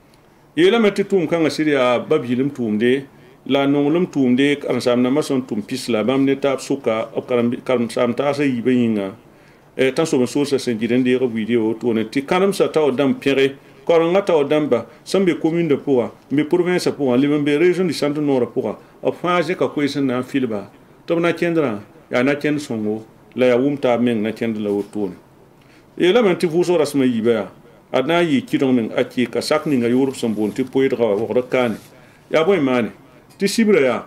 yela metti tum kanga siria babilim tumde la nonglum tumde karsam na mason tum pisla bam ne tap suka op karam karam sam ta sa yibe yinga e tan so so sa senjiden de video otone ti karam sa taw dam pere korangata odamba sambe commune de Poa me province Poa limbe région du centre nord Poa a faje ka koisen na filba to na kendra ya na kend songo la ya wumta men na kend la wotone e la menti vuso rasma yiba adna yi kidon men akki ka sakni nga Europe son bonti poidra wa rakane ya boy mane ti sibra ya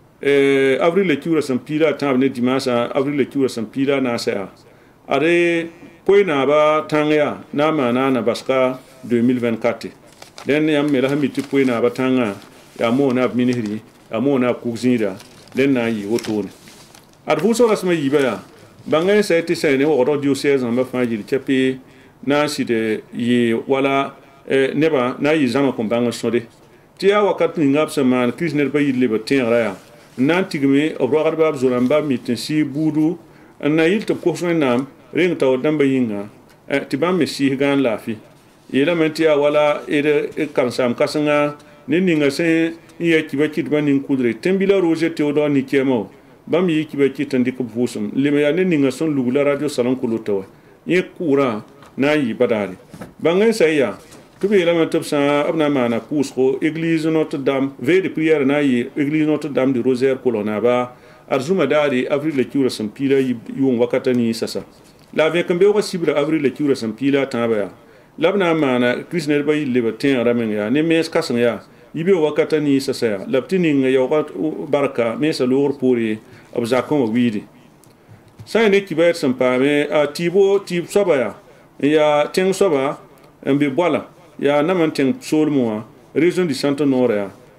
e avril le kiura san pila tabne dimasa avril le kiura san pila na sa are poina ba tanga na mana na baska deux mille vingt-quatre den yam mela hamiti poina batanga ya mona minihri ya mona kugzinda den na yi wotone adfu so rasma yiba ya bangay sayti sayne wo do diocèse en ma jili chapi na side yi wala neba na yi zama ko banga sode tiya wakat ni ngap saman krisner ba yidle ba tenra ya nantigme obrogar bab zoramba mitinsi budu na yilto ko sonam ring taw damba yinga tibam mesi gan lafi yela mentia wala ere karsam kasanga ni ninga se ye kiba kitba nin kudre tembila roje teodo ni kemo bam yi kiba kitandi ko busum lima ya ni ninga son lugula radio salon kuluto ye kura na yi badari bangay saya tube yela mentop sa abna mana kusko église Notre Dame veille de prière na yi église Notre Dame de Rosaire kolona ba arzuma dari avril le kiura sampila yi yon wakatani sasa la ve kambe wa sibra avril le kiura sampila tabaya labna mana krisner bay lebatin ramen ya ne mes kasan ya yibe wakata ni sasa ya labtini nga ya barka mesa lor puri abzakon widi sai ne kibayet sampame a tibo tib soba ya ya ten soba mbe bola ya naman ten solmo région du centre nord ya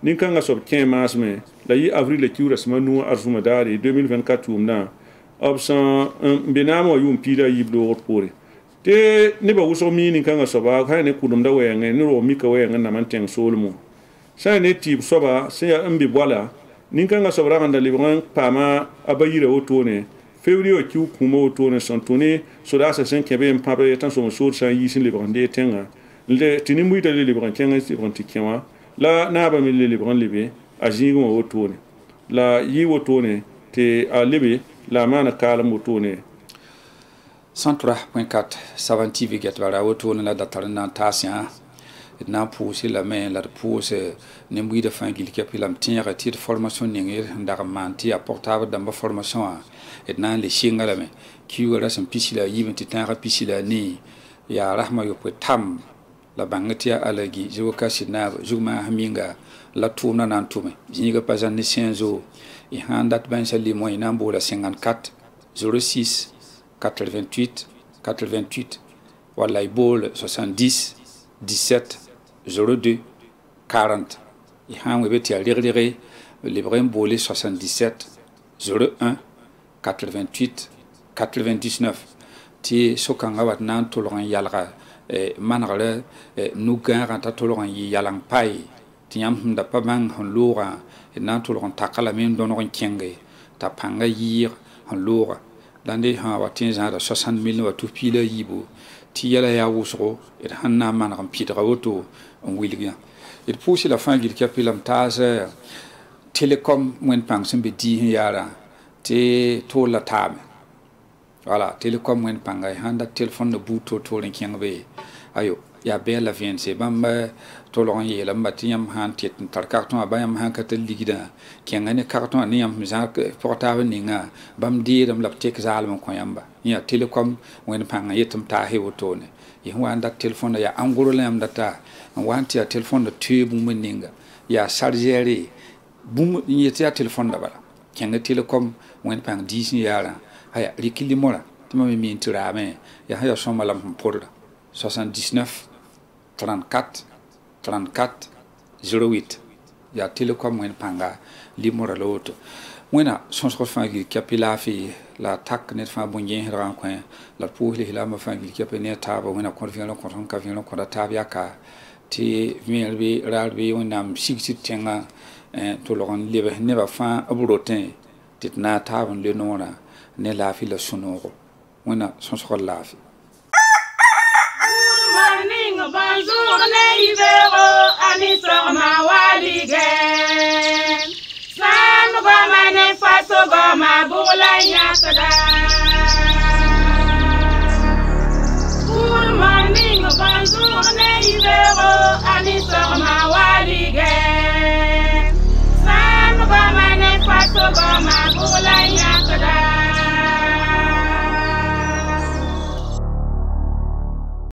nin kanga sob kẽ maasme la yi avril le kiura sma nu arzuma daare deux mille vingt-quatre tumna opsan benamo yum pila yiblo pore te ne ba wuso mi nin kanga soba ha ne kudum da wenge ni ro mi ka wenge na man teng solmu sa ne tib soba se ya ambi bola nin kanga sobra ganda libran pama abayira otone février ki kuma otone santone so da sa sen kebe mpabe tan so so sa yi sin libran de tenga le tini muy dale libran kenga libran tikema la na ba mi libran libe ajigo otone la yi otone te a libe la mana kala motone cent trois point quatre Savan T V get wala otone la datarna tasien na pousse la main la pousse ne mouille de fin qu'il qui la tiens tir formation n'ingir ndar manti apportable dans ma formation et nan les chinga la main qui wala son pisila yibenti tan rapisila ni ya rahma yo tam la bangatia alagi jo kasina juma haminga la tourna nan tume jinga pas en senzo et handat ben sali mo inambo la cinquante-quatre zéro six quatre-vingt-huit quatre-vingt-huit wala ibol soixante-dix dix-sept zéro deux quarante et han webeti a lire le brem bolé soixante-dix-sept zéro un quatre-vingt-huit quatre-vingt-dix-neuf ti sokanga wat nan tolon yalra e manare nu gan ta tolon yalang pai ti yam da pa bang hon lora e nan tolon takala men don ron kenge ta panga yir hon lora dande ha watin za soixante mille wa tu pila yibo ti yala ya wusro et hanna man ram pidra auto on william et pousse la fin qu'il capilam tase télécom mwen pang sembe di yara te to la tame voilà télécom mwen pang ay handa téléphone de bouto to len kengbe ayo ya bela vien se bamba to lo yi la matiyam han tet tar carton abayam han ka tel ligida kengane carton ni yam zak portable ninga bam di dam lap tek zalm ko yamba ya télécom mwen pang yetum ta he wotone yi wanda téléphone ya anguro lam data wanti ya téléphone de tube meninga ya chargeur bum yeti ya téléphone da bala kenga télécom mwen pang dix yara haya rikili mora tuma mi intira me ya haya soma lam porda soixante-dix-neuf trente-quatre trente-quatre zéro huit ya télécom mwen panga limora loto mwena sonsko fangi kapila fi la tak net fa bonyen ran ko la pouhle la ma fangi kapene taba wena ko fi la ko ton ka fi la ko da tabia ka ti mielbi ralbi wonam sixty tenga eh to lo on lebe ne ba fa aburotin titna tabon le nona ne la fi la sonoro wena sonsko la fi bonjour les Ibéros, amis sur ma walige. Sam goma ne faso goma bula nyakada.